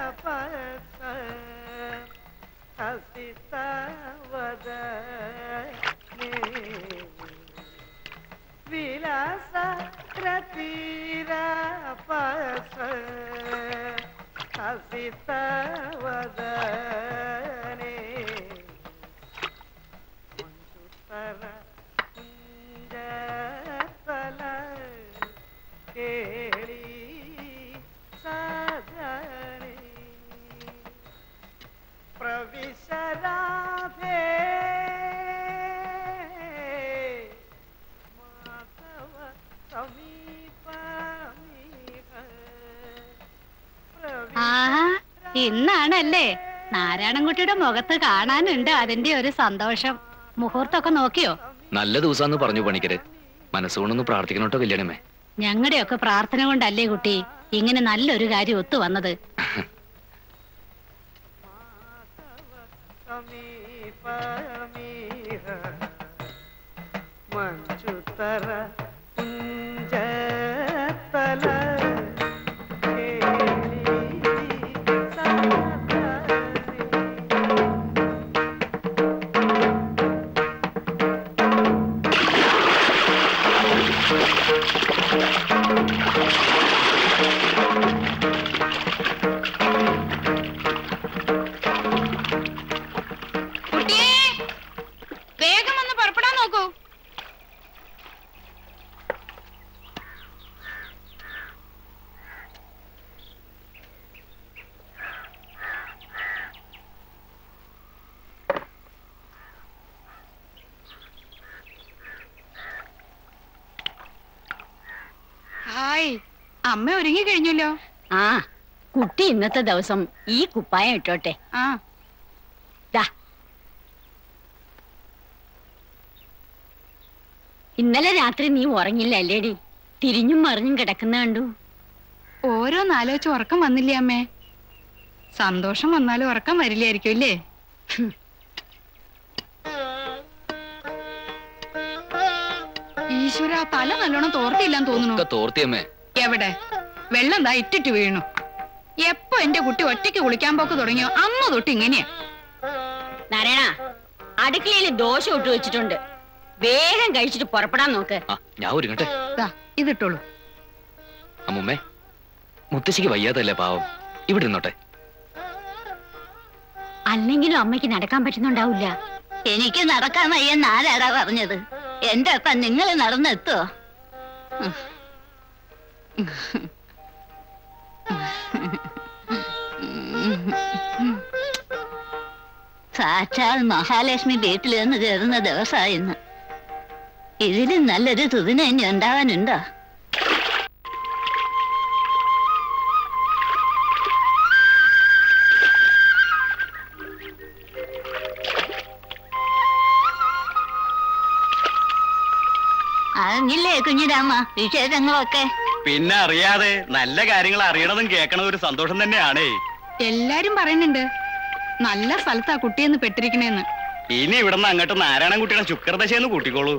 विलास रतीरा पस हसित वदने मंजुतर कुंजतल केली सजने प्रविश राधे ഇന്നാണല്ലേ നാരായണൻകുട്ടിയുടെ മുഖത്ത് കാണാനുണ്ട് അതിന്റെ ഒരു സന്തോഷം. മുഹൂർത്തൊക്കെ നോക്കിയോ? നല്ല ദിവസാന്ന് പറഞ്ഞു പണിക്കര്. മനസ്സുകൊണ്ടൊന്ന് പ്രാർത്ഥിക്കണോട്ടോ കല്യാണമേ. ഞങ്ങളുടെയൊക്കെ പ്രാർത്ഥന കൊണ്ടല്ലേ കുട്ടി ഇങ്ങനെ നല്ലൊരു കാര്യം ഒത്തു വന്നത്. അമ്മ ഒരുങ്ങി കഴിഞ്ഞല്ലോ. ആ കുട്ടി ഇന്നത്തെ ദിവസം ഈ കുപ്പായം ഇട്ടോട്ടെ. ആ ഇന്നലെ രാത്രി നീ ഉറങ്ങില്ല അല്ലേടി? തിരിഞ്ഞും മറിഞ്ഞും കിടക്കുന്ന കണ്ടു. ഓരോന്നാലോചിച്ച് ഉറക്കം വന്നില്ലേ അമ്മേ? സന്തോഷം വന്നാലും ഉറക്കം വരില്ലായിരിക്കും അല്ലേ? ഈശ്വര, തല നല്ലോണം തോർത്തിയില്ലാന്ന് തോന്നുന്നു. എവിടെ വെള്ളം ദാ ഇറ്റിട്ട് വീണു. എപ്പോ എന്റെ കുട്ടി ഒറ്റയ്ക്ക് കുളിക്കാൻ പോക്ക് തുടങ്ങിയോ അന്ന് തൊട്ട് ഇങ്ങനെയാ. നാരായണ, അടുക്കളയിൽ ദോശ ഇട്ട് വെച്ചിട്ടുണ്ട്, വേഗം കഴിച്ചിട്ട് പുറപ്പെടാൻ നോക്ക്. ഞാൻ ഒരുങ്ങട്ടെ. ഇതിട്ടോളൂ. അമ്മൂമ്മേ, മുത്തശ്ശിക്ക് വയ്യാതല്ലേ പാവം, ഇവിടെ ഇരുന്നോട്ടെ. അല്ലെങ്കിലും അമ്മയ്ക്ക് നടക്കാൻ പറ്റുന്നുണ്ടാവില്ല. എനിക്ക് നടക്കാൻ വയ്യെന്ന് ആരാടാ പറഞ്ഞത്? എന്റെ അപ്പ നിങ്ങൾ നടന്നെത്തോ? സാക്ഷാൽ മഹാലക്ഷ്മി വീട്ടിൽ നിന്ന് കയറുന്ന ദിവസമായിന്ന്. ഇതിലും നല്ലൊരു സുദിനം ഇനി ഉണ്ടാവാനുണ്ടോ? അറിഞ്ഞില്ലേ കുഞ്ഞിരാമ വിശേഷങ്ങളൊക്കെ? പിന്നെ അറിയാതെ, നല്ല കാര്യങ്ങൾ അറിയണതും കേൾക്കണതും ഒരു സന്തോഷം തന്നെയാണേ. എല്ലാരും പറയുന്നുണ്ട് നല്ല സ്ഥലത്താ കുട്ടിയെന്ന് പെട്ടിരിക്കണേന്ന്. ഇനി ഇവിടുന്ന് അങ്ങോട്ട് നാരായണൻകുട്ടിയുടെ ശുക്രദശയെന്ന് കൂട്ടിക്കോളൂ.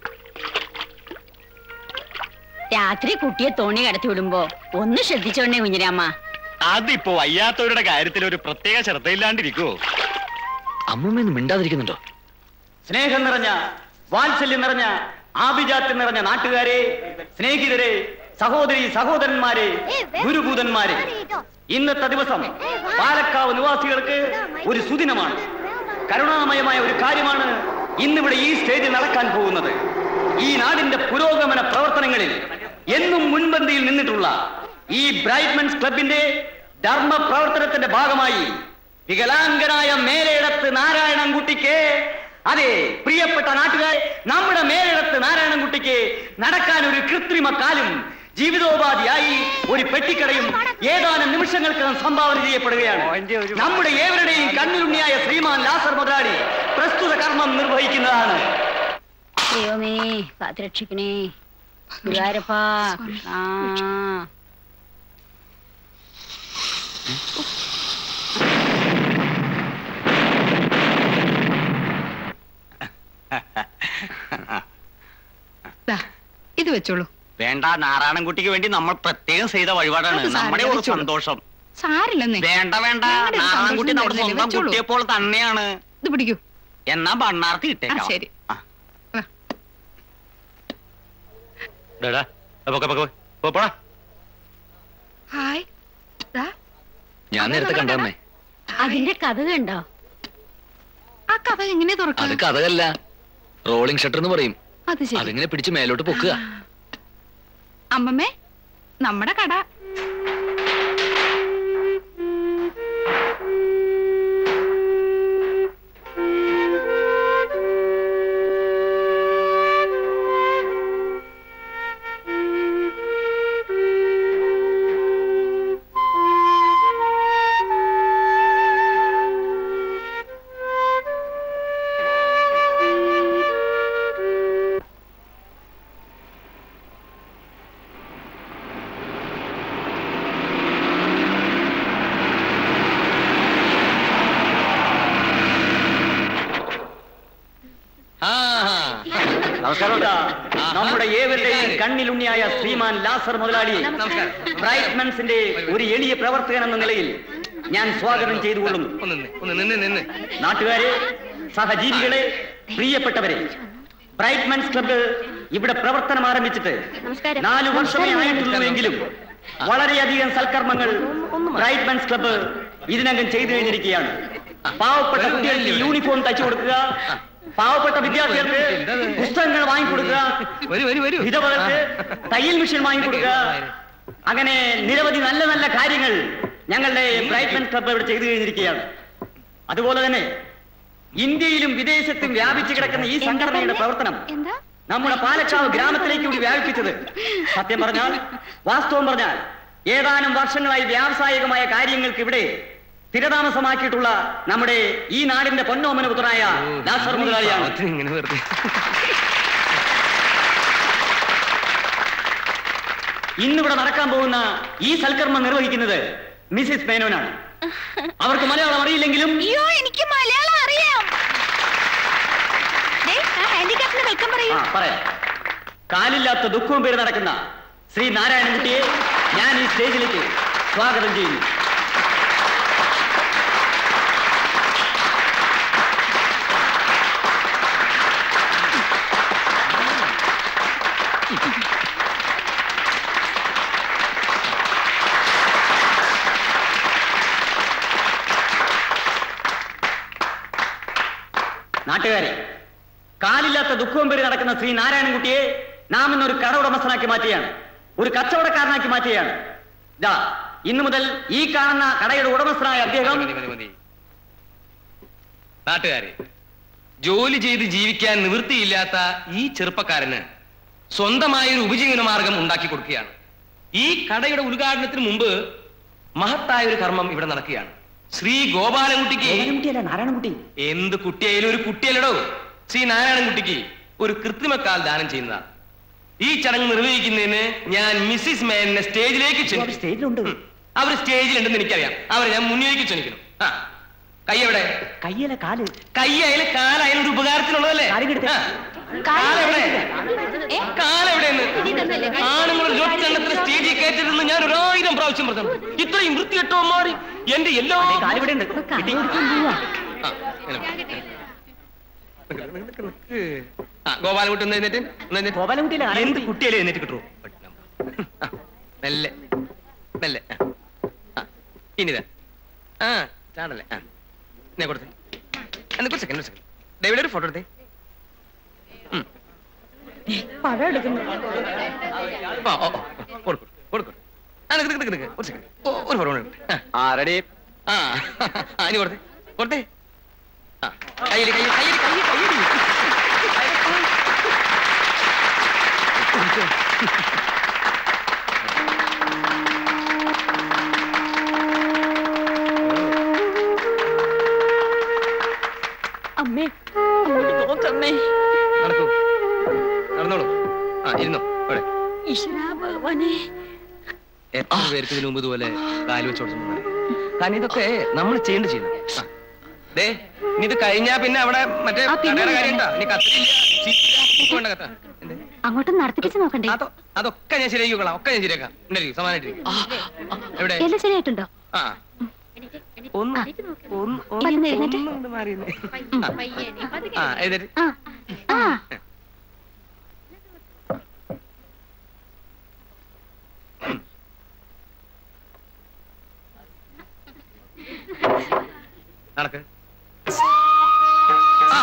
രാത്രി കുട്ടിയെ തോണി കടത്തി വിടുമ്പോ ഒന്ന് ശ്രദ്ധിച്ചോണ്ടേ കുഞ്ഞിരാമ. അതിപ്പോ വയ്യാത്തവരുടെ കാര്യത്തിൽ ഒരു പ്രത്യേക ശ്രദ്ധയില്ലാണ്ടിരിക്കുവോ? അമ്മൂമ്മയൊന്നും മിണ്ടാതിരിക്കുന്നുണ്ടോ? സ്നേഹം നിറഞ്ഞ, വാത്സല്യം നിറഞ്ഞ, ആഭിജാത്യം നിറഞ്ഞ നാട്ടുകാരെ, സ്നേഹിതരെ, സഹോദരി സഹോദരന്മാരെ, ഗുരുഭൂതന്മാരെ, ഇന്നത്തെ ദിവസം പാലക്കാവ് നിവാസികൾക്ക് ഒരു സുദിനമാണ്. കരുണാമയമായ ഒരു കാര്യമാണ് ഇന്നിവിടെ ഈ സ്റ്റേജിൽ നടക്കാൻ പോകുന്നത്. ഈ നാടിന്റെ പുരോഗമന പ്രവർത്തനങ്ങളിൽ എന്നും മുൻപന്തിയിൽ നിന്നിട്ടുള്ള ഈ ബ്രൈറ്റ്മെൻസ് ക്ലബിന്റെ ധർമ്മ പ്രവർത്തനത്തിന്റെ ഭാഗമായി വികലാംഗനായ മേലേടത്ത് നാരായണൻകുട്ടിക്ക്, അതെ പ്രിയപ്പെട്ട നാട്ടുകാരെ, നമ്മുടെ മേലിടത്ത് നാരായണൻകുട്ടിക്ക് നടക്കാൻ ഒരു കൃത്രിമ കാലും ജീവിതോപാധിയായി ഒരു പെട്ടിക്കടയും ഏതാനും നിമിഷങ്ങൾക്ക് സംഭാവന ചെയ്യപ്പെടുകയാണ്. നമ്മുടെ ഏവരുടെയും കണ്ണിലുണ്ണിയായ ശ്രീമാൻ ലാസർ മുതലാളി പ്രസ്തുത കർമ്മം നിർവഹിക്കുന്നതാണ്. ദൈവമേ കാത്തുരക്ഷിക്കണേ ഗുരുവായൂരപ്പാ. ഇത് വെച്ചോളൂ. വേണ്ട, നാരായണൻകുട്ടിക്ക് വേണ്ടി നമ്മൾ പ്രത്യേകം ചെയ്ത വഴിപാടാണ്. നമ്മുടെ ഒരു സന്തോഷം. സാരില്ലെന്നേ. വേണ്ട വേണ്ട, നാരായണൻകുട്ടി നമ്മുടെ സ്വന്തം കുട്ടിയെപ്പോൾ തന്നെയാണ്. ഇത് പിടിക്കൂ. എന്നാ ബണ്ണാർക്ക് കിട്ടേക്കാം. ശരി. ഹായ്. ഞാൻ നേരത്തെ കണ്ടേ. അതിന്റെ കഥ കണ്ടോ? ആ കഥ എങ്ങനെ തുറക്കാം? അത് കഥകല്ല, റോളിംഗ് ഷട്ടർ എന്ന് പറയും. അത് ശരി. അതിങ്ങനെ പിടിച്ച് മേലോട്ട് പൊക്കുക. അമ്മമ്മേ, നമ്മുടെ കട. നമ്മുടെ ഏവരുടെയും കണ്ണിലുണ്ണിയായ ശ്രീമാൻ ലാസർ മുതലാളി ബ്രൈറ്റ്മെൻസിന്റെ ഒരു എളിയ പ്രവർത്തകൻ എന്ന നിലയിൽ ഞാൻ സ്വാഗതം ചെയ്തുകൊള്ളുന്നു. നാട്ടുകാരെ, സഹജീവികളെ, പ്രിയപ്പെട്ടവരെ, ബ്രൈറ്റ്മെൻസ് ക്ലബ്ബ് ഇവിടെ പ്രവർത്തനം ആരംഭിച്ചിട്ട് 4 വർഷമേ ആയിട്ടുള്ളൂവെങ്കിലും വളരെയധികം സൽക്കർമ്മങ്ങൾ ബ്രൈറ്റ്മെൻസ് ക്ലബ്ബ് ഇതിനകം ചെയ്തു കഴിഞ്ഞിരിക്കുകയാണ്. പാവപ്പെട്ട കുട്ടികൾക്ക് യൂണിഫോം തയ്ച്ചു കൊടുക്കുക, പാവപ്പെട്ട വിദ്യാർത്ഥികൾക്ക് പുസ്തകങ്ങൾ വാങ്ങിക്കൊടുക്കുക, വിധവകൾക്ക് തയ്യൽ മെഷീൻ വാങ്ങിക്കൊടുക്കുക, അങ്ങനെ നിരവധി നല്ല നല്ല കാര്യങ്ങൾ ഞങ്ങളുടെ ബ്രൈറ്റ്മെൻസ് ക്ലബ്ബ് ഇവിടെ ചെയ്തു കഴിഞ്ഞിരിക്കുകയാണ്. അതുപോലെ തന്നെ ഇന്ത്യയിലും വിദേശത്തും വ്യാപിച്ചു കിടക്കുന്ന ഈ സംഘടനയുടെ പ്രവർത്തനം നമ്മുടെ പാലക്കാവ് ഗ്രാമത്തിലേക്ക് കൂടി വ്യാപിപ്പിച്ചത് സത്യം പറഞ്ഞാൽ, വാസ്തവം പറഞ്ഞാൽ, ഏതാനും വർഷങ്ങളായി വ്യാവസായികമായ കാര്യങ്ങൾക്ക് ഇവിടെ സ്ഥിരതാമസമാക്കിയിട്ടുള്ള നമ്മുടെ ഈ നാടിന്റെ പൊന്നോമന പുത്രനായ ലാസർ മുതലാളിയാണ്. ഇന്നിവിടെ നടക്കാൻ പോകുന്ന ഈ സൽക്കർമ്മം നിർവഹിക്കുന്നത് മിസ്സിസ് മേനോനാണ്. അവർക്ക് മലയാളം അറിയില്ലെങ്കിലും എനിക്ക് മലയാളം അറിയാം. പറയാം. കാലില്ലാത്ത ദുഃഖവും പേര് നടക്കുന്ന ശ്രീ നാരായണൻകുട്ടിയെ ഞാൻ ഈ സ്റ്റേജിലേക്ക് സ്വാഗതം ചെയ്യുന്നു. നാട്ടുകാരെ, കാലില്ലാത്ത ദുഃഖവും പേര് നടക്കുന്ന ശ്രീ നാരായണൻകുട്ടിയെ നാം ഇന്നൊരു കട ഉടമസ്ഥനാക്കി മാറ്റുകയാണ്, ഒരു കച്ചവടക്കാരനാക്കി മാറ്റുകയാണ്. ഇതാ ഇന്നു മുതൽ ഈ കാണുന്ന കടയുടെ ഉടമസ്ഥനായ അദ്ദേഹം. നാട്ടുകാരെ, ജോലി ചെയ്ത് ജീവിക്കാൻ നിവൃത്തിയില്ലാത്ത ഈ ചെറുപ്പക്കാരന് സ്വന്തമായൊരു ഉപജീവന മാർഗം ഉണ്ടാക്കി കൊടുക്കുകയാണ്. ഈ കടയുടെ ഉദ്ഘാടനത്തിന് മുമ്പ് മഹത്തായ ഒരു കർമ്മം ഇവിടെ നടക്കുകയാണ്. ശ്രീ ഗോപാലൻകുട്ടിക്ക്, നാരായണൻകുട്ടി എന്ത് കുട്ടിയായാലും ഒരു കുട്ടിയല്ലടോ, ശ്രീ നാരായണൻകുട്ടിക്ക് ഒരു കൃത്രിമക്കാൽ ദാനം ചെയ്യുന്നതാണ്. ഈ ചടങ്ങ് നിർവഹിക്കുന്നതിന് ഞാൻ മിസ്സിസ് മേനെ സ്റ്റേജിലേക്ക് സ്റ്റേജിലുണ്ട്. അവർ സ്റ്റേജിലുണ്ടെന്ന് എനിക്കറിയാം. അവരെ ഞാൻ മുന്നിലേക്ക് ക്ഷണിക്കണം. കൈ എവിടെ? കയ്യിലെ കാല്. കൈയായാലും കാലായാലും ഒരു ഉപകാരത്തിനുള്ളതല്ലേ? കാലെവിടെന്ന് ആണുങ്ങൾ ഒറ്റെണ്ണത്തിന് സ്റ്റേജിൽ കയറ്റരുതെന്ന് ഞാൻ 1000 പ്രാവശ്യം പറഞ്ഞു. ഇത്രയും വൃത്തികെട്ടോ മാറി എന്റെ എല്ലാ ഗോപാലൻകുട്ടി ഒന്ന് എഴുന്നേറ്റ്. എന്ത് കുട്ടിയാലും എഴുന്നേറ്റ് കിട്ടുമോ? മെല്ലെ മെല്ലെ. ഇനിതാ ചാടല്ലേ. ഞാൻ കൊടുത്തേ. ഒരു സെക്കൻഡ് ഡേവിഡ് ഒരു ഫോട്ടോ എടുത്തേ. കൊടുത്തേ. കയ്യിൽ കയ്യിൽ കയ്യിൽ കയ്യിൽ കയ്യിൽ അമ്മേ, നോക്കമ്മേ. നടക്കൂ, നടന്നോളൂ. ഇരുന്നോ. അവിടെ എത്ര പേർക്ക് ഇതിനു മുമ്പ് ഇതുപോലെ കാല് വെച്ച് കൊടുത്തു. കാരണം ഇതൊക്കെ നമ്മൾ ചെയ്യേണ്ട ചെയ്യുന്നു. ദേ, ഇനി ഇത് കഴിഞ്ഞാ പിന്നെ അവിടെ മറ്റേ അങ്ങോട്ട് നടത്തിപ്പിച്ച് നോക്കണ്ടേ? അതൊക്കെ ഞാൻ ശരിയാക്കിക്കോളാം. ഒക്കെ ഞാൻ ശരിയാക്കാം. സമാനായിട്ടിരിക്കും. എവിടെ എല്ലാം ശരിയായിട്ടുണ്ടോ? ആ ഒന്ന് മാറി ആ എഴുതേറ്റ് നടക്ക്. ആ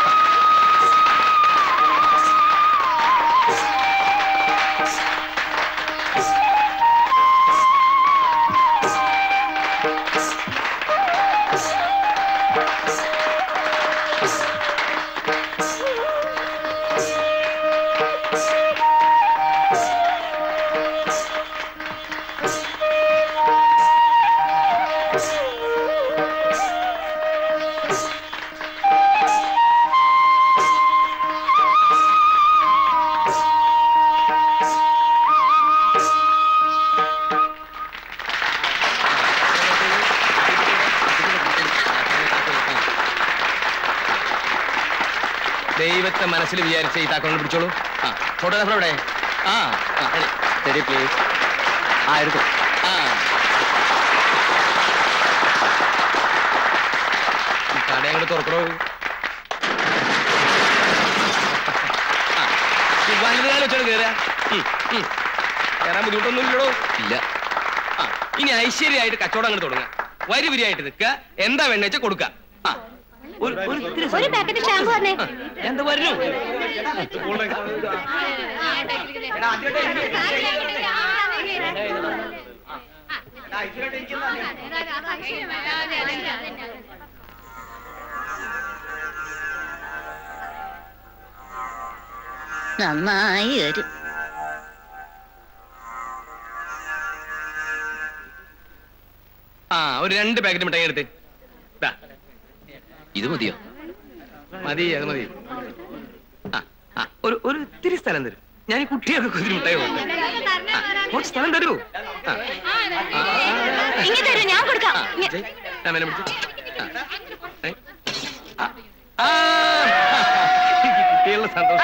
ദൈവത്തെ മനസ്സിൽ വിചാരിച്ച ഈ താക്കോൽ പിടിച്ചോളൂ. ആ ഫോട്ടോഗ്രാഫർ എവിടെ? ആ ശരി പ്ലീസ്. ആ എടുത്തു. ആ കട അങ്ങോട്ട് തുറക്കണോ? വലുതുകാലം വെച്ചോട് കയറുക. കയറാൻ ബുദ്ധിമുട്ടൊന്നുമില്ലടോ. ഇല്ല. ആ ഇനി ഐശ്വര്യമായിട്ട് കച്ചവടം അങ്ങോട്ട് തുടങ്ങാം. വരി വരിയായിട്ട് നിൽക്കുക. എന്താ വേണ്ട വെച്ചാൽ കൊടുക്കാം. ആ ഒരു പാക്കറ്റ് ഷാമ്പു പറഞ്ഞേ. എന്ത് പറഞ്ഞു? നന്നായി വരും. ആ ഒരു 2 പാക്കറ്റ് മിഠായി എടുത്ത്. ഇത് മതിയോ? മതി, അത് മതി. ആ ഒരു ഇത്തിരി സ്ഥലം തരും. ഞാൻ ഈ കുട്ടിയൊക്കെ കുതിരി മിഠായി കുറച്ച് സ്ഥലം തരൂ. ഞാൻ കൊടുക്കാം. കുട്ടികളുടെ സന്തോഷം.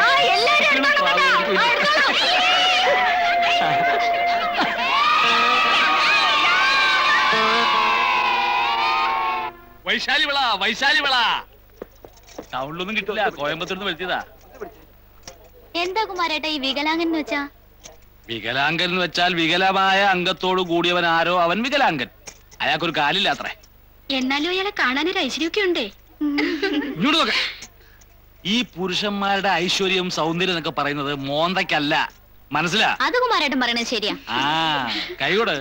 വൈശാലിവിള ടൗണിലൊന്നും കിട്ടില്ല, കോയമ്പത്തൂർന്ന് വരുത്തിയതാ. എന്താ കുമാരേട്ടാ ഈ വികലാംഗൻ എന്ന് വെച്ചാ? വികലാംഗൻ എന്ന് വെച്ചാൽ വികലമായ അംഗത്തോട് കൂടിയവൻ ആരോ അവൻ വികലാംഗൻ. അയാൾക്കൊരു കാലില്ല അത്രേ. എന്നാലും അയാളെ കാണാനൊരു ഐശ്വര്യമൊക്കെ ഉണ്ടേ. ഇങ്ങോട്ട് നോക്ക. ഈ പുരുഷന്മാരുടെ ഐശ്വര്യം സൗന്ദര്യം എന്നൊക്കെ പറയുന്നത് മോന്തയ്ക്കല്ല, മനസ്സിലാ? അത് കുമാരേട്ടൻ പറയണത് ശരിയാ. ആ കൈയോട്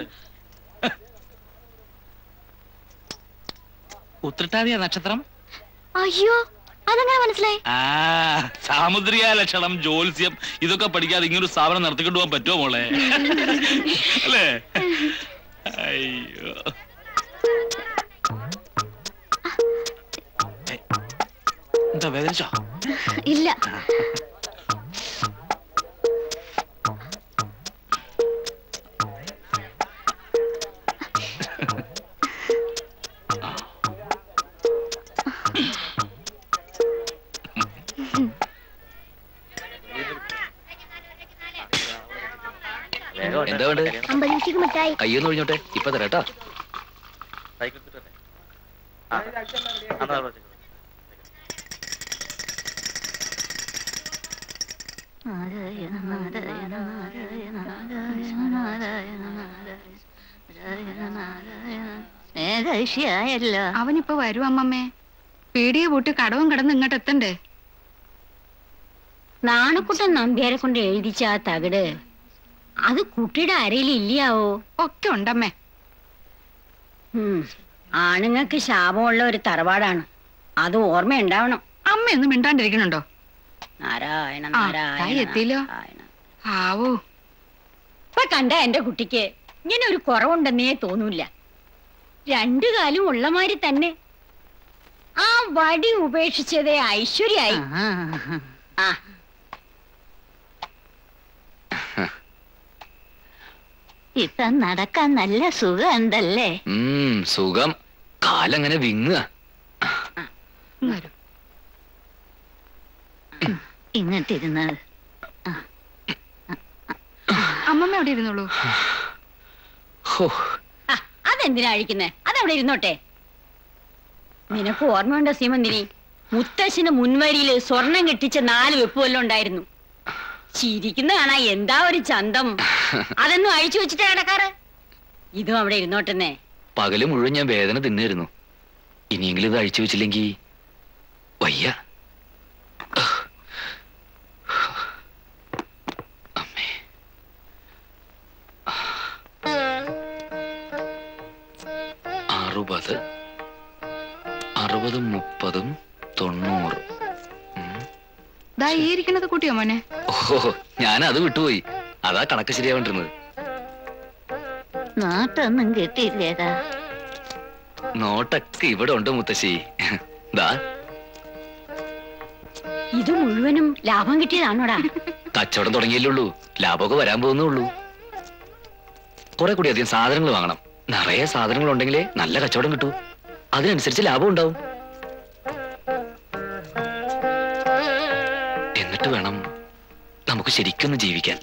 ഉത്രട്ടാതിയ നക്ഷത്രം. അയ്യോ അതെങ്ങനെ മനസ്സിലായി? ആ സാമുദ്രിക ലക്ഷണം, ജ്യോത്സ്യം ഇതൊക്കെ പഠിക്കാതെ ഇങ്ങനൊരു സ്ഥാപനം നടത്തിക്കൊണ്ടു പോകാൻ പറ്റുമോ മോളെ? അല്ലേ? അയ്യോ എന്താ വേദനിച്ചോ? ഇല്ല. എന്താ വേണ്ടത്? കയ്യൊന്ന് ഒഴിഞ്ഞോട്ടെ, ഇപ്പൊ തരാട്ടോ. അവനിപ്പോ വരും അമ്മമ്മേ. പീടിയെ പൂട്ടി കടവും കിടന്ന് ഇങ്ങോട്ട് എത്തണ്ടേ? നാണക്കുട്ടൻ നമ്പ്യാരെ കൊണ്ട് എഴുതിച്ച ആ തകിട് അത് കുട്ടിയുടെ അരയിൽ ഇല്ലയാവോ? ഒക്കെ ഉണ്ടമ്മേ. ആണുങ്ങൾക്ക് ശാപമുള്ള ഒരു തറവാടാണ്, അത് ഓർമ്മയുണ്ടാവണം. അമ്മയൊന്നും മിണ്ടാണ്ടിരിക്കണുണ്ടോ? നാരായണ ആ, നാരായണ എത്തിയില്ലോ. നാരായണ. ആവോ ഇപ്പൊ കണ്ട എന്റെ കുട്ടിക്ക് ഇങ്ങനെ ഒരു കുറവുണ്ടെന്നേ തോന്നൂല. 2 കാലും ഉള്ളമാതിരി തന്നെ. ആ വടി ഉപേക്ഷിച്ചതേ ഐശ്വര്യായി. ആ ഇപ്പൊ നടക്കാൻ നല്ല സുഖമുണ്ടല്ലേ? സുഖം. കാലങ്ങനെ വിങ്ങുക. ഇങ്ങോട്ടിരുന്നത്. അമ്മമ്മ എവിടെ ഇരുന്നുള്ളൂ? അത് അതെന്തിനാ അഴിക്കുന്നേ? അതവിടെ ഇരുന്നോട്ടെ. നിനക്ക് ഓർമ്മയുണ്ടോ സീമന്തിനി? മുത്തശ്ശന് മുൻവരിയില് സ്വർണം കെട്ടിച്ച 4 വെപ്പ് വല്ലതും ഉണ്ടായിരുന്നു. ചിരിക്കുന്ന കാണാ എന്താ ഒരു ചന്തം. അതൊന്നും അഴിച്ചു വെച്ചിട്ടാ കിടക്കാറ്. ഇതും അവിടെ ഇരുന്നോട്ടെന്നേ. പകല് മുഴുവൻ ഞാൻ വേദന തിന്നായിരുന്നു. ഇനിയെങ്കിലും ഇത് അഴിച്ചു വെച്ചില്ലെങ്കി വയ്യ. അമ്മേ. 60, 60, 30, 90. ഈ ഇരിക്കണത് കൂട്ടിയോ മോനെ? ഓഹോ, ഞാനത് വിട്ടുപോയി. അതാ കണക്ക് ശരിയാവേണ്ടിരുന്നത്. നാട്ടൊന്നും കിട്ടിയില്ലേടാ. നോട്ടൊക്കെ ഇവിടെ ഉണ്ട് മുത്തശ്ശി. ദാ ഇത് മുഴുവനും ലാഭം കിട്ടിയതാണോടാ? കച്ചവടം തുടങ്ങിയല്ലുള്ളൂ. ലാഭമൊക്കെ വരാൻ പോകുന്നുള്ളൂ. കുറെ കൂടി അധികം സാധനങ്ങൾ വാങ്ങണം. നിറയെ സാധനങ്ങൾ ഉണ്ടെങ്കിലേ നല്ല കച്ചവടം കിട്ടൂ. അതിനനുസരിച്ച് ലാഭം ഉണ്ടാവും. എന്നിട്ട് വേണം നമുക്ക് ശരിക്കൊന്ന് ജീവിക്കാൻ.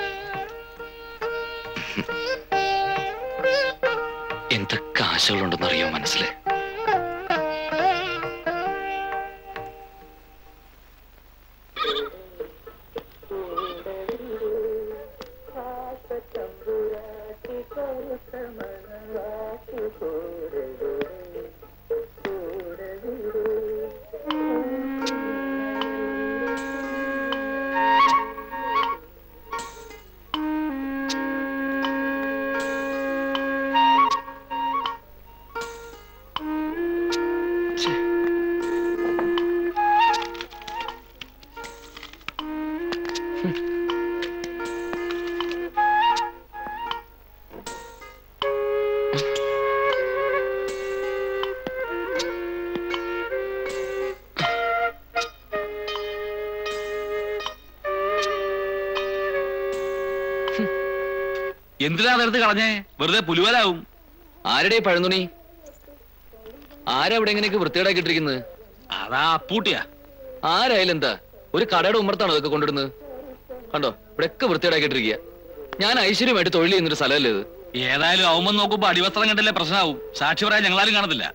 എന്തൊക്കെ ആശകളുണ്ടെന്നറിയോ മനസ്സില്? എന്തിനാ നേരത്ത് കളഞ്ഞേ? വെറുതെ പുലുവലാവും. ആരുടെ പഴന്തുണി? ആരാ ഇവിടെ എങ്ങനെയൊക്കെ വൃത്തികേടാക്കിട്ടിരിക്കുന്നത്? അതാ അപ്പൂട്ടിയാ. ആരായാലും എന്താ? ഒരു കടയുടെ ഉമ്മറത്താണോ ഇതൊക്കെ കൊണ്ടിടുന്നത്? കണ്ടോ, ഇവിടെയൊക്കെ വൃത്തികേടാക്കിട്ടിരിക്കുക. ഞാൻ ഐശ്വര്യമായിട്ട് തൊഴിൽ ചെയ്യുന്നൊരു സ്ഥലമല്ലേ ഇത്? ഏതായാലും അവൻ നോക്കുമ്പോ അടിവസ്ത്രം കണ്ടല്ലേ പ്രശ്നമാവും. സാക്ഷി പറയാൻ ഞങ്ങളാരും കാണത്തില്ല.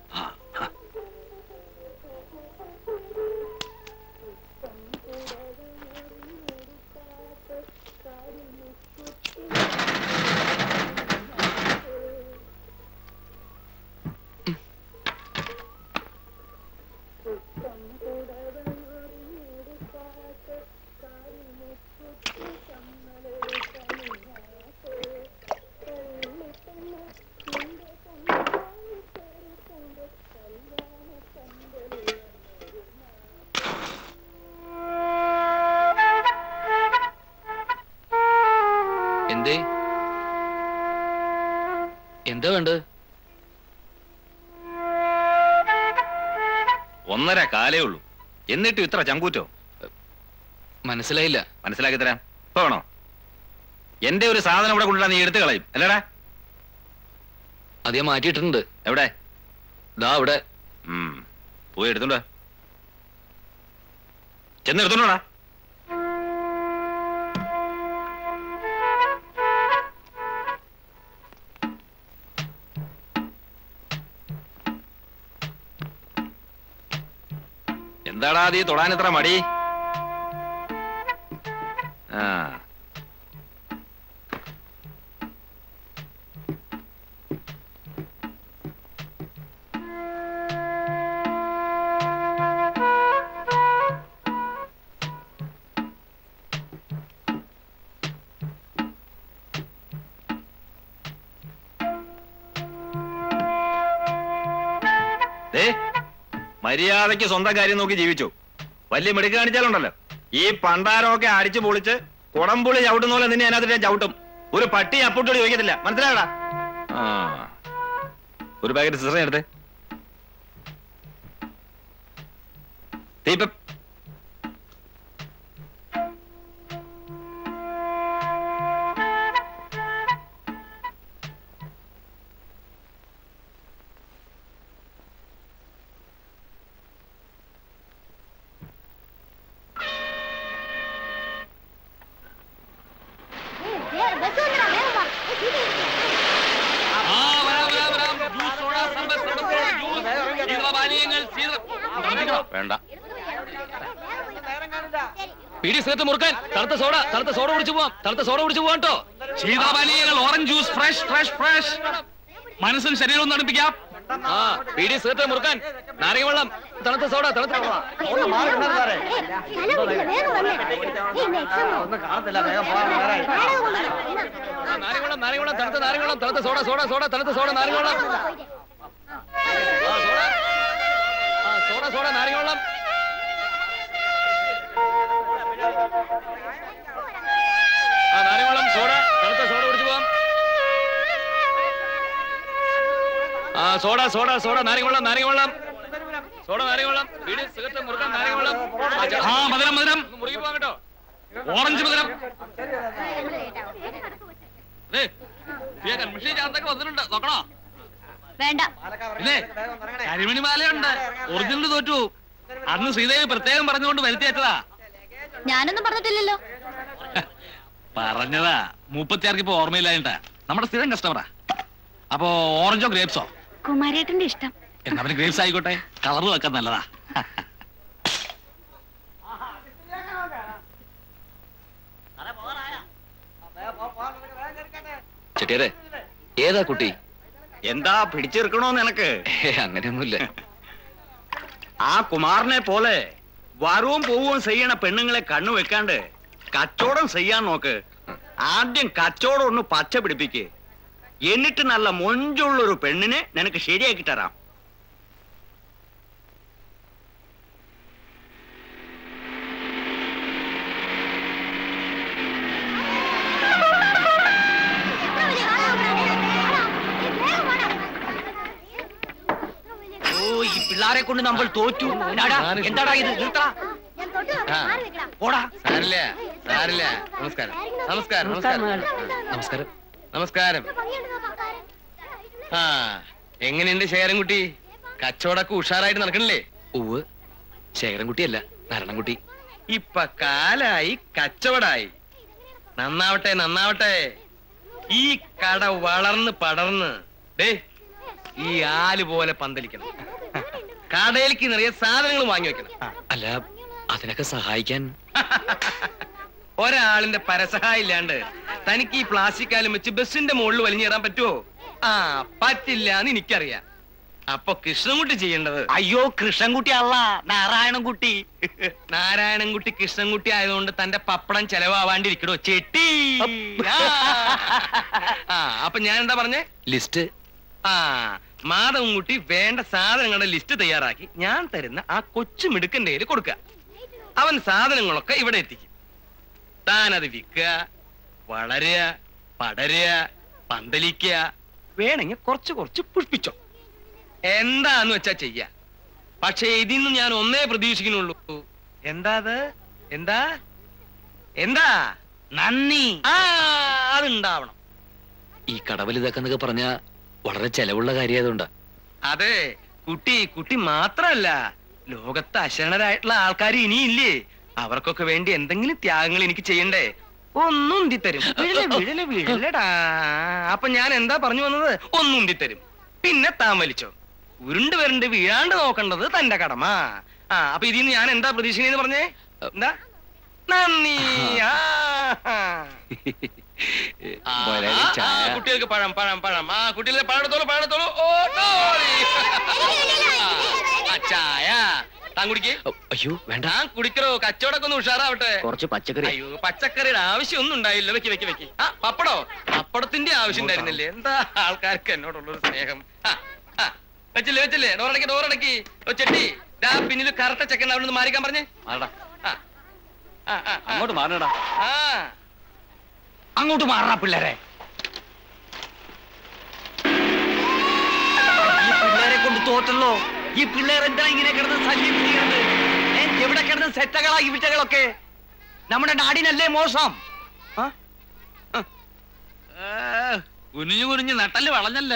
എന്താ വേണ്ടത്? 1.5 കാലേ ഉള്ളൂ, എന്നിട്ടും ഇത്ര ചങ്കൂറ്റോ? മനസ്സിലായില്ല. മനസ്സിലാക്കി തരാം. ഇപ്പൊ വേണോ? എന്റെ ഒരു സാധനം ഇവിടെ കൊണ്ടുവരാൻ നീ എടുത്തു കളയും അല്ലേടാ? അത് ഞാൻ മാറ്റിയിട്ടുണ്ട്. എവിടെ? ദാ അവിടെ. പോയി എടുത്തോണ്ടാ. ചെന്ന് എടുത്തോണ്ടാ. എന്താടാ നീ തൊടാൻ ഇത്ര മടി? മര്യാദയ്ക്ക് സ്വന്തം കാര്യം നോക്കി ജീവിച്ചു. വലിയ മിടുക്ക് കാണിച്ചാലുണ്ടല്ലോ, ഈ പണ്ടാരമൊക്കെ അടിച്ചു പൊളിച്ച് കുടംപുളി ചവിട്ടുന്ന പോലെ നിന്നെ അതിനകത്ത് ചവിട്ടും. ഒരു പട്ടി അപ്പൂട്ടോട് ചോദിക്കത്തില്ല, മനസ്സിലായടാ? ഒരു പാക്കറ്റ് സിസറ എടുത്തേ. ശീതപാനീയങ്ങൾ വേണ്ട. പീഡി സിഗരറ്റ് മുറുക്കാൻ തണുത്ത സോഡ കുടിച്ചു പോവാം. കേട്ടോ. ശീതപാനീയങ്ങൾ orange juice fresh fresh fresh. മനസ്സും ശരീരവും തണുപ്പിക്കാം. പീഡി സിഗരറ്റ് മുറുക്കാൻ നാരങ്ങ വെള്ളം തണുത്ത സോഡ ഒന്ന് കാണത്തില്ല, വേഗം പോകാൻ നേരായി. നാരങ്ങ വെള്ളം തണുത്ത നാരങ്ങ വെള്ളം തണുത്ത സോഡ തണുത്ത സോഡ നാരങ്ങ വെള്ളം സോഡ നാരങ്ങ വെള്ളം. നാരങ്ങ വെള്ളം സോഡ തണുത്ത സോഡ കുടിച്ചു പോവാം. സോഡ നാരങ്ങ വെള്ളം സോഡ നാരങ്ങ വെള്ളം. പീഡി സിഗരറ്റ് മുറുക്കാൻ നാരങ്ങ വെള്ളം. മധുരം മുറുകി പോവാം കേട്ടോ. ഓറഞ്ച് മധുരം. വന്നിട്ടുണ്ട് നോക്കണോ? വേണ്ട. ഇല്ലേ കരിമണി മാലയുണ്ട്. ഒറിജിനൽ തോറ്റു. അന്ന് ശ്രീദേവി പ്രത്യേകം പറഞ്ഞുകൊണ്ട് വരുത്തിയേറ്റതാ. ഞാനൊന്നും പറഞ്ഞിട്ടില്ലല്ലോ. പറഞ്ഞതാ. 36 ഇപ്പൊ ഓർമ്മയില്ലായിട്ടാ. നമ്മുടെ സ്ഥിരം കസ്റ്റമറാ. അപ്പോ ഓറഞ്ചോ ഗ്രേപ്സോ? കുമാരേട്ടന്റെ ഇഷ്ടം. എന്നാ പിന്നെ ഗ്രേപ്സ് ആയിക്കോട്ടെ. കളറ് വെക്കാൻ നല്ലതാ. ചെട്ടിയാരെ ഏതാ കുട്ടി? എന്താ പിടിച്ചെടുക്കണോ നിനക്ക്? അങ്ങനെയൊന്നുമില്ല. ആ കുമാറിനെ പോലെ വരവും പോവും ചെയ്യണ പെണ്ണുങ്ങളെ കണ്ണു വെക്കാണ്ട് കച്ചവടം ചെയ്യാൻ നോക്ക്. ആദ്യം കച്ചവടം ഒന്ന് പച്ച പിടിപ്പിക്ക്. എന്നിട്ട് നല്ല മൊഞ്ചുള്ളൊരു പെണ്ണിനെ നിനക്ക് ശരിയാക്കി തരാം. ഓ, ഈ പിള്ളാരെ കൊണ്ട് നമ്മൾ തോറ്റു. എന്താടാ ഇത്? നിർത്താ. സാരില്ല. നമസ്കാരം. എങ്ങനെയുണ്ട് ശേഖരൻകുട്ടി? കച്ചവടമൊക്കെ ഉഷാറായിട്ട് നടക്കണില്ലേ? ഉവ് ശേഖരൻകുട്ടിയല്ല, നാരായണൻകുട്ടി. ഇപ്പൊ കാലായി കച്ചവടായി. നന്നാവട്ടെ. ഈ കട വളർന്ന് പടർന്ന് ഈ ആല് പോലെ പന്തലിക്കണം. കടയിലേക്ക് നിറയെ സാധനങ്ങൾ വാങ്ങി വെക്കണം. അല്ല, അതിനൊക്കെ സഹായിക്കാൻ ഒരാളിന്റെ പരസഹായം ഇല്ലാണ്ട് തനിക്ക് ഈ പ്ലാസ്റ്റിക് കാലം വെച്ച് ബസിന്റെ മുകളിൽ വലിഞ്ഞേറാൻ പറ്റുമോ? പറ്റില്ല എന്ന് എനിക്കറിയാം. അപ്പൊ കൃഷ്ണൻകുട്ടി ചെയ്യേണ്ടത്. അയ്യോ, കൃഷ്ണൻകുട്ടി അല്ല, നാരായണൻകുട്ടി. നാരായണൻകുട്ടി കൃഷ്ണൻകുട്ടി ആയതുകൊണ്ട് തന്റെ പപ്പടം ചെലവാവാണ്ടിരിക്കണോ ചെട്ടി? അപ്പൊ ഞാൻ എന്താ പറഞ്ഞേ? ലിസ്റ്റ്. മാധവൻകുട്ടി വേണ്ട സാധനങ്ങളുടെ ലിസ്റ്റ് തയ്യാറാക്കി ഞാൻ തരുന്ന ആ കൊച്ചു മിടുക്കന്റെ കയ്യിൽ കൊടുക്കുക. അവൻ സാധനങ്ങളൊക്കെ ഇവിടെ എത്തിക്കും. താനത് വിൽക്കുക, വളരുക, പടരുക, പന്തലിക്കുക, വേണമെങ്കിൽ കുറച്ച് പുഷ്പിച്ചോ. എന്താന്ന് വെച്ചാ ചെയ്യ. പക്ഷെ ഇതിന്ന് ഞാൻ ഒന്നേ പ്രതീക്ഷിക്കുന്നുള്ളൂ. എന്താ നന്ദി. അതുണ്ടാവണം. ഈ കടവലിതാക്കെന്നൊക്കെ പറഞ്ഞ വളരെ ചെലവുള്ള കാര്യമായതുകൊണ്ടാ. അതെ, കുട്ടി മാത്രല്ല, ലോകത്ത് അശരണരായിട്ടുള്ള ആൾക്കാർ ഇനിയില്ലേ? അവർക്കൊക്കെ വേണ്ടി എന്തെങ്കിലും ത്യാഗങ്ങൾ എനിക്ക് ചെയ്യണ്ടേ? ഒന്നും ഉന്തിത്തരും. വീഴലടാ. അപ്പൊ ഞാൻ എന്താ പറഞ്ഞു വന്നത്? ഒന്നും ഉന്തിത്തരും. പിന്നെ താൻ വലിച്ചോ. ഉരുണ്ട് വരണ്ട് വീഴാണ്ട് നോക്കേണ്ടത് തന്റെ കടമ. അപ്പൊ ഇതിന്ന് ഞാൻ എന്താ പ്രതീക്ഷിക്കുന്നതെന്ന് പറഞ്ഞേ? എന്താ? നന്ദി. കുട്ടികൾക്ക് പഴം. കുട്ടികൾക്ക് പഴത്തോളൂ. ചായ താൻ കുടിക്കേ. അയ്യോ വേണ്ട, കുടിക്കറോ. കച്ചവടമൊക്കെ ഒന്ന് ഉഷാറാവട്ടെ. കുറച്ച് പച്ചക്കറി. അയ്യോ, പച്ചക്കറിയുടെ ആവശ്യം ഒന്നും ഉണ്ടായില്ല. വെക്ക്. പപ്പടത്തിന്റെ ആവശ്യം ഉണ്ടായിരുന്നില്ലേ? എന്താ ആൾക്കാർക്ക് എന്നോടുള്ളൊരു സ്നേഹം. വെച്ചില്ലേ? ഡോറടക്കി. ചെട്ടി പിന്നിൽ കറുത്ത ചെക്കൻ അവിടെ നിന്ന് മാറിക്കാൻ പറഞ്ഞേ. അങ്ങോട്ട് മാറണടാ. അങ്ങോട്ട് മാറണ പിള്ളേരെ. ഈ പിള്ളേരെ കൊണ്ട് തോറ്റല്ലോ. ഈ പിള്ളേരെന്താ ഇങ്ങനെ കിടന്ന് ശല്യം ചെയ്യുന്നത്? എവിടെ കിടന്ന് സെറ്റകളാ ഈ വിറ്റകളൊക്കെ? നമ്മുടെ നാടിനല്ലേ മോശം? കുനിഞ്ഞു നട്ടല് വളഞ്ഞല്ല.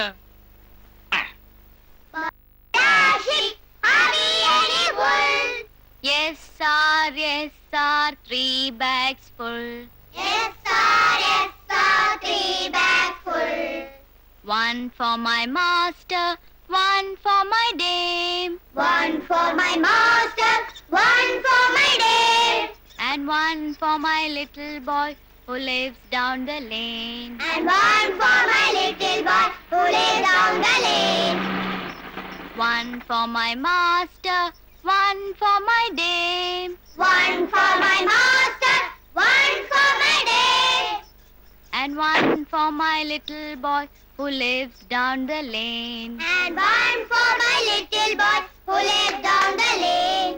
Yes sir, 3 bags full. Yes sir, 3 bags full. One for my master, one for my dame, one for my master, one for my dame, and one for my little boy who lives down the lane, and one for my little boy who lives down the lane. One for my master, one for my dame, one for my master, one for my dame, and one for my little boy who lives down the lane, and one for my little boy who lives down the lane.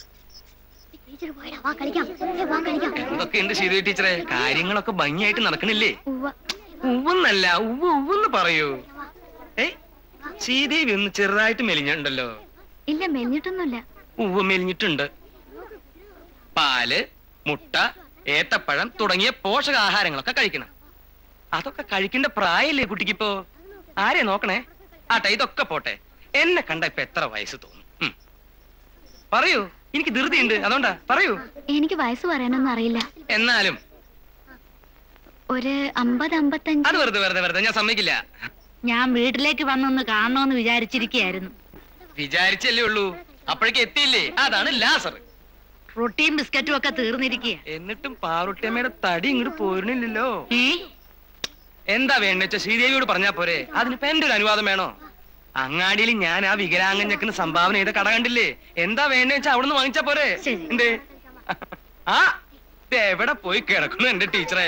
എന്തൊക്കെയുണ്ട് ശ്രീദേവി ടീച്ചറെ? കാര്യങ്ങളൊക്കെ ഭംഗിയായിട്ട് നടക്കണില്ലേ? ഉവ്വെന്നല്ല, ഉവ്വെന്ന് പറയൂ. ശ്രീദേവി ഒന്ന് ചെറുതായിട്ട് മെലിഞ്ഞുണ്ടല്ലോ. ഇല്ല, മെലിഞ്ഞിട്ടൊന്നുമില്ല. ഉവ്വ് മെലിഞ്ഞിട്ടുണ്ട്. പാല്, മുട്ട, ഏത്തപ്പഴം തുടങ്ങിയ പോഷകാഹാരങ്ങളൊക്കെ കഴിക്കണം. അതൊക്കെ കഴിക്കേണ്ട പ്രായല്ലേ കുട്ടിക്കിപ്പോ? ആരെ നോക്കണേ? ആട്ടെ, ഇതൊക്കെ പോട്ടെ. എന്നെ കണ്ട ഇപ്പൊ എത്ര വയസ്സ് തോന്നും? പറയൂ, എനിക്ക് ധൃതിയുണ്ട്, അതുകൊണ്ടാ. പറയൂ. എനിക്ക് വയസ്സ് പറയാനൊന്നും അറിയില്ല. എന്നാലും ഒരു 50-55. അത് വെറുതെ ഞാൻ സമ്മതിക്കില്ല. ഞാൻ വീട്ടിലേക്ക് വന്നൊന്ന് കാണണോന്ന് വിചാരിച്ചിരിക്കുകയായിരുന്നു. വിചാരിച്ചല്ലേ ഉള്ളൂ, അപ്പോഴേക്ക് എത്തിയില്ലേ? അതാണ് ലാസർ. റൊട്ടിയും ബിസ്ക്കറ്റും ഒക്കെ തീർന്നിരിക്കുക. എന്നിട്ടും പാറുട്ടിയമ്മയുടെ തടി ഇങ്ങോട്ട് പോരുന്നില്ലല്ലോ. എന്താ വേണ്ട വെച്ചാ ശ്രീദേവിയോട് പറഞ്ഞാ പോരെ? അതിനിപ്പോ എന്റെ ഒരു അനുവാദം വേണോ? അങ്ങാടിയിൽ ഞാൻ ആ വികലാംഗഞ്ഞക്കിന് സംഭാവന ചെയ്ത കട കണ്ടില്ലേ? എന്താ വേണ്ട വെച്ചാ അവിടുന്ന് വാങ്ങിച്ചാ പോരെ? എന്തേ? ആ എവിടെ പോയി കിടക്കുന്നു എന്റെ ടീച്ചറെ?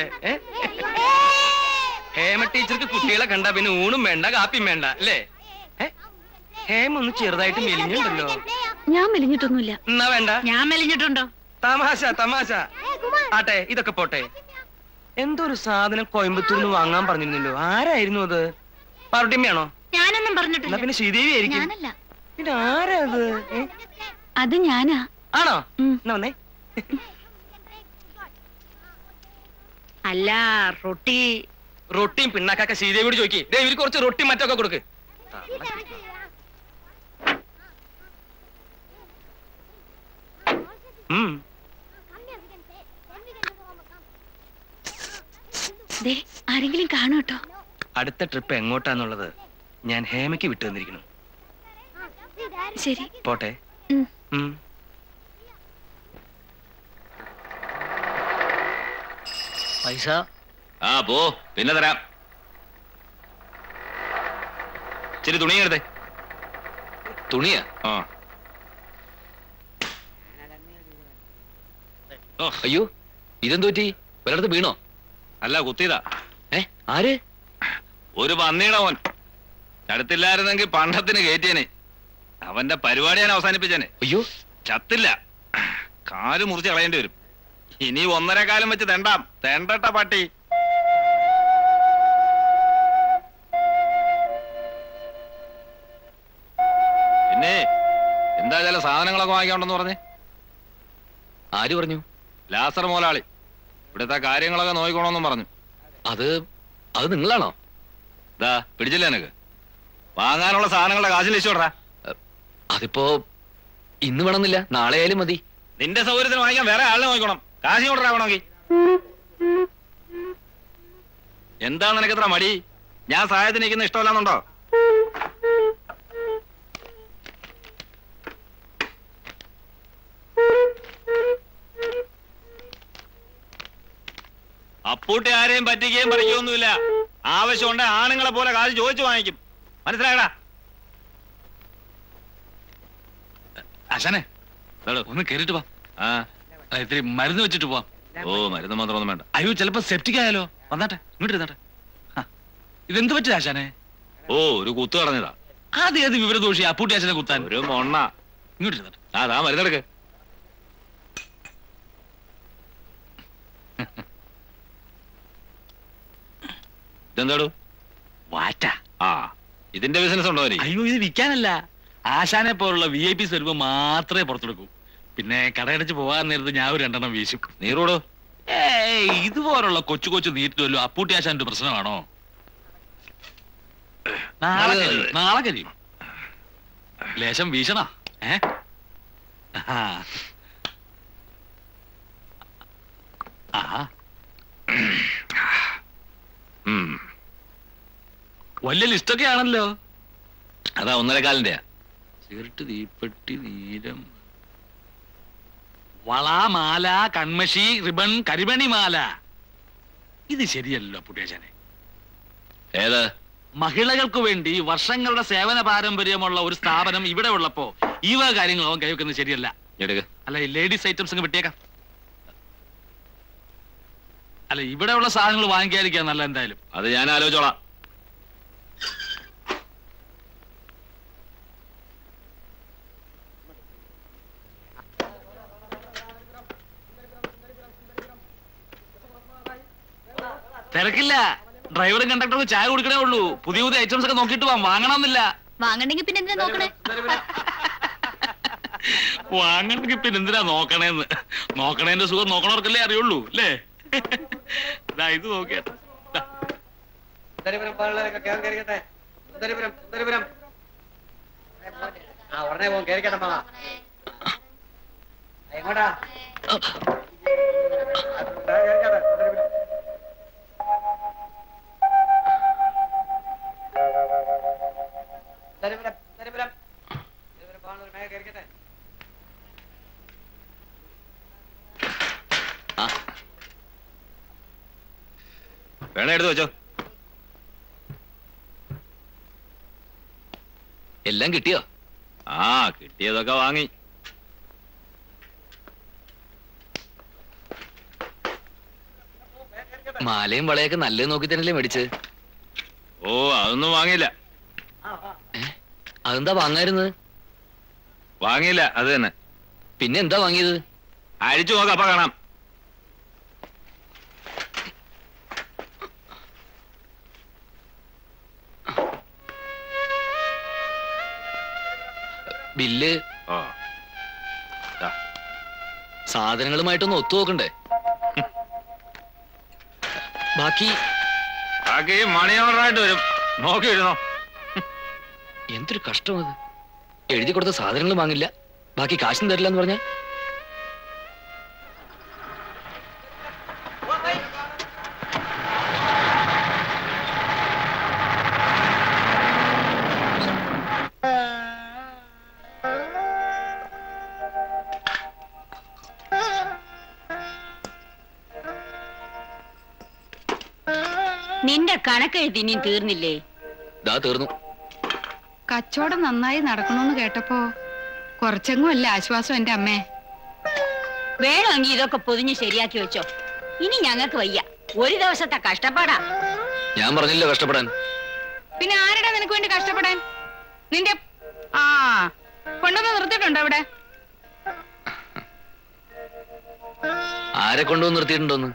ഹേമ ടീച്ചർക്ക് കുട്ടികളെ കണ്ട പിന്നെ ഊണും വേണ്ട കാപ്പിയും വേണ്ട അല്ലേ? ഹേമ ഒന്ന് ചെറുതായിട്ട് മെലിഞ്ഞുണ്ടല്ലോ. ഞാൻ മെലിഞ്ഞിട്ടൊന്നുമില്ല. എന്നാ വേണ്ട. ഞാൻ മെലിഞ്ഞിട്ടുണ്ടോ? തമാശ. ആട്ടെ, ഇതൊക്കെ പോട്ടെ. എന്തോ ഒരു സാധനം കോയമ്പത്തൂരിന്ന് വാങ്ങാൻ പറഞ്ഞിരുന്നല്ലോ. ആരായിരുന്നു അത്? പാറുട്ടിയമ്മയാണോ? ഞാനൊന്നും പറഞ്ഞിട്ടില്ല. പിന്നെ ശ്രീദേവി ആയിരിക്കും. പിന്നെ ആരാ അത്? അത് ഞാനാ. ആണോ? എന്നാ വന്നേ. അല്ല, റൊട്ടിയും പിണ്ണാക്കൊക്കെ ശ്രീദേവിയോട് ചോദിക്കേ. ഇവർക്ക് കുറച്ച് റൊട്ടി മറ്റൊക്കെ കൊടുക്ക്. ആരെങ്കിലും കാണും കേട്ടോ. അടുത്ത ട്രിപ്പ് എങ്ങോട്ടാന്നുള്ളത് ഞാൻ ഹേമയ്ക്ക് വിട്ടു തന്നിരിക്കുന്നു. ശരി, പോട്ടെ. പൈസ പോ, പിന്നെ തരാം. ശരി, തുണിയെടുത്തേ. തുണിയാ? അയ്യോ, ഇതെന്തു പറ്റി? വല്ലയിടത്ത് വീണോ? അല്ല, കുത്തിയതാ. ആര്? ഒരു പന്നിയുടെ മോൻ. ചടുത്തില്ലായിരുന്നെങ്കിൽ പണ്ടത്തിന് കയറ്റിയനെ. അവന്റെ പരിപാടി ഞാൻ അവസാനിപ്പിച്ചേനെ. അയ്യോ, ചത്തില്ല. കാല് മുറിച്ച് കളയേണ്ടി വരും. ഇനി 1.5 കാലം വെച്ച് തെണ്ടട്ട പട്ടി. പിന്നെ എന്താ ചില സാധനങ്ങളൊക്കെ വാങ്ങിക്കണ്ടെന്ന് പറഞ്ഞേ? ആര് പറഞ്ഞു? ലാസർ മുതലാളി. ഇവിടുത്തെ കാര്യങ്ങളൊക്കെ നോക്കിക്കോണമെന്നും പറഞ്ഞു. അത് നിങ്ങളാണോ? ഇതാ പിടിച്ചില്ല എനക്ക്. വാങ്ങാനുള്ള സാധനങ്ങളുടെ കാശ് ലിസ്റ്റോടാ. അതിപ്പോ ഇന്ന് വേണമെന്നില്ല, നാളെ ആയാലും മതി. നിന്റെ സൗകര്യത്തിന് വാങ്ങിക്കാൻ വേറെ ആളിനെ നോക്കണം. കാശ് കൊണ്ടാവണമെങ്കിൽ. എന്താണ് നിനക്ക് എത്ര മടി? ഞാൻ സഹായത്തിന് നിൽക്കുന്ന ഇഷ്ടമല്ലാന്നുണ്ടോ? അപ്പൂട്ടി ആരെയും പറ്റിക്കുകയും പറിക്കുകയൊന്നുമില്ല. ആവശ്യമുണ്ട് ആണുങ്ങളെ പോലെ കാശ് ചോദിച്ചു വാങ്ങിക്കും. മനസ്സിലായടാ? ആശാനെ, ഒന്ന് കേറിട്ട് വാ. ഇത്തിരി മരുന്ന് വെച്ചിട്ട് പോവാം. മരുന്ന് മാത്രമൊന്നും വേണ്ട. അയ്യോ, ചിലപ്പോ സെപ്റ്റിക് ആയാലോ. വന്നാട്ടെ, ഇങ്ങോട്ട് ഇരുന്നാട്ടെ. ഇതെന്ത് പറ്റില്ല ആശാനെ? ഒരു കുത്തു കളഞ്ഞതാ. ഏത് വിവരദോഷി അപ്പൂട്ടി ആശാനെ കുത്താൻ? ഒരു മൊണ്ണ. ഇങ്ങോട്ട് ഇരുന്നാട്ടെ. അതാ മരുന്നെടുക്ക്. ഇതെന്താടു? വാറ്റ. ഇതിന്റെ ബിസിനസ് ഉണ്ടോ? അയ്യോ, ഇത് വിൽക്കാനല്ല. ആശാനെ പോലുള്ള VIP സ്വരൂപ് മാത്രമേ പുറത്തെടുക്കൂ. പിന്നെ കടയടച്ച് പോകാൻ നേരത്ത് ഞാൻ ഒരു 2 വീശും. നീറോടോ? ഇതുപോലുള്ള കൊച്ചു നീറ്റുമല്ലോ അപ്പൂട്ടി ആശാന്റെ പ്രശ്നമാണോ? നാളെ കരിയും. ലേശം വീശണ. വലിയ ലിസ്റ്റൊക്കെ ആണല്ലോ. അതാ 1.25-ന്റെ. സിഗരറ്റ്, തീപ്പെട്ടി, നീരം, വള, മാല, കൺമഷി, റിബൺ, കരിമണി മാല. ഇത് ശരിയല്ലോ പുട്ടേശനെ. ഏത്? മഹിളകൾക്ക് വേണ്ടി വർഷങ്ങളുടെ സേവന പാരമ്പര്യമുള്ള ഒരു സ്ഥാപനം ഇവിടെ ഉള്ളപ്പോ ഈ വക കാര്യങ്ങൾ അവൻ കൈവെക്കുന്നത് ശരിയല്ല. അല്ല, ഈ ലേഡീസ് ഐറ്റംസ് അങ്ങ് വിട്ടേക്കാം. അല്ല, ഇവിടെ ഉള്ള സാധനങ്ങൾ വാങ്ങിക്കാതിരിക്കാൻ നല്ല. എന്തായാലും അത് ഞാൻ ആലോചിച്ചോളാം. തിരക്കില്ല. ഡ്രൈവറും കണ്ടക്ടറും ചായ കുടിക്കണേ ഉള്ളൂ. പുതിയ പുതിയ ഐറ്റംസ് ഒക്കെ നോക്കിയിട്ട് വാങ്ങണമെന്നില്ല. വാങ്ങണ്ടെങ്കിൽ പിന്നെ എന്തിനാ നോക്കണേ? വാങ്ങണമെങ്കിൽ പിന്നെ എന്തിനാ നോക്കണേന്ന്. നോക്കണേന്റെ സുഖം നോക്കണവർക്കല്ലേ അറിയുള്ളൂ അല്ലേ? ഇത് നോക്കിയാട്ടെ. ഉടനെ പോകും, കേറിക്കട്ടെ മാമ. എങ്ങോട്ടാ? വേണ എടുത്തു വെച്ചോ. എല്ലാം കിട്ടിയോ? ആ, കിട്ടിയതൊക്കെ വാങ്ങി. മാലയും വളയൊക്കെ നല്ലത് നോക്കി തന്നെയല്ലേ മേടിച്ച്? ഓ, അതൊന്നും വാങ്ങിയില്ല. അതെന്താ വാങ്ങായിരുന്നത്? വാങ്ങിയില്ല, അത് തന്നെ. പിന്നെ എന്താ വാങ്ങിയത്? അഴിച്ചു നോക്കാം, അപ്പൊ കാണാം. ബില്ല്. സാധനങ്ങളുമായിട്ടൊന്ന് ഒത്തു നോക്കണ്ടേ? ബാക്കി മണി ഓർഡറായിട്ട് വരും, നോക്കി വരുന്നോ. എന്തൊരു കഷ്ടം അത്. എഴുതി കൊടുത്ത സാധനങ്ങൾ വാങ്ങില്ല, ബാക്കി കാശും തരില്ല എന്ന് പറഞ്ഞ. നിന്റെ കണക്കെഴുതി ഇനിയും തീർന്നില്ലേ? തീർന്നു. കച്ചവടം നന്നായി നടക്കണമെന്ന് കേട്ടപ്പോ കുറച്ചെങ്ങും അല്ല ആശ്വാസം എന്റെ അമ്മേ. വേണമെങ്കിൽ ഇതൊക്കെ പൊതിഞ്ഞ് ശരിയാക്കി വെച്ചോ. ഇനി ഞങ്ങൾക്ക് വയ്യ, ഒരു ദിവസത്തെ കഷ്ടപ്പാടാ. ഞാൻ പറഞ്ഞില്ല കഷ്ടപ്പെടാൻ. പിന്നെ ആരുടെ നിനക്ക് വേണ്ടി കഷ്ടപ്പെടാൻ? നിന്റെ കൊണ്ടുവന്ന് നിർത്തിയിട്ടുണ്ടോ അവിടെ? ആരെ കൊണ്ടുവന്ന് നിർത്തിയിട്ടുണ്ടോന്ന്?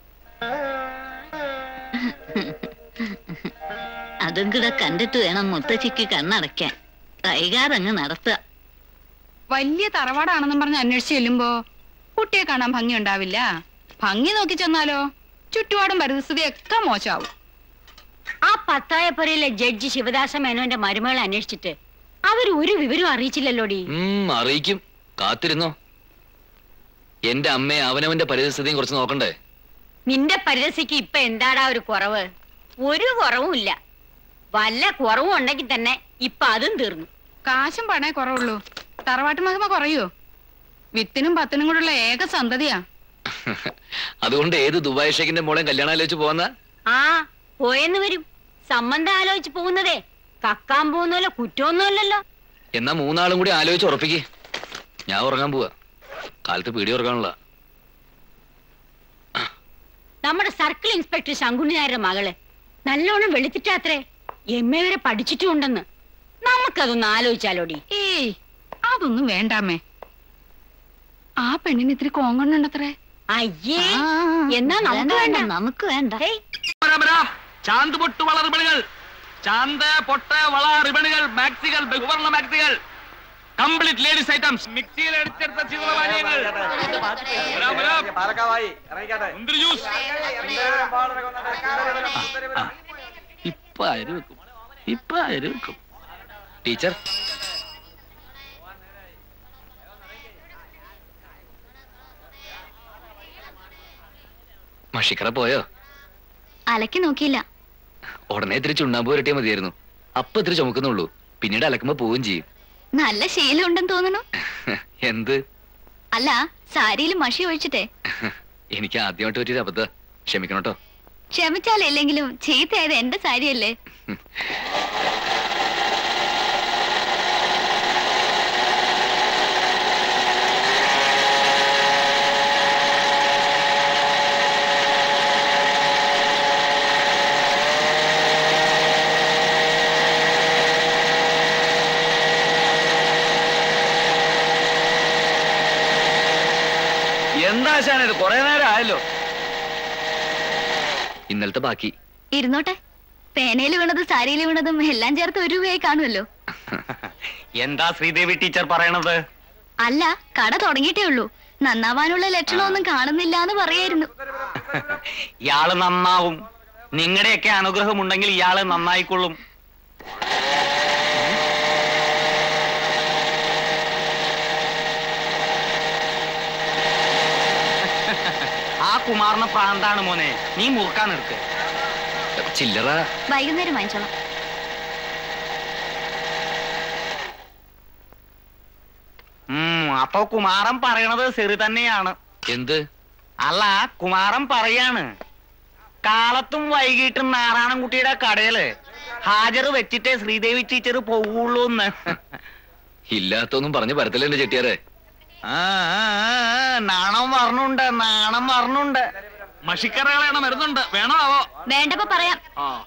അതും കൂടെ കണ്ടിട്ട് വേണം മുത്തശ്ശിക്ക് കണ്ണടയ്ക്കാൻ. കൈകാരങ്ങ് നടത്തുക. വലിയ തറവാടാണെന്നും പറഞ്ഞ് അന്വേഷിച്ച് ചെല്ലുമ്പോ കുട്ടിയെ കാണാൻ ഭംഗി ഉണ്ടാവില്ല. ഭംഗി നോക്കി ചെന്നാലോ ചുറ്റുപാടും പരിസ്ഥിതിയൊക്കെ മോശമാവും. ആ പത്തായപ്പുരയിലെ ജഡ്ജി ശിവദാസ മേനോന്റെ മരുമകളെ അന്വേഷിച്ചിട്ട് അവർ ഒരു വിവരം അറിയിച്ചില്ലല്ലോടി. അറിയിക്കും, കാത്തിരുന്നോ. എന്റെ അമ്മയെ അവനവന്റെ പരിസ്ഥിതിയും കുറച്ച് നോക്കണ്ടേ? നിന്റെ പരിസ്ഥിതിക്ക് ഇപ്പൊ എന്താടാ ഒരു കുറവ്? ഒരു കുറവുമില്ല. വല്ല കുറവും ഉണ്ടെങ്കിൽ തന്നെ ഇപ്പൊ അതും തീർന്നു. കാശും പണേ കുറവുള്ളൂ, തറവാട്ട് മഹിമ കുറയോ? വിത്തിനും പത്തിനും കൂടെയുള്ള ഏക സന്തതിയാ. അതുകൊണ്ട് ഏത് ദുബായ് ഷേഖിന്റെ മോളെ കല്യാണം ആലോചിച്ച് പോകുന്ന? പോയെന്ന് വരും. സംബന്ധം ആലോചിച്ച് പോകുന്നതേ കക്കാൻ പോകുന്നല്ലോ, കുറ്റമൊന്നുമല്ലല്ലോ. എന്നാ 3 ആളും കൂടി ആലോചിച്ച് ഉറപ്പിക്ക്. ഞാൻ ഉറങ്ങാൻ പോവാ, കാലത്ത് പീടി ഉറങ്ങാനുള്ള. നമ്മുടെ സർക്കിൾ ഇൻസ്പെക്ടർ ശങ്കുണ്ണി നായരുടെ മകള് നല്ലോണം വെളുത്തിട്ടാത്രേ. MA വരെ പഠിച്ചിട്ടുണ്ടെന്ന്. നമുക്കതൊന്ന് ആലോചിച്ചാലോടി. ഏയ്, അതൊന്നും വേണ്ടാമേ. ആ പെണ്ണിന് ഇത്തിരി കോങ്കണ്ണുണ്ടത്രേ. അയ്യേ, എന്നാ നമുക്ക് വേണ്ട. നമുക്ക് വേണ്ട. ചാന്ത് പൊട്ട് വള റിബണുകൾ, ചാന്ത് പൊട്ട് വള റിബണുകൾ, മാക്സികൾ, ബഹുവർണ്ണ മാക്സികൾ, കംപ്ലീറ്റ് ലേഡീസ് ഐറ്റംസ്, മിക്സിയിൽ അടിച്ചെടുത്ത ചിത്രപാനീയങ്ങൾ, മുന്തിരി ജ്യൂസ്. ഇപ്പൊ അരി വെക്കും, ഇപ്പൊ അരി വെക്കും. ടീച്ചർ, മഷിക്കറ പോയോ? അലക്കി നോക്കിയില്ല. ഉടനെ ഇത്തിരി ചുണ്ണാമ്പ് പുരട്ടിയാൽ മതിയായിരുന്നു. അപ്പൊ ഇത്തിരി ചുമക്കുന്നുള്ളൂ, പിന്നീട് അലക്കുമ്പോ പോവുകയും ചെയ്യും. നല്ല ശീലം ഉണ്ടെന്ന് തോന്നുന്നു. എന്ത്? അല്ല, സാരിയിൽ മഷി ഒഴിച്ചിട്ടേ. എനിക്ക് ആദ്യമായിട്ട് പറ്റിയൊരു അബദ്ധം, ക്ഷമിക്കണോട്ടോ. ക്ഷമിച്ചാലില്ലെങ്കിലും ചീത്തയായത് എന്റെ സാരിയല്ലേ. എന്താ ശാന, ഇത് കുറെ നേരം ആയല്ലോ. ഇന്നലത്തെ ബാക്കി ഇരുന്നോട്ടെ. പേനയിൽ വീണതും സാരിയിൽ വീണതും എല്ലാം ചേർത്ത് 1 രൂപയായി കാണുമല്ലോ. എന്താ ശ്രീദേവി ടീച്ചർ പറയണത്? അല്ല, കട തുടങ്ങിയിട്ടേ ഉള്ളൂ. നന്നാവാനുള്ള ലക്ഷണമൊന്നും കാണുന്നില്ല എന്ന് പറയായിരുന്നു. ഇയാള് നന്നാവും. നിങ്ങളുടെയൊക്കെ അനുഗ്രഹം ഉണ്ടെങ്കിൽ ഇയാള് നന്നായിക്കൊള്ളും. ആ കുമാറിന് പ്രാന്താണ് മോനെ, നീ മുറുക്കാൻ എടുക്ക്. ചില്ലറ വൈകുന്നേരം വാങ്ങിച്ചോളാം. അപ്പൊ കുമാരൻ പറയണത് ശരി തന്നെയാണ്. എന്ത്? അല്ല, കുമാരൻ പറയാണ് കാലത്തും വൈകിട്ടും നാരായണൻകുട്ടിയുടെ കടയില് ഹാജർ വെച്ചിട്ടേ ശ്രീദേവി ടീച്ചർ പോവുള്ളൂ എന്ന്. ഇല്ലാത്തൊന്നും പറഞ്ഞു പരത്തില്ലേ ചെട്ടിയാരെ. നാണം പറഞ്ഞുണ്ട്, നാണം പറഞ്ഞുണ്ട്. മഷിക്കറകളാണ് മരുന്നുണ്ട്, വേണോ ആവോ? വേണ്ടപ്പോ പറയാം.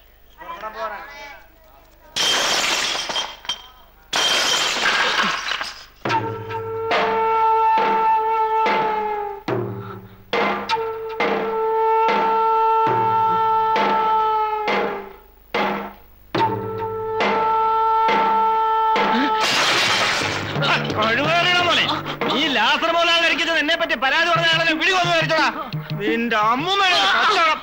നീ ലാസർ പോലാണ് ധരിക്കുന്നത്. എന്നെ പറ്റി പരാതി പറഞ്ഞാണല്ലോ വിളി വന്നു ധരിച്ചോടാ. നിന്റെ അമ്മൂമ്മയുടെ കച്ചവടം.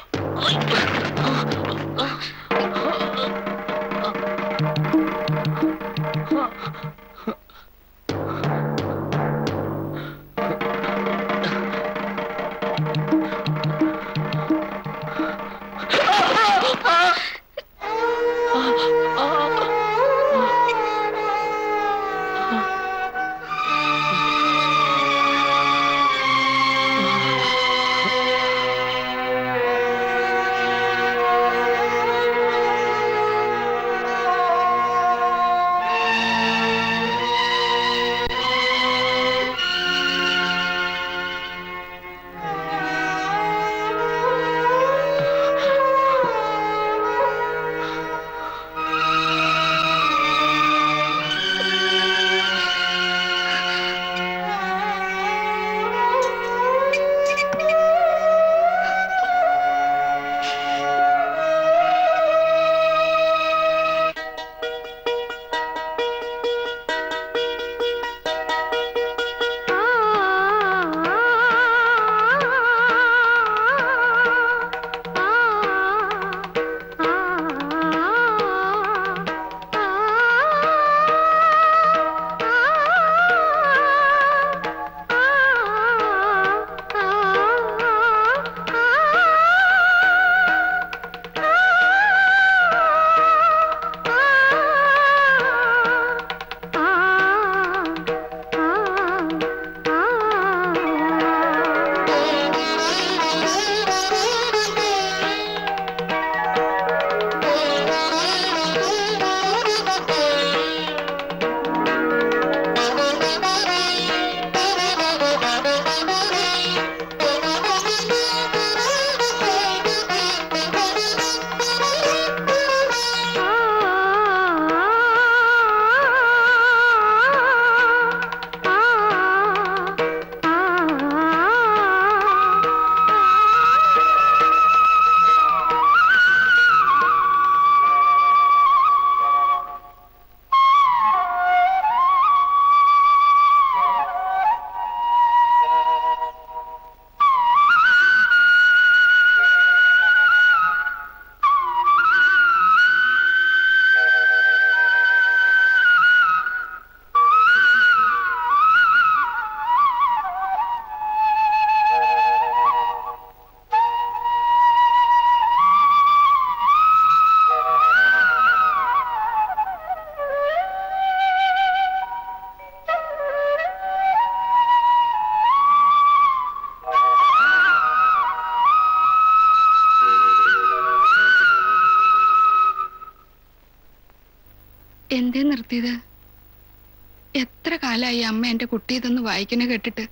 നിർത്തിയത്? എത്ര കാലമായി അമ്മ എന്റെ കുട്ടി ഇതൊന്ന് വായിക്കുന്ന കേട്ടിട്ട്.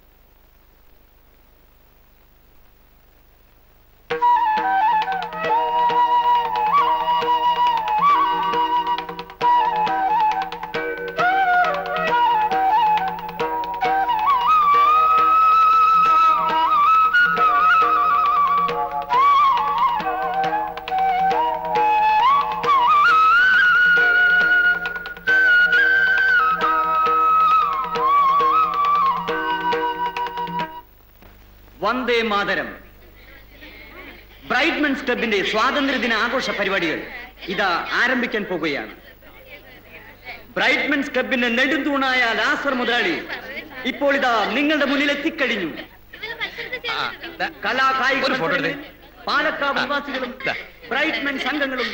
വന്ദേ മാതരം. ബ്രൈറ്റ്മെൻസ് ക്ലബിന്റെ സ്വാതന്ത്ര്യദിന ആഘോഷ പരിപാടികൾ ഇതാ ആരംഭിക്കാൻ പോകുകയാണ്. ബ്രൈറ്റ്മെൻസ് ക്ലബിന്റെ നെടുന്തൂണായ ലാസർ മുതലാളി ഇപ്പോൾ ഇതാ നിങ്ങളുടെ മുന്നിൽ എത്തിക്കഴിഞ്ഞു. കലാകായിക പാലക്കാട് നിവാസികളും ബ്രൈറ്റ്മെൻസ് സംഘങ്ങളും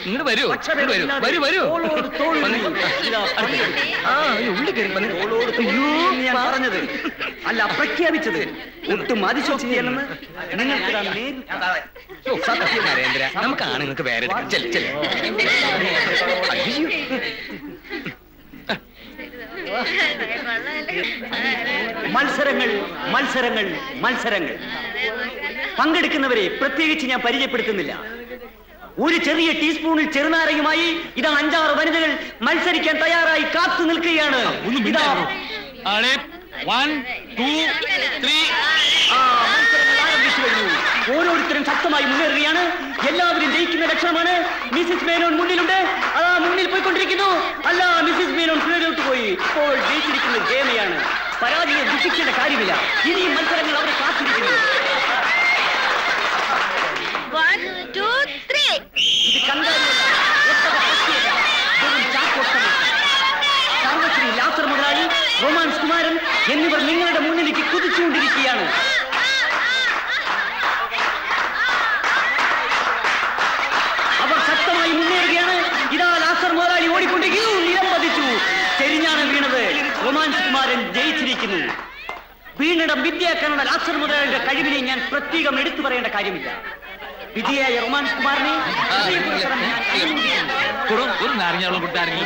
പറഞ്ഞത് അല്ല പ്രഖ്യാപിച്ചത് ഒട്ടും അതിശോക്തിയല്ലെന്ന് നിങ്ങൾക്ക് നരേന്ദ്ര, നമുക്ക് ആണുങ്ങൾക്ക് വേറെ മത്സരങ്ങൾ മത്സരങ്ങൾ മത്സരങ്ങൾ. പങ്കെടുക്കുന്നവരെ പ്രത്യേകിച്ച് ഞാൻ പരിചയപ്പെടുത്തുന്നില്ല. ഒരു ചെറിയ ടീസ്പൂണിൽ ചെറുനാരയുമായി ഇതാ 5-6 വനിതകൾ മത്സരിക്കാൻ തയ്യാറായി കാത്തു നിൽക്കുകയാണ്. മത്സരങ്ങൾ ആരംഭിച്ചു കഴിഞ്ഞു. ഓരോരുത്തരും ശക്തമായി മുന്നേറുകയാണ്. എല്ലാവരും ജയിക്കുന്ന ലക്ഷണമാണ്. മിസ്സിസ് മേനോൻ മുന്നിലുണ്ട്. അതാ മുന്നിൽ പോയിക്കൊണ്ടിരിക്കുന്നു. അല്ല, മിസ്സിസ് മേനോൻ കീഴോട്ട് പോയി. ഇപ്പോൾ ജയിച്ചിരിക്കുന്നത് ജയമയാണ്. പരാജയം ദുഃഖിക്കേണ്ട കാര്യമില്ല. ഇനിയും മത്സരങ്ങൾ അവരെ കാത്തിരിക്കുന്നു. ഇത് സർവശ്രീ ലാസർ മുതലാളി, റൊമാൻസ് കുമാരൻ എന്നിവർ നിങ്ങളുടെ മുന്നിലേക്ക് കുതിച്ചുകൊണ്ടിരിക്കുകയാണ്. അവർ ശക്തമായി മുന്നേറുകയാണ്. ഇതാ ലാസർ മുതലാളി ഓടിക്കൊണ്ടിരിക്കുന്നു. നിലം പതിച്ചു. ചെരിഞ്ഞാണ് വീണത്. റൊമാൻസ് കുമാരൻ ജയിച്ചിരിക്കുന്നു. വീണിടം വിദ്യാക്കാനുള്ള ലാസർ മുതലാളിയുടെ കഴിവിനെ ഞാൻ പ്രത്യേകം എടുത്തു പറയേണ്ട കാര്യമില്ല. വിജയായ റൊമാൻസ് കുമാറിനെ ഒരു നാരങ്ങ കൊടുത്താരെങ്കിലും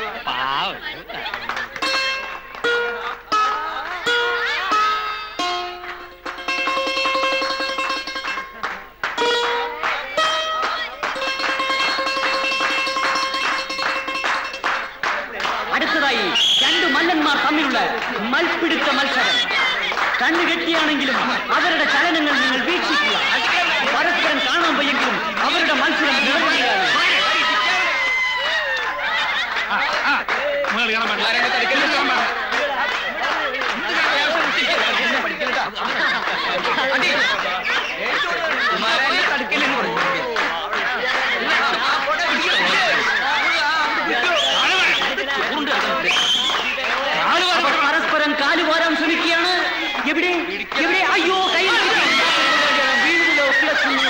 അടുത്തതായി 2 മല്ലന്മാർ തമ്മിലുള്ള മൽപ്പിടുത്ത മത്സരം. കണ്ണുകെട്ടിയാണെങ്കിലും അവരുടെ ചലനങ്ങൾ നിങ്ങൾ വീക്ഷിക്കുക. പരസ്പരം കാണാൻ വയ്യെങ്കിലും അവരുടെ മത്സരം നിറയുകയാണ്. പരസ്പരം കാലുവാരാൻ ശ്രമിക്കുകയാണ്. എവിടെ എവിടെ? അയ്യോ, കൈ വീടിലോ കിളക്കുന്നു.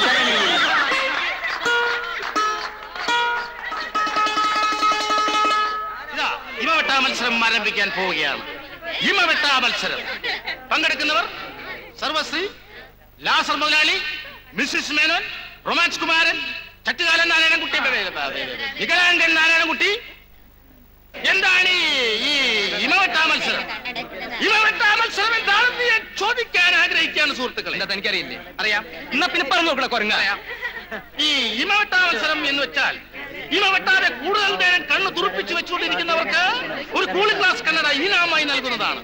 ഇമവെട്ടാ മത്സരം ആരംഭിക്കാൻ പോവുകയാണ്. ഇമവെട്ടാ മത്സരം. പങ്കെടുക്കുന്നവർ സർവശ്രീ ലാസർ മുതലാളി, മിസ്സിസ് മേനോൻ, റൊമാൻസ് കുമാരൻ, ചട്ടുകാലൻ നാരായണൻകുട്ടി, വികലാംഗൻ നാരായണൻകുട്ടി. എന്താണ് ഈ ഇമവെട്ടാ മത്സരം? ഇമവെട്ടാ മത്സരം എന്താണെന്ന് ഞാൻ ചോദിക്കാൻ ആഗ്രഹിക്കുകയാണ് സുഹൃത്തുക്കളെ. എന്താ തനിക്കറിയില്ലേ? അറിയാം. എന്നാ പിന്നെ പറഞ്ഞു നോക്കണ കുരങ്ങ. അറിയാം. ഈ ഇമവെട്ടാ മത്സരം എന്ന് വെച്ചാൽ ഇമ വെട്ടാതെ കൂടുതൽ നേരം കണ്ണ് തുറപ്പിച്ചു വെച്ചുകൊണ്ടിരിക്കുന്നവർക്ക് ഒരു കൂളിംഗ് ഗ്ലാസ് കണ്ണട ഇനാമായി നൽകുന്നതാണ്.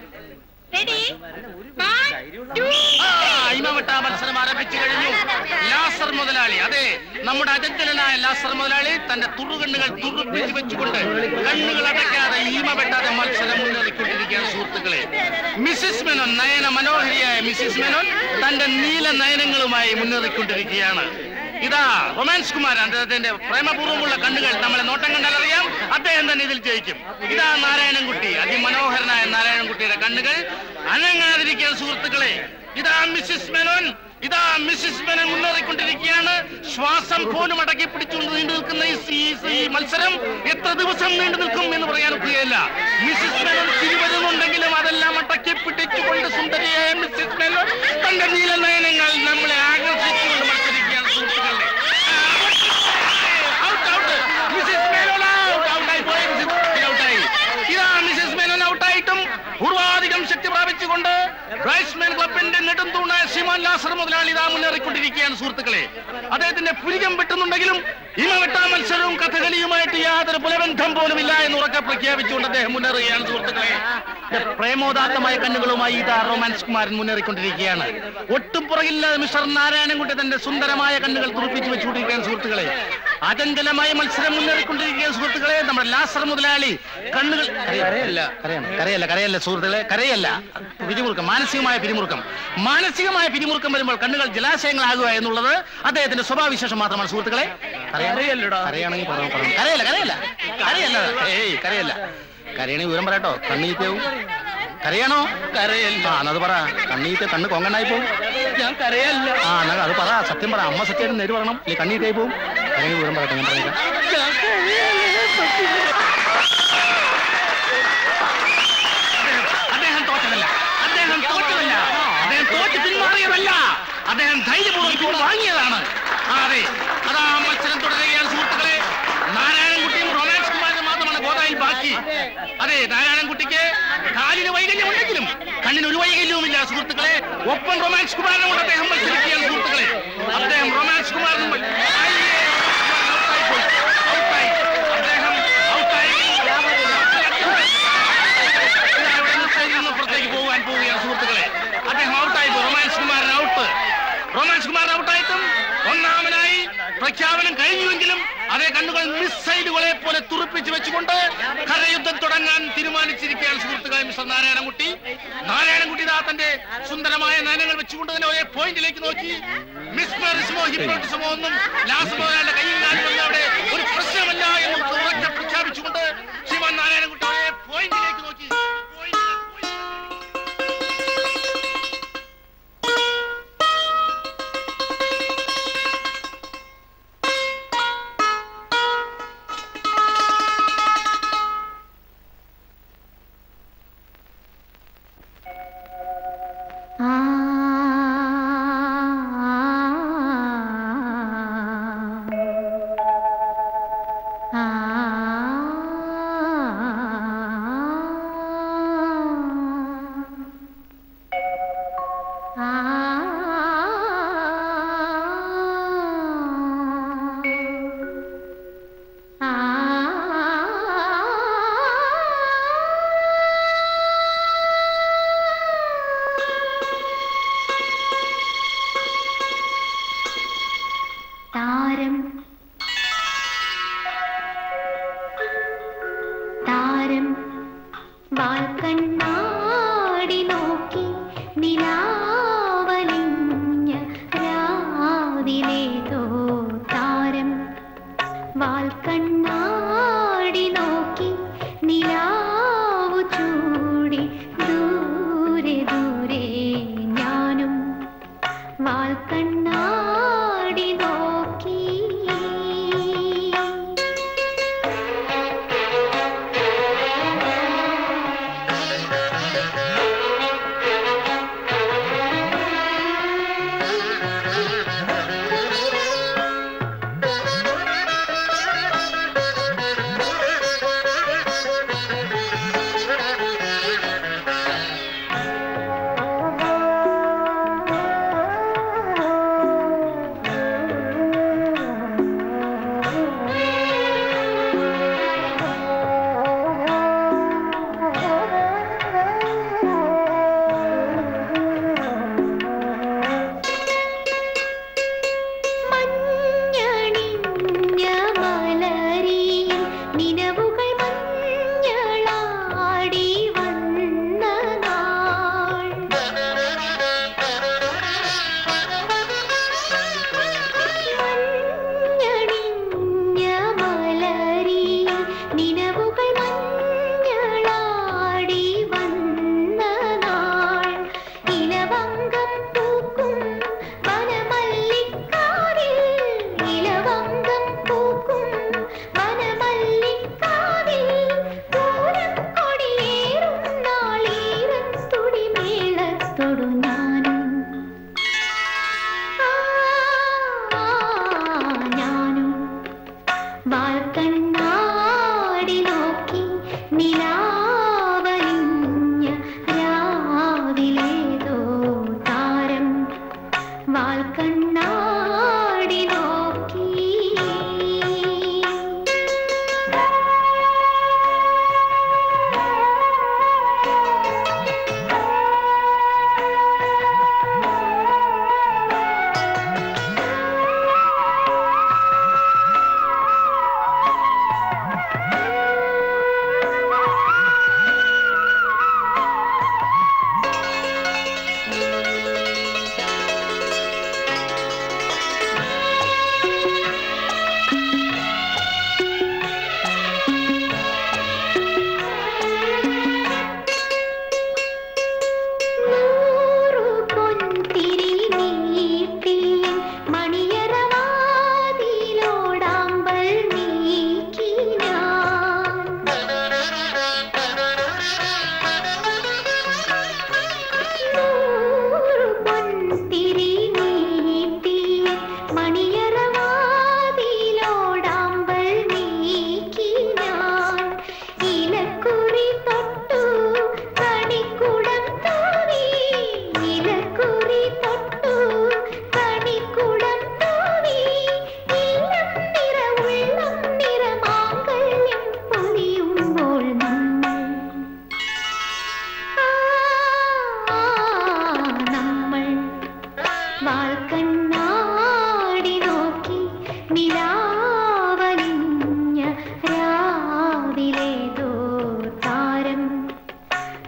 ഇമവെട്ടാ മത്സരം ആരംഭിച്ചു കഴിഞ്ഞു. ലാസർ മുതലാളി, അതെ, നമ്മുടെ അജന്തനായ ലാസർ മുതലാളി തന്റെ തുറുകണ്ണുകൾ തുറപ്പിച്ചു വെച്ചുകൊണ്ട് കണ്ണുകൾ അടയ്ക്കാതെ ഇമ വെട്ടാതെ മത്സരം മുന്നേറിക്കൊണ്ടിരിക്കുകയാണ് സുഹൃത്തുക്കളെ. മിസ്സിസ് മേനോൻ, നയന മനോഹരിയായ മിസ്സിസ് മേനോൻ തന്റെ നീല നയനങ്ങളുമായി മുന്നേറിക്കൊണ്ടിരിക്കുകയാണ്. ഇതാ റൊമാൻസ് കുമാരൻ, അദ്ദേഹത്തിന്റെ പ്രേമപൂർവ്വമുള്ള കണ്ണുകൾ നമ്മളെ നോട്ടം കണ്ടാൽ അറിയാം അദ്ദേഹം തന്നെ ഇതിൽ ജയിക്കും. ഇതാ നാരായണൻകുട്ടി, അതിമനോഹരനായ നാരായണൻകുട്ടിയുടെ കണ്ണുകൾ അനങ്ങാതിരിക്കുക സുഹൃത്തുക്കളെ. ഇതാ മിസ്സിസ് മേനോൻ, ഇതാ മിസ്സിസ് മേനോൻ മുന്നേറിക്കൊണ്ടിരിക്കുകയാണ്. ശ്വാസം പോലും അടക്കി പിടിച്ചുകൊണ്ട് നീണ്ടു നിൽക്കുന്ന ഈ മത്സരം എത്ര ദിവസം നീണ്ടു നിൽക്കും എന്ന് പറയാൻ ഒക്കുകയില്ല. മിസ്സിസ് മേനോൻ തിരുവരുന്നുണ്ടെങ്കിലും അതെല്ലാം അടക്കി പിടിച്ചുകൊണ്ട് സുന്ദരിയായ മിസ്സിസ് മേനോൻ തന്റെ നീല നയനങ്ങൾ നമ്മളെ ആകർഷിച്ചുകൊണ്ട് മത്സരിക്കുകയാണ് സുഹൃത്തുക്കളെ. മിസ്സിസ് മേനോൻ ഔട്ടായി. റൈസ്മാൻ ക്ലബിന്റെ നെടുന്തൂണായ ശ്രീമാൻ ലാസർ മുതലാളി ഇതാ മുന്നേറിക്കൊണ്ടിരിക്കുകയാണ് സുഹൃത്തുക്കളെ. അദ്ദേഹത്തിന്റെ പുരികം വെട്ടുന്നുണ്ടെങ്കിലും ഇമവെട്ടാ മത്സരവും കഥകളിയുമായിട്ട് യാതൊരു പുലബന്ധം പോലും ഇല്ല എന്ന് ഉറക്കെ പ്രഖ്യാപിച്ചുകൊണ്ട് അദ്ദേഹം മുന്നേറുകയാണ് സുഹൃത്തുക്കളെ. പ്രേമോദാത്തമായ കണ്ണുകളുമായി ഇതാ റൊമാൻസ് കുമാരൻ മുന്നേറിക്കൊണ്ടിരിക്കുകയാണ്. ഒട്ടും പുറകില്ലാതെ മിസ്റ്റർ നാരായണൻകുട്ടി തന്റെ സുന്ദരമായ കണ്ണുകൾ തുറപ്പിച്ചു വെച്ചുകൊണ്ടിരിക്കുകയാണ് സുഹൃത്തുക്കളെ. അചഞ്ചലമായ മത്സരം മുന്നേറിക്കൊണ്ടിരിക്കുകയാണ് സുഹൃത്തുക്കളെ. നമ്മുടെ ലാസർ മുതലാളി കണ്ണുകൾ കരയല്ല സുഹൃത്തുക്കളെ, കരയല്ല, പിരിമുറുക്കം, മാനസികമായ പിരിമുറുക്കം വരുമ്പോൾ കണ്ണുകൾ ജലാശയങ്ങളാകുക എന്നുള്ളത് അദ്ദേഹത്തിന്റെ സ്വഭാവവിശേഷം മാത്രമാണ് സുഹൃത്തുക്കളെ. കരയാണെങ്കിൽ കരയല്ല, കരയണെങ്കിൽ വിവരം പറയട്ടോ, കണ്ണീറ്റവും കരയാണോ? കരയല്ല. അത് പറ, കണ്ണീറ്റ് കണ്ണ് കൊങ്ങണ്ടായി പോവും. ഞാൻ കരയല്ല. എന്നാ അത് പറ, സത്യം പറ, അമ്മ സത്യം നേര് പറയണം, ഇല്ല കണ്ണീറ്റായി പോവും. കരയണെങ്കിൽ വിവരം പറയട്ടെ, ഞാൻ പറയാം. അദ്ദേഹം തോറ്റതല്ല, അദ്ദേഹം തോറ്റ് പിന്മാറിയതല്ല, അദ്ദേഹം ധൈര്യപൂർവ്വം വാങ്ങിയതാണ്. അതെ, അതാ മത്സരം തുടരുകയാണ് സുഹൃത്തുക്കളെ. നാരായണൻകുട്ടിയും റൊമാൻസ് കുമാരനും മാത്രമാണ് ഗോദായിൽ ബാക്കി. അതെ, നാരായണൻകുട്ടിക്ക് കാലിന് വൈകല്യമുണ്ടെങ്കിലും കണ്ണിന് ഒരു വൈകല്യവുമില്ല സുഹൃത്തുക്കളെ. ഒപ്പം റൊമാൻസ് കുമാരനും കൊണ്ട് അദ്ദേഹം മത്സരിക്കുകയാണ് സുഹൃത്തുക്കളെ. അദ്ദേഹം റൊമാൻസ് കുമാരനും പുറത്തേക്ക് പോകാൻ പോവുകയാണ് സുഹൃത്തുക്കളെ. അദ്ദേഹം ഔട്ടായി. റൊമാൻസ് കുമാരൻ ഔട്ടായിട്ടും ഒന്നാമനായി പ്രഖ്യാപനം കഴിഞ്ഞുവെങ്കിലും അതേ കണ്ണുകൾ മിസൈലുകളെ പോലെ തുറപ്പിച്ചു വെച്ചുകൊണ്ട് കരയുദ്ധം തുടങ്ങാൻ തീരുമാനിച്ചിരിക്കുകയാണ് സുഹൃത്തുക്കളെ മിസ്റ്റർ നാരായണൻകുട്ടി. തന്റെ സുന്ദരമായ നയനങ്ങൾ വെച്ചുകൊണ്ട് തന്നെ ഒരേ പോയിന്റിലേക്ക് നോക്കി. മിസ്മറിസമോ ഹിപ്നോട്ടിസമോ ഒന്നും ലാസമോയുടെ കയ്യിൽ കാലുകളിൽ അവിടെ ഒരു പ്രശ്നമല്ല എന്ന് ഉറക്കെ പ്രഖ്യാപിച്ചുകൊണ്ട് ശ്രീമാൻ നാരായണൻകുട്ടി ഒരേ പോയിന്റിലേക്ക് നോക്കി.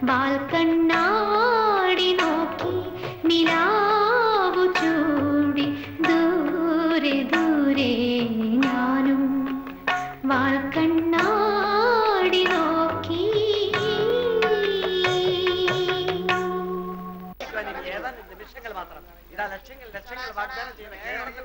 വാൽക്കണ്ണാടി നോക്കി നിലാവു ചൂടി ദൂരെ ദൂരെ ഞാനും വാൽക്കണ്ണാടി നോക്കി. ഏതാനും നിമിഷങ്ങൾ മാത്രം. ഇതാ ലക്ഷങ്ങൾ ലക്ഷങ്ങൾ വാഗ്ദാനം ചെയ്യുന്ന കേരളത്തിന്റെ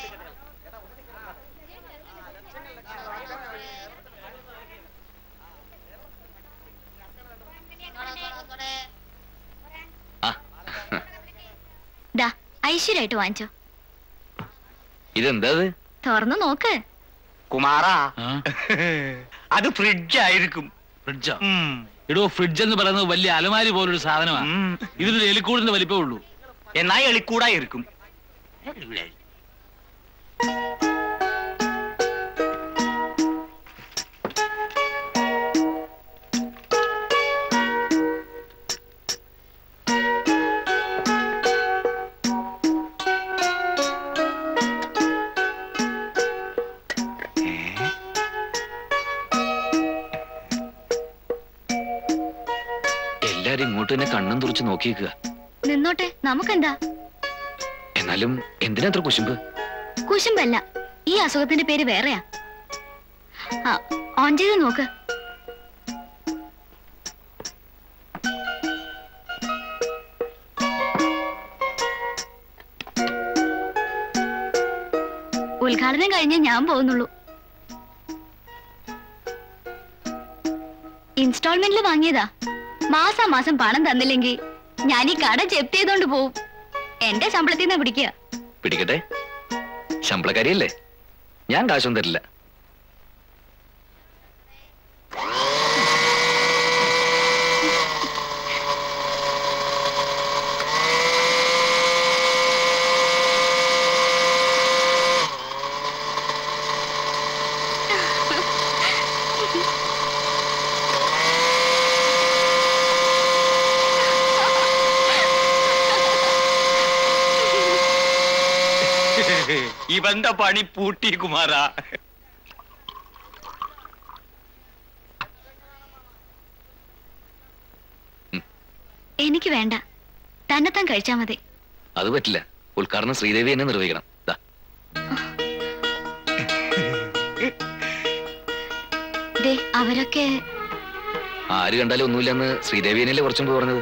ഐശ്വര്യമായിട്ട് വാങ്ങിച്ചോ. ഇതെന്താ തുറന്നു നോക്ക്. കുമാറാ, അത് ഫ്രിഡ്ജ് ആയിരിക്കും. ഫ്രിഡ്ജാ? എടോ, ഫ്രിഡ്ജ് എന്ന് പറയുന്നത് വലിയ അലമാരി പോലൊരു സാധനമാണ്. ഇതിനൊരു എലിക്കൂടിന്റെ വലിപ്പമേ ഉള്ളൂ. എന്നാ എളിക്കൂടായിരിക്കും. എല്ലാരും ഇങ്ങോട്ട് തന്നെ കണ്ണും തുറച്ച് നോക്കിയേക്കുക. നിന്നോട്ടെ, നമുക്കെന്താ. എന്നാലും എന്തിനാ അത്ര കുശുമ്പ്? കുശുമ്പല്ല, ഈ അസുഖത്തിന്റെ പേര് വേറെയാ. ഓൺ ചെയ്ത് നോക്ക്. ഉദ്ഘാടനം കഴിഞ്ഞ് ഞാൻ പോകുന്നുള്ളൂ. ഇൻസ്റ്റാൾമെന്റിൽ വാങ്ങിയതാ. മാസാമാസം പണം തന്നില്ലെങ്കിൽ ഞാൻ ഈ കട ജപ്തി ചെയ്തോണ്ട് പോവും. എന്റെ ശമ്പളത്തിൽ നിന്ന് പിടിക്കുക. പിടിക്കട്ടെ, ശമ്പളക്കാരിയല്ലേ, ഞാൻ കാശൊന്നും തരില്ല. ഇവന്റെ പണി പൂട്ടി കുമാറാ. എനിക്ക് വേണ്ട, തന്നെത്താൻ കഴിച്ചാ മതി. അത് പറ്റില്ല, ഉദ്ഘാടനം ശ്രീദേവി തന്നെ നിർവഹിക്കണം. അവരൊക്കെ ആര് കണ്ടാലും ഒന്നുമില്ലെന്ന് ശ്രീദേവിയനല്ലേ കുറച്ചും മുമ്പ് പറഞ്ഞത്.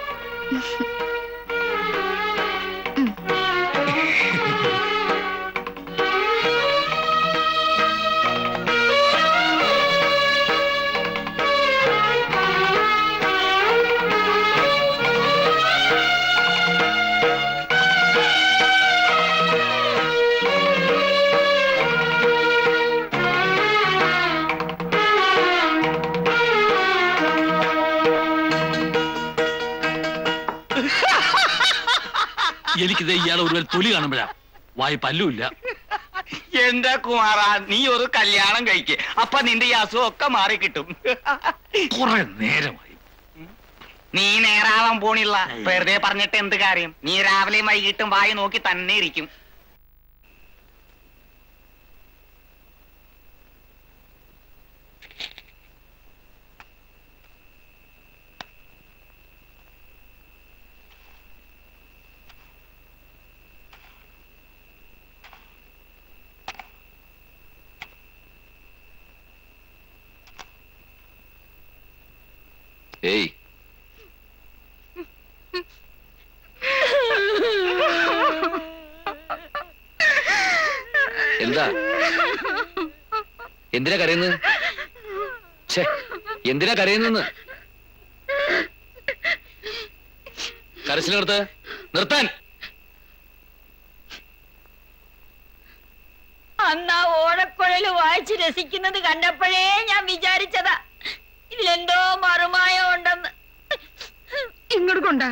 എനിക്കിത് ഇയാളെ ഒരു തൊലി കാണുമ്പോഴാ വായി പല്ലുമില്ല. എന്താ കുമാറാ, നീ ഒരു കല്യാണം കഴിക്ക്, അപ്പൊ നിന്റെ ഈ അസുഖം ഒക്കെ മാറി കിട്ടും. കുറെ നേരമായി. നീ നേരാവാൻ പോണില്ല, വെറുതെ പറഞ്ഞിട്ട് എന്ത് കാര്യം. നീ രാവിലെയും വൈകിട്ടും വായി നോക്കി തന്നെ ഇരിക്കും. ഏയ്, എന്താ എന്തിനാ കരയുന്നത്? എന്തിനാ കരയുന്നെന്ന്? കരച്ചിൽ നിർത്താൻ. അന്നാ ഓടക്കുഴല് വായിച്ച് രസിക്കുന്നത് കണ്ടപ്പോഴേ ഞാൻ വിചാരിച്ചതാ ഇതിലെന്തോ മറുമായം ഉണ്ടെന്ന്. ഇങ്ങോട്ട് കൊണ്ടാ.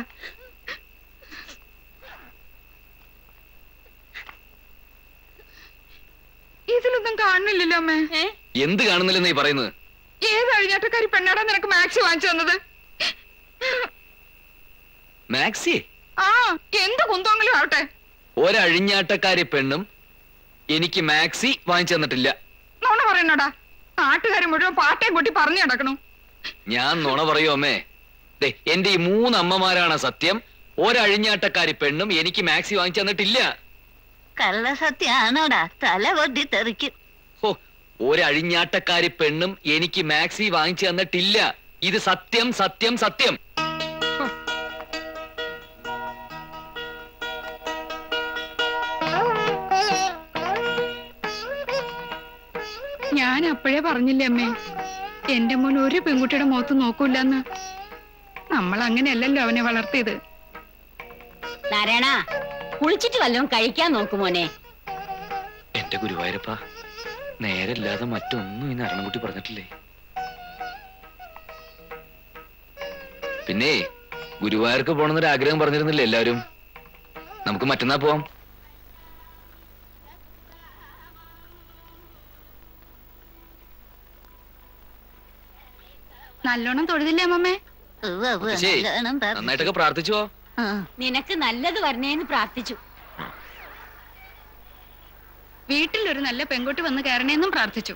ഇതിലൊന്നും കാണുന്നില്ലല്ലോ അമ്മേ. എന്ത് കാണുന്നില്ലെന്ന് നീ പറയുന്നത്? ഏത് അഴിഞ്ഞാട്ടക്കാരി പെണ്ണാടാ നിനക്ക് മാക്സി വാങ്ങിച്ചു തന്നത്? മാക്സി? ആ, എന്ത് കുന്തോങ്കിലും ആവട്ടെ. ഒരഴിഞ്ഞാട്ടക്കാരി പെണ്ണും എനിക്ക് മാക്സി വാങ്ങിച്ചു തന്നിട്ടില്ല. നോണ പറയണോടാ, നാട്ടുകാർ മുഴുവൻ പാട്ടയും കൊട്ടി പറഞ്ഞു നടക്കണു. ഞാൻ നുണ പറയൂ അമ്മേ? എന്റെ ഈ 3 അമ്മമാരാണ് സത്യം. ഒരഴിഞ്ഞാട്ടക്കാരി പെണ്ണും എനിക്ക് മാക്സി വാങ്ങിച്ചു തന്നിട്ടില്ല. കള്ളസത്യാണോടാ, തല പൊട്ടി തെറിക്കും. ഒരഴിഞ്ഞാട്ടക്കാരി പെണ്ണും എനിക്ക് മാക്സി വാങ്ങിച്ചു തന്നിട്ടില്ല. ഇത് സത്യം സത്യം സത്യം. ഞാൻ അപ്പോഴേ പറഞ്ഞില്ലേ അമ്മേ, എന്റെ മോൻ ഒരു പെൺകുട്ടിയുടെ മുഖത്ത് നോക്കൂലെന്ന്. നമ്മൾ അങ്ങനെയല്ലല്ലോ അവനെ വളർത്തിയത്. നാരായണ, കുളിച്ചിട്ട് വല്ലതും കഴിക്കാൻ നോക്കുമോനെ. എന്റെ ഗുരുവായൂരപ്പ, നേരല്ലാതെ മറ്റൊന്നും ഈ നാരായണൻകുട്ടി പറഞ്ഞിട്ടില്ലേ? പിന്നെ ഗുരുവായൂർക്ക് പോകണമെന്നൊരു ആഗ്രഹം പറഞ്ഞിരുന്നില്ലേ എല്ലാവരും? നമുക്ക് മറ്റന്നാ പോവാം. നല്ലോണം തൊഴുതില്ലേ അമ്മമ്മേ? നന്നായിട്ടൊക്കെ പ്രാർത്ഥിച്ചോ? നിനക്ക് നല്ലത് വരണേന്ന് പ്രാർത്ഥിച്ചു. വീട്ടിലൊരു നല്ല പെൺകുട്ടി വന്ന് കയറണേന്നും പ്രാർത്ഥിച്ചു.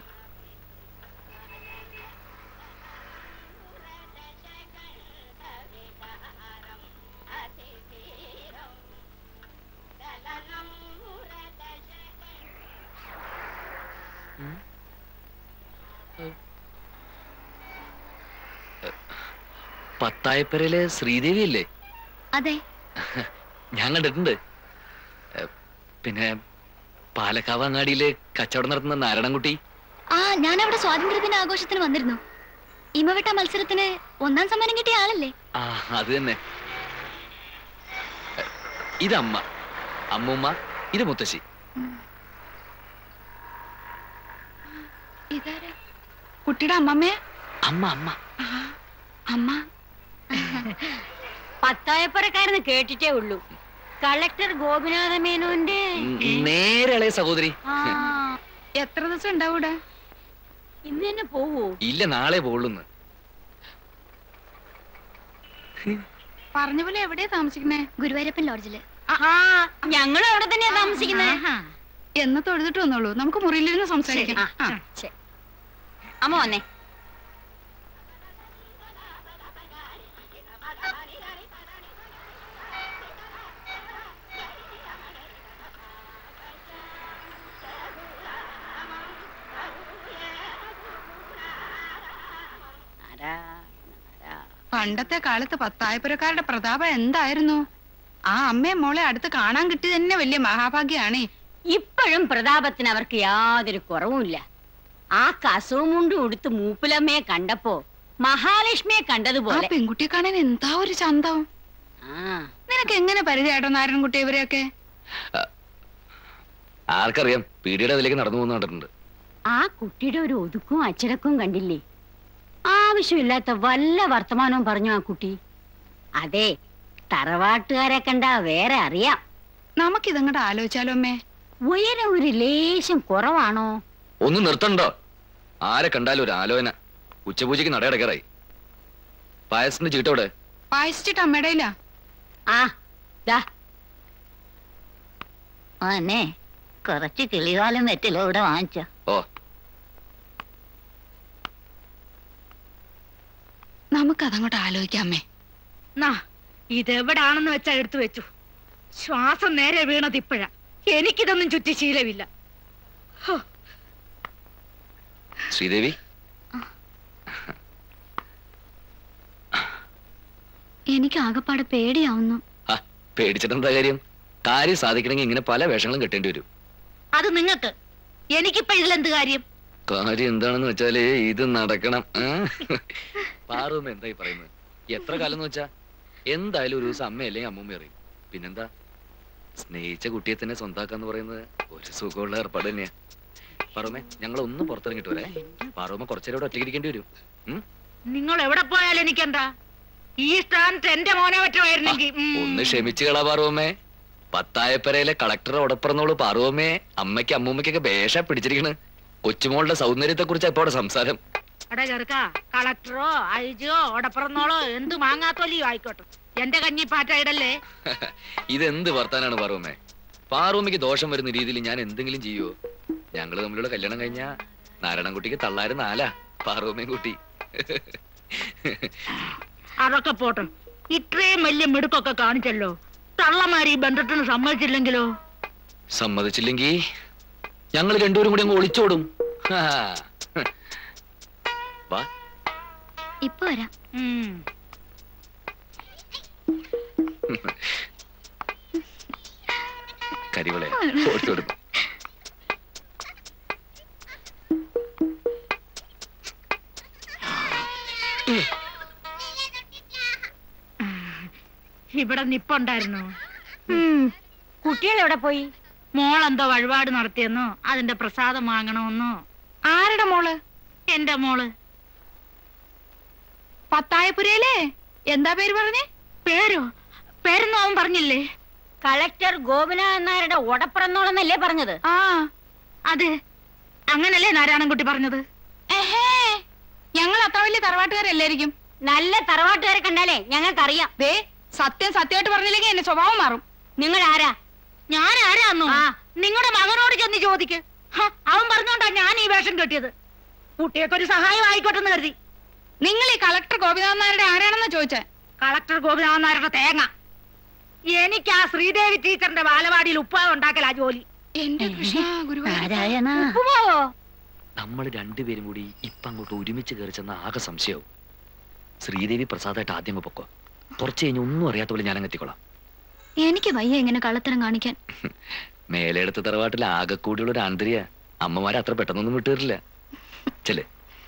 പത്തായപ്പരയിലെ ശ്രീദേവി അല്ലേ? അതെ, ഞാൻ കണ്ടിട്ടുണ്ട്. പിന്നെ പാലക്കാവ് അങ്ങാടിയില് കച്ചവടം നടത്തുന്ന നാരായണൻകുട്ടി. ആ, ഞാൻ അവിടെ സ്വാതന്ത്ര്യദിന ആഘോഷത്തിന് വന്നിരുന്നു. ഇമവെട്ട മത്സരത്തിന് 1ാം സമ്മാനം കിട്ടിയ ആളല്ലേ? ആ, അത് തന്നെ. ഇതമ്മ, അമ്മൂമ്മ, ഇത് മുത്തശ്ശി. ഇതാരാ? കുട്ടിയുടെ അമ്മമ്മേ? അമ്മ അമ്മ അമ്മ. പത്തായപ്പുറക്കാരെന്ന് കേട്ടിട്ടേ ഉള്ളൂ. കളക്ടർ ഗോപിനാഥ മേനോന്റെ നേരെ സഹോദരി. എത്ര ദിവസം ഉണ്ടാവൂടെ? ഇന്ന് തന്നെ പോവോ? ഇല്ല, നാളെ പോകുള്ളൂന്ന്. പറഞ്ഞ പോലെ എവിടെയാ താമസിക്കുന്നേ? ഗുരുവായൂരപ്പൻ ലോഡ്ജില്. ഞങ്ങളും അവിടെ തന്നെയാ താമസിക്കുന്നേ. എന്ന് തൊഴുതിട്ട് വന്നോളൂ, നമുക്ക് മുറിയിലിരുന്ന് സംസാരിക്കാം. അമ്മ വന്നേ. പണ്ടത്തെ കാലത്ത് പത്തായപ്പുരക്കാരുടെ പ്രതാപം എന്തായിരുന്നു? ആ അമ്മയെ മോളെ അടുത്ത് കാണാൻ കിട്ടി തന്നെ വലിയ മഹാഭാഗ്യാണേ. ഇപ്പോഴും പ്രതാപത്തിന് അവർക്ക് യാതൊരു കുറവുമില്ല. ആ കസവും മുണ്ടും ഉടുത്ത് മൂപ്പിലമ്മയെ കണ്ടപ്പോ മഹാലക്ഷ്മിയെ കണ്ടതുപോലെ. പെൺകുട്ടിയെ കാണാൻ എന്താ ഒരു ചന്തം. നിനക്ക് എങ്ങനെ പരിചയട്ടോ നാരായണൻകുട്ടി ഇവരെയൊക്കെ? ആർക്കറിയാം, പീടിയുടെ അതിലേക്ക് നടന്നു പോകുന്ന കണ്ടിട്ടുണ്ട്. ആ കുട്ടിയുടെ ഒരു ഒതുക്കും അച്ചടക്കവും കണ്ടില്ലേ? ആവശ്യമില്ലാത്ത വല്ല വർത്തമാനവും പറഞ്ഞു ആ കുട്ടി. അതെ, തറവാട്ടുകാരെ കണ്ടാ വേറെ അറിയാം. നമുക്കിതങ്ങോട്ട് ആലോചിച്ചാലോ അമ്മേ? ഉയരം ഒരു ലേശം കുറവാണോ? ഒന്ന് നിർത്തണ്ടോ? ആരെ കണ്ടാലും ഒരു ആലോചന. ഉച്ചപൂജയ്ക്ക് നടയടക്കാറായി. പായസത്തിന്റെ ചീട്ടോടെ? പായസിച്ചിട്ട് അമ്മയുടെ ഇല്ല. ആന്നെ കുറച്ച് കിളികാലം വെറ്റിലോ ഇവിടെ വാങ്ങിച്ച. ഓ, നമുക്കതങ്ങോട്ട് ആലോചിക്കാമേ. ഇതെവിടാണെന്ന് വെച്ചാ എടുത്തു വെച്ചു. ശ്വാസം നേരെ വീണത് ഇപ്പോഴാ. എനിക്കിതൊന്നും ചുറ്റി ശീലമില്ല. ശ്രീദേവി, എനിക്ക് ആകപ്പാടെ പേടിയാവുന്നു. പേടിച്ചിട്ടെന്താ കാര്യം? കാര്യം സാധിക്കണമെങ്കിൽ ഇങ്ങനെ പല വേഷങ്ങളും കെട്ടേണ്ടി വരും. അത് നിങ്ങൾക്ക്. എനിക്കിപ്പോ ഇതിലെന്ത് കാര്യം? കാര്യം എന്താണെന്ന് വെച്ചാല് ഇത് നടക്കണം. പാറുമ്മ എന്തായി പറയുന്നത്? എത്ര കാലം എന്ന് വെച്ചാ എന്തായാലും ഒരു ദിവസം അമ്മ അല്ലെങ്കിൽ അമ്മൂമ്മ അറിയും. പിന്നെന്താ, സ്നേഹിച്ച കുട്ടിയെ തന്നെ സ്വന്താക്കാന്ന് പറയുന്നത് ഒരു സുഖമുള്ള ഏർപ്പാട് തന്നെയാ. പാറുമ്മ, ഞങ്ങളൊന്ന് പുറത്തിറങ്ങിട്ട് വരെ. പാറുമ്മ കുറച്ചേരം ഒറ്റയ്ക്ക് ഇരിക്കേണ്ടി വരും. നിങ്ങൾ എവിടെ പോയാലും എനിക്കെന്താ? ഈ സ്ഥാനത്ത് എന്റെ മോനെ പറ്റുമായിരുന്നെങ്കിൽ. ഒന്ന് ക്ഷമിച്ചു കളാ പാറുമ്മേ. പത്തായപ്പരയിലെ കളക്ടറെ ഉടപ്പിറന്നോളൂ പാറുമ്മേ. അമ്മയ്ക്ക് അമ്മൂമ്മയ്ക്കൊക്കെ ഭേഷ പിടിച്ചിരിക്കണ്. കൊച്ചുമോളുടെ സൗന്ദര്യത്തെ കുറിച്ച് എപ്പോടെ സംസാരം. എടാ ചെറുക്കാ, കളക്ടറോ അഴിജോ ഉടപ്പിറന്നോളോ എന്ത് മാങ്ങാത്തോലിയോ ആയിക്കോട്ടെ, എന്റെ കഞ്ഞിപ്പാറ്റ ഇടല്ലേ. ഇതെന്ത് വർത്താനാണ് പാറുമ്മേ? പാറുമ്മയ്ക്ക് ദോഷം വരുന്ന രീതിയിൽ ഞാൻ എന്തെങ്കിലും ചെയ്യുവോ? ഞങ്ങള് തമ്മിലുള്ള കല്യാണം കഴിഞ്ഞാ നാരായണൻകുട്ടിക്ക് തള്ളാര് 4 പാറുമ്മയും കുട്ടി. അതൊക്കെ പോട്ടെ, ഇത്രയും വലിയ മിടുക്കൊക്കെ കാണിച്ചല്ലോ, തള്ളമാരി ബന്ധത്തിന് സമ്മതിച്ചില്ലെങ്കിലോ? സമ്മതിച്ചില്ലെങ്കി ഞങ്ങൾ രണ്ടുപേരും കൂടി അങ്ങ് ഒളിച്ചോടും. ഇപ്പൊ വരാം. കരിവളെ ഓടിച്ചോടും. ഇവിടെ നിപ്പുണ്ടായിരുന്നു. കുട്ടികൾ എവിടെ പോയി? മോളെന്തോ വഴിപാട് നടത്തിയെന്നോ അതിന്റെ പ്രസാദം വാങ്ങണമെന്നോ. ആരുടെ മോള്? എന്റെ മോള്. പത്തായപുരയിലെ എന്താ പേര് പറഞ്ഞേ? പേരോ? പേരൊന്നും അവൻ പറഞ്ഞില്ലേ? കളക്ടർ ഗോപിനാഥൻ നായരുടെ ഓടപ്പുറന്നോളെന്നല്ലേ പറഞ്ഞത്? ആ അതെ, അങ്ങനല്ലേ നാരായണൻകുട്ടി പറഞ്ഞത്. ഞങ്ങൾ അത്ര വലിയ തറവാട്ടുകാരല്ലായിരിക്കും. നല്ല തറവാട്ടുകാരെ കണ്ടാലേ ഞങ്ങൾക്കറിയാം. ദേ സത്യം സത്യമായിട്ട് പറഞ്ഞില്ലെങ്കിൽ എന്റെ സ്വഭാവം മാറും. നിങ്ങൾ ആരാ? ഞാൻ ആരാന്നോ? നിങ്ങളുടെ മകനോട് ചെന്ന് ചോദിക്ക്. അവൻ പറഞ്ഞോണ്ടാ ഞാൻ ഈ വേഷം കെട്ടിയത്. കുട്ടിയൊക്കെ ഒരു സഹായം ആയിക്കോട്ടെ എന്ന് കരുതി. നിങ്ങൾ ഈ കളക്ടർ ഗോപിനാഥൻ നായരുടെ ആരാണെന്ന് ചോദിച്ചേ? കളക്ടർ ഗോപിനാഥൻ നായരുടെ തേങ്ങ. എനിക്ക് ആ ശ്രീദേവി ടീച്ചറിന്റെ ബാലവാടിയിൽ ഉപ്പാവ് ഉണ്ടാക്കലാ ജോലി. എന്റെ കൃഷ്ണ ഗുരുവായൂരപ്പ. ഉപ്പുമാവോ? നമ്മൾ രണ്ടുപേരും കൂടി ഇപ്പൊ അങ്ങോട്ട് ഒരുമിച്ച് കയറി ചെന്ന ആകെ സംശയവും. ശ്രീദേവി പ്രസാദായിട്ട് ആദ്യം പൊക്കോ, കുറച്ച് കഴിഞ്ഞ് ഒന്നും അറിയാത്ത പോലെ ഞാൻ അങ്ങെത്തിക്കോളാം. എനിക്ക് വയ്യ ഇങ്ങനെ കള്ളത്തരം കാണിക്കാൻ. മേലെടുത്ത തറവാട്ടിൽ ആകെ കൂടിയുള്ള ഒരു ആന്തരിയ അമ്മമാരെ അത്ര പെട്ടെന്നൊന്നും വിട്ടുവരില്ല. ചെല്ലേ.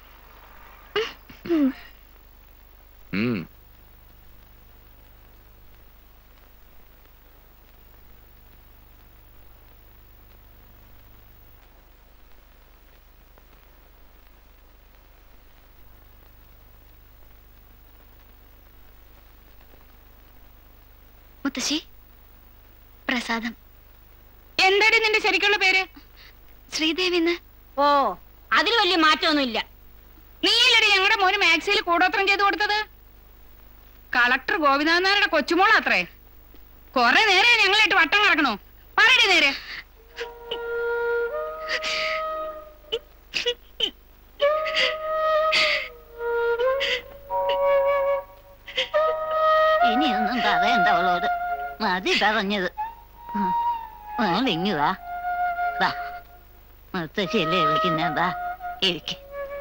മുത്തശ്ശി, പ്രസാദം. എന്താടി നിന്റെ ശരിക്കുള്ള പേര്? ശ്രീദേവിന്ന്. ഓ, അതിൽ വലിയ മാറ്റമൊന്നുമില്ല. നീയില്ലടി ഞങ്ങളുടെ മോന് മാക്സിയിൽ കൂടോത്രം ചെയ്തു കൊടുത്തത്. കളക്ടർ ഗോപിനാഥൻ നായരുടെ കൊച്ചുമോളാത്രേ. കൊറേ നേരെ ഞങ്ങളിട്ട് വട്ടം കറക്കണോ? പറയടി നേരെ. ഇനിയൊന്നും പറയണ്ട അവളോട്, മതി പറഞ്ഞത്. ഇങ്ങുവാ, വാ, മുത്തശ്ശിയല്ലേ വിളിക്കുന്ന, വാ ഇരിക്ക.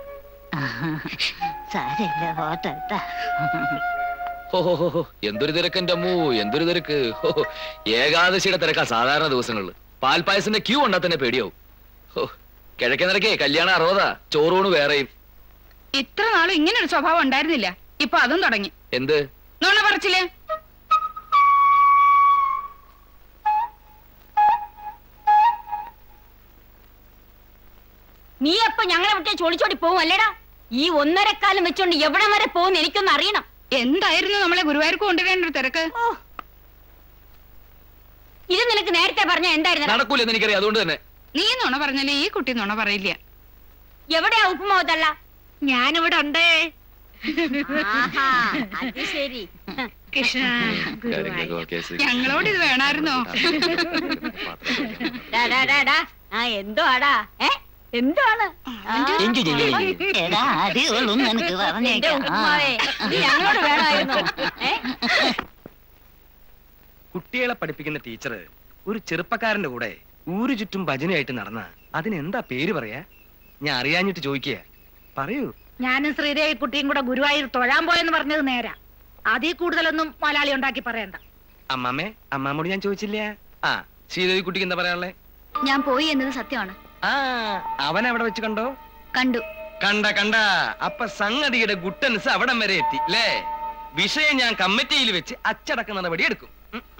സാരമില്ല, പോട്ടെട്ടാ. ഓഹോ, എന്തൊരു തിരക്ക് എന്റെ അമ്മൂ, എന്തൊരു തിരക്ക്. ഏകാദശിയുടെ തിരക്കാ സാധാരണ ദിവസങ്ങളില്. പാൽപ്പായസിന്റെ ക്യൂ ഉണ്ടാ തന്നെ പേടിയാവും. കിഴക്കേ നിരക്കേ കല്യാണം 60, ചോറൂണ് വേറെയും. ഇത്ര നാളും ഇങ്ങനൊരു സ്വഭാവം ഉണ്ടായിരുന്നില്ല, ഇപ്പൊ അതും തുടങ്ങി. എന്ത് നോണ പറച്ചില്ലേ? നീ അപ്പൊ ഞങ്ങളെ വിട്ടേ ചോടിച്ചോടി പോവും അല്ലേടാ? ഈ 1.5 കാലം വെച്ചോണ്ട് എവിടെ വരെ പോകുന്ന എനിക്കൊന്ന് അറിയണം. എന്തായിരുന്നു നമ്മളെ ഗുരുവായൂർക്ക് കൊണ്ടുവരേണ്ട ഒരു തിരക്ക്? ഇത് നിനക്ക് നേരത്തെ പറഞ്ഞ എന്തായിരുന്നു? നടക്കൂലെന്ന് എനിക്കറിയാം, അതുകൊണ്ട് തന്നെ. നീ നുണ പറഞ്ഞാലേ ഈ കുട്ടി നുണ പറയില്ല. എവിടെയാ ഉപ്പുമാവത്തല്ല? ഞാനിവിടെ ഉണ്ടേ. അത് ശരി. കൃഷ്ണ, ഞങ്ങളോട് ഇത് വേണമായിരുന്നോ? എന്തോ ആടാ, എന്താണ് എനിക്ക് പറഞ്ഞേക്കാം. ഞങ്ങളോട് വേണമായിരുന്നോ? കുട്ടികളെ പഠിപ്പിക്കുന്ന ടീച്ചർ ഒരു ചെറുപ്പക്കാരന്റെ കൂടെ ഊരു ചുറ്റും ഭജനയായിട്ട് നടന്ന അതിനെന്താ പേര് പറയാ? ഞാൻ അറിയാഞ്ഞിട്ട് ചോദിക്കുക, പറയൂ. ഞാനും ശ്രീദേവി കുട്ടിയും കൂടെ ഗുരുവായൂർ തൊഴാൻ പോയെന്ന് പറഞ്ഞത് നേരാ. അതിൽ കൂടുതലൊന്നും മലയാളി ഉണ്ടാക്കി പറയണ്ട. അമ്മാമ്മേ, അമ്മാമ്മോട് ഞാൻ ചോദിച്ചില്ല. ആ, ശ്രീദേവി കുട്ടിക്ക് എന്താ പറയാനുള്ളേ? ഞാൻ പോയി എന്നത് സത്യമാണ്. ആ, അവൻ അവിടെ വെച്ച് കണ്ടോ? കണ്ടു. കണ്ട. അപ്പൊ സംഗതിയുടെ ഗുട്ടൻസ് അവിടം വരെ എത്തി അല്ലേ? വിഷയം ഞാൻ കമ്മിറ്റിയിൽ വെച്ച് അച്ചടക്ക നടപടി എടുക്കും.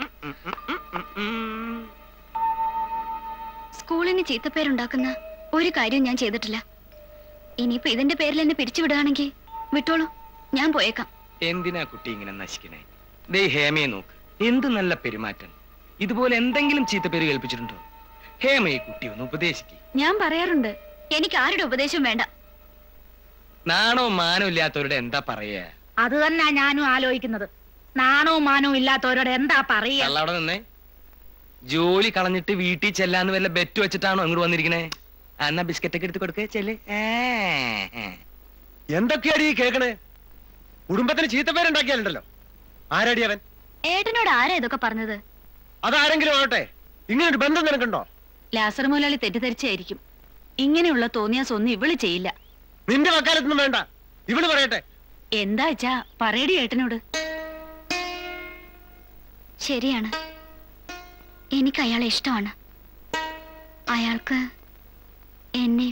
സ്കൂളിന് ചീത്തപ്പേരുണ്ടാക്കുന്ന ഒരു കാര്യവും ഞാൻ ചെയ്തിട്ടില്ല. ഇനിയിപ്പോ ഇതിന്റെ പേരിൽ എന്നെ പിരിച്ചുവിടുകയാണെങ്കിൽ വിട്ടോളൂ, ഞാൻ പോയേക്കാം. എന്തിനാ കുട്ടി ഇങ്ങനെ നശിക്കണേ? ദേ ഹേമയെ നോക്ക്, എന്ത് നല്ല പെരുമാറ്റം. ഇതുപോലെ എന്തെങ്കിലും ചീത്തപ്പേര് കേൾപ്പിച്ചിട്ടുണ്ടോ? ഹേമയെ കുട്ടി ഒന്ന് ഉപദേശിക്ക്. ഞാൻ പറയാറുണ്ട്, എനിക്ക് ആരുടെ ഉപദേശം വേണ്ട. നാണോ മാനോ ഇല്ലാത്തവരുടെ എന്താ പറയാ? അത് തന്നെ ഞാനും ആലോചിക്കുന്നത്. നാണവും മാനവും ഇല്ലാത്തവരോട് എന്താ പറയാ? അവിടെ നിന്നേ, ജോലി കളഞ്ഞിട്ട് വീട്ടിൽ ചെല്ലാന്ന് വല്ല ബെറ്റ് വെച്ചിട്ടാണോ അങ്ങോട്ട് വന്നിരിക്കണേ? എന്നാ ബിസ്ക്കറ്റ് ഒക്കെ എടുത്ത് കൊടുക്കേ ചെല്ലേ. എന്തൊക്കെയാണ് ഈ കേക്കണേ? കുടുംബത്തിന് ചീത്തപ്പേരുണ്ടാക്കിയാലുണ്ടല്ലോ. ആരാടി അവൻ? ഏട്ടനോട് ആരാ ഇതൊക്കെ പറഞ്ഞത്? അതാരെങ്കിലും ആവട്ടെ, ഇങ്ങനൊരു ബന്ധം നിനക്കുണ്ടോ? ലാസർ മുതലാളി തെറ്റിദ്ധരിച്ചായിരിക്കും. ഇങ്ങനെയുള്ള തോന്നിയാസൊന്നും ഇവള് ചെയ്യില്ല. നിന്റെ വക്കാലത്തൊന്നും വേണ്ട, ഇവള് പറയട്ടെ. എന്താ വെച്ചാ പറയടി ഏട്ടനോട്. ശരിയാണ്, എനിക്ക് അയാളെ ഇഷ്ടമാണ്. അയാൾക്ക് എന്നെ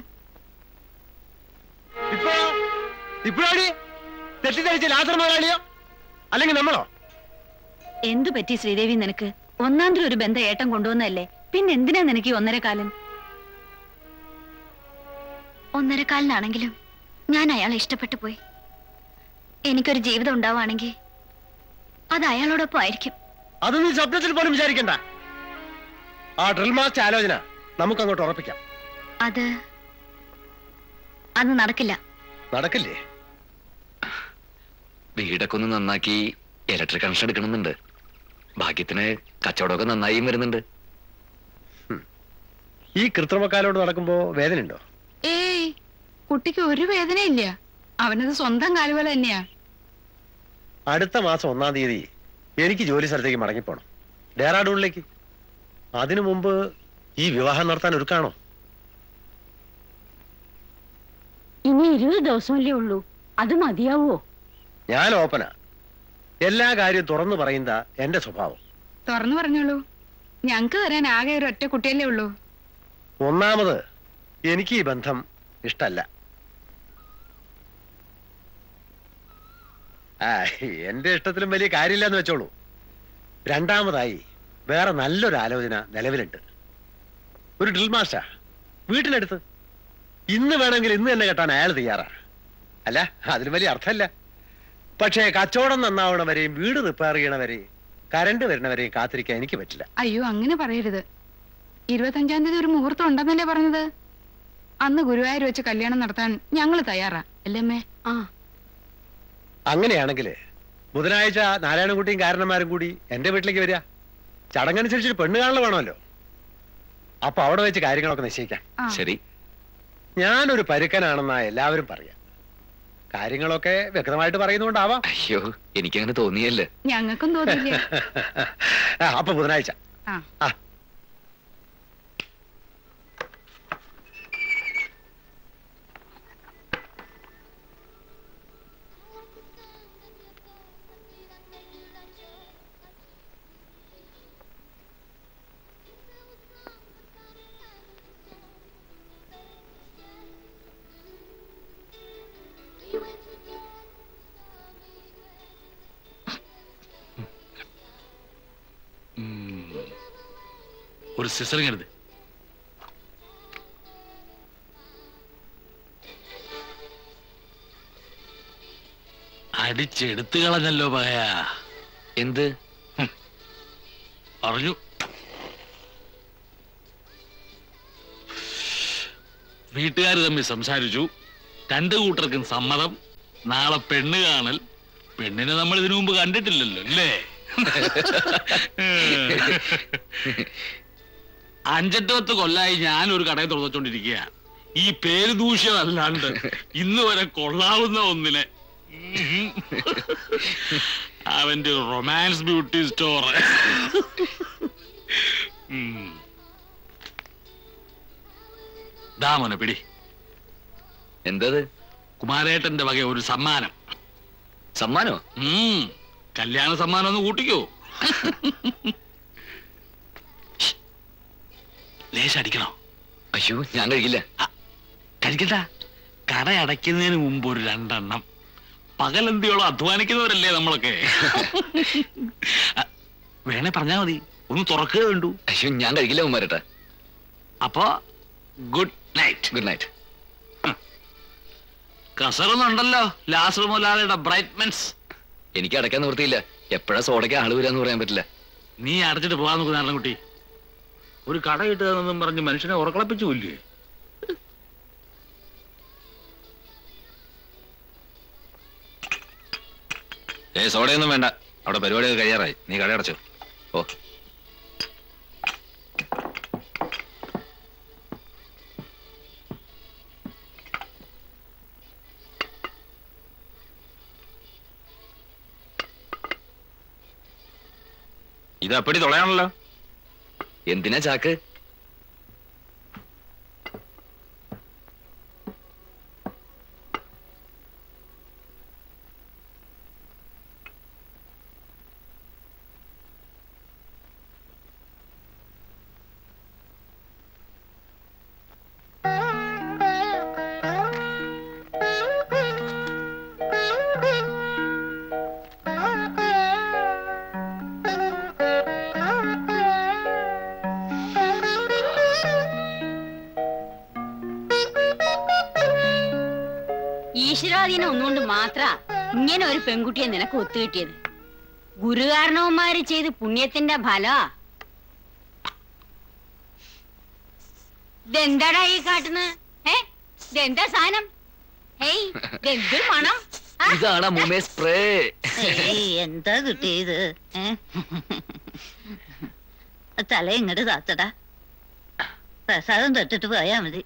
ഇപ്പോഴാടി തെറ്റിദ്ധരിച്ച ലാസർ മുതലാളിയോ അല്ലെങ്കിൽ നമ്മളോ? എന്തു പറ്റി ശ്രീദേവി നിനക്ക്? ഒന്നാന്തരം ഒരു ബന്ധം ഏട്ടൻ കൊണ്ടുവന്നല്ലേ, പിന്നെന്തിനാ നിനക്ക് 1.5 കാലം? 1.5 കാലിനാണെങ്കിലും ഞാൻ അയാളെ ഇഷ്ടപ്പെട്ടു പോയി. എനിക്കൊരു ജീവിതം ഉണ്ടാവുകയാണെങ്കിൽ അത് അയാളോടൊപ്പം ആയിരിക്കും. അത് നീ സ്വപ്നത്തിൽ പോലും വിചാരിക്കണ്ട. ആ ഡ്രിൽ മാസ്റ്റർ ആലോചന നമുക്ക് അങ്ങോട്ട് ഉറപ്പിക്കാം. അത് നടക്കില്ല. നടക്കില്ലേ? വീടൊക്കെ ഒന്ന് നന്നാക്കി ഇലക്ട്രിക് കണക്ഷൻ എടുക്കണമെന്നുണ്ട്. ഭാഗ്യത്തിന് കച്ചവടമൊക്കെ നന്നായി വരുന്നുണ്ട്. ഈ കൃത്രിമക്കാലോട് നടക്കുമ്പോ വേദനയുണ്ടോ? ഏയ്, കുട്ടിക്ക് ഒരു വേദനയില്ല. അവനത് സ്വന്തം കാലുപോലെ തന്നെയാ. അടുത്ത മാസം 1-ാം തീയതി എനിക്ക് ജോലി സ്ഥലത്തേക്ക് മടങ്ങിപ്പോണം, ഡെറാഡൂണിലേക്ക്. അതിനു മുമ്പ് ഈ വിവാഹം നടത്താൻ ഒരുക്കാണോ? ഇനി 20 ദിവസമല്ലേ ഉള്ളൂ, അത് മതിയാവോ? ഞാൻ ഓപ്പനാ, എല്ലാ കാര്യവും തുറന്നു പറയുന്ന എന്റെ സ്വഭാവം. തുറന്നു പറഞ്ഞോളൂ. ഞങ്ങക്ക് തരാൻ ആകെ ഒരു ഒറ്റ കുട്ടിയല്ലേ ഉള്ളൂ. ഒന്നാമത് എനിക്ക് ഈ ബന്ധം ഇഷ്ടല്ല. എന്റെ ഇഷ്ടത്തിലും വലിയ കാര്യമില്ലെന്ന് വെച്ചോളൂ. രണ്ടാമതായി വേറെ നല്ലൊരു ആലോചന നിലവിലുണ്ട്. ഒരു ഡ്രിൽ മാസ്റ്റർ വീട്ടിനടുത്ത്. ഇന്ന് വേണമെങ്കിൽ ഇന്ന് തന്നെ കെട്ടാൻ അയാൾ തയ്യാറാ. അല്ല, അതിന് വലിയ അർത്ഥമല്ല. പക്ഷേ കച്ചവടം നന്നാവണവരെയും വീട് റിപ്പയർ ചെയ്യണവരെയും കരണ്ട് വരുന്നവരെയും കാത്തിരിക്കാൻ എനിക്ക് പറ്റില്ല. അയ്യോ, അങ്ങനെ പറയരുത്. 25-ാം തീയതി ഒരു മുഹൂർത്തം ഉണ്ടെന്നല്ലേ പറഞ്ഞത്? അന്ന് ഗുരുവായൂർ വെച്ച് കല്യാണം നടത്താൻ ഞങ്ങൾ തയ്യാറാ, അല്ലേ അമ്മേ? അങ്ങനെയാണെങ്കിൽ ബുധനാഴ്ച നാരായണൻകുട്ടിയും കാരണന്മാരും കൂടി എന്റെ വീട്ടിലേക്ക് വരിക. ചടങ്ങനുസരിച്ചൊരു പെണ്ണ് കാണൽ വേണമല്ലോ. അപ്പൊ അവിടെ വെച്ച് കാര്യങ്ങളൊക്കെ നിശ്ചയിക്കാം. ശരി. ഞാനൊരു പരുക്കനാണെന്നാ എല്ലാവരും പറയാം. കാര്യങ്ങളൊക്കെ വ്യക്തമായിട്ട് പറയുന്നോണ്ടാവാം. അയ്യോ, എനിക്കങ്ങനെ തോന്നിയല്ലേ. ഞങ്ങൾക്കും തോന്നിയില്ല. അപ്പൊ ബുധനാഴ്ച. ഒരു സിസറിങ് എടുത്ത് അടിച്ചെടുത്തു കളഞ്ഞല്ലോ പകയാ. എന്ത് അറിഞ്ഞു? വീട്ടുകാർ തമ്മിൽ സംസാരിച്ചു, 2 കൂട്ടർക്കും സമ്മതം. നാളെ പെണ്ണ് കാണൽ. പെണ്ണിനെ നമ്മൾ ഇതിനു മുമ്പ് കണ്ടിട്ടില്ലല്ലോ അല്ലേ? 5-8 കൊല്ലായി ഞാനൊരു കടയിൽ തുറന്നുകൊണ്ടിരിക്കുക. ഈ പേര് ദൂഷ്യം അല്ലാണ്ട് ഇന്ന് വരെ കൊള്ളാവുന്ന ഒന്നിനെ. അവന്റെ റൊമാൻസ് ബ്യൂട്ടി സ്റ്റോർ. ദാമോനെ പിടി. എന്തത്? കുമാരേട്ടന്റെ വക ഒരു സമ്മാനം. സമ്മാനോ? കല്യാണ സമ്മാനം ഒന്ന് കൂട്ടിക്കോ. ലേശടിക്കണോ? അയ്യോ, ഞാൻ കഴിക്കില്ല. കഴിക്കണ്ട. കട അടയ്ക്കുന്നതിന് മുമ്പ് ഒരു 2 എണ്ണം. പകലന്തിയോളം അധ്വാനിക്കുന്നവരല്ലേ നമ്മളൊക്കെ. വേണേ പറഞ്ഞാ മതി, ഒന്ന് തുറക്കുക വേണ്ടു. അയ്യോ, ഞാൻ കഴിക്കില്ല കുമാരേട്ടാ. അപ്പൊ ഗുഡ് നൈറ്റ്. Good night. കസറൊന്നുണ്ടല്ലോ ലാസർ മുതലാളിയുടെ ബ്രൈറ്റ്മെന്റ്സ്. എനിക്ക് അടയ്ക്കാൻ നിവൃത്തിയില്ല. എപ്പോഴാ സോഡയ്ക്ക് ആള് വരാന്ന് പറയാൻ പറ്റില്ല. നീ അടച്ചിട്ട് പോകാൻ നോക്ക് നാരായണൻകുട്ടി. ഒരു കട കിട്ടുകയെന്നും പറഞ്ഞ് മനുഷ്യനെ ഉറക്കളപ്പിച്ചു കൊല്ലേ. സോഡയൊന്നും വേണ്ട, അവിടെ പരിപാടിയൊക്കെ കഴിയാറായി. നീ കട അടച്ചോ. ഓ, ഇത് അപ്പടി തുളയാണല്ലോ. എന്തിനാ ചാക്ക്? ഈശ്വരാധീനം ഒന്നുകൊണ്ട് മാത്ര ഇങ്ങനെ ഒരു പെൺകുട്ടിയെ നിനക്ക് ഒത്തുകിട്ടിയത്. ഗുരുകാരണവന്മാര് ചെയ്ത് പുണ്യത്തിന്റെ ഫല. ഇതെന്താടാ ഈ കാട്ടുന്നത്? ഇതെന്താ സാധനം? ഹേയ്, ഇതെന്തൊരു മണം? ഇതാണ് മുമേ സ്പ്രേ. എന്താ കിട്ടിയത്? തല ഇങ്ങോട്ട് താത്തടാ. പ്രസാദം തൊട്ടിട്ട് പോയാ മതി.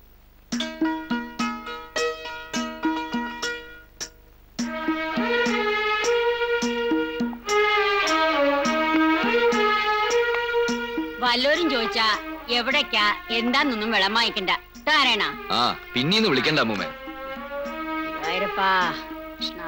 വല്ലോരും ചോദിച്ചാ എവിടേക്കാ എന്താന്നൊന്നും വെള്ളം വാങ്ങിക്കണ്ട. താരണ പിന്നീന്ന് വിളിക്കണ്ട അമ്മൂമ്മ. കൃഷ്ണ.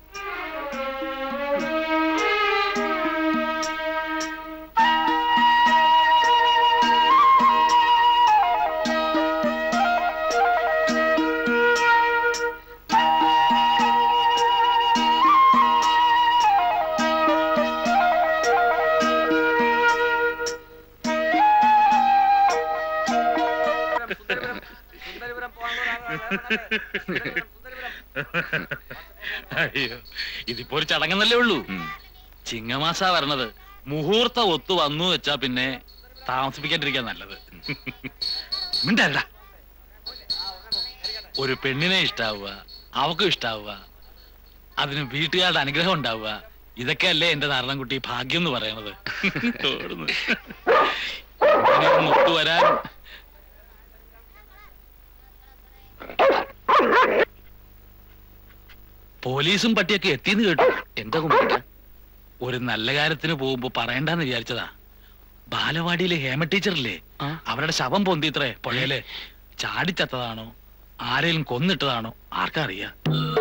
അയ്യോ, ഇതിപ്പോ ഒരു ചടങ്ങെന്നല്ലേ ഉള്ളൂ. ചിങ്ങമാസാ വരണത്. മുഹൂർത്ത ഒത്തു വന്നു വെച്ചാ പിന്നെ താമസിപ്പിക്കാണ്ടിരിക്കാൻ നല്ലത്. മിണ്ടല്ല. ഒരു പെണ്ണിനെ ഇഷ്ടാവുക, അവക്കും ഇഷ്ടാവുക, അതിന് വീട്ടുകാരുടെ അനുഗ്രഹം ഉണ്ടാവുക, ഇതൊക്കെയല്ലേ എന്റെ നാരായണൻകുട്ടി ഭാഗ്യം എന്ന് പറയണത്. ഒത്തു വരാൻ പോലീസും പട്ടിയൊക്കെ എത്തിയെന്ന് കേട്ടു. എന്താ കുമ്പിട്ട? ഒരു നല്ല കാര്യത്തിന് പോകുമ്പോ പറയണ്ടെന്ന് വിചാരിച്ചതാ. ബാലവാടിയിലെ ഹേമ ടീച്ചറില്ലേ, അവരുടെ ശവം പൊന്തിത്രേ പുഴയില്. ചാടിച്ചത്തതാണോ ആരെങ്കിലും കൊന്നിട്ടതാണോ ആർക്കറിയാ.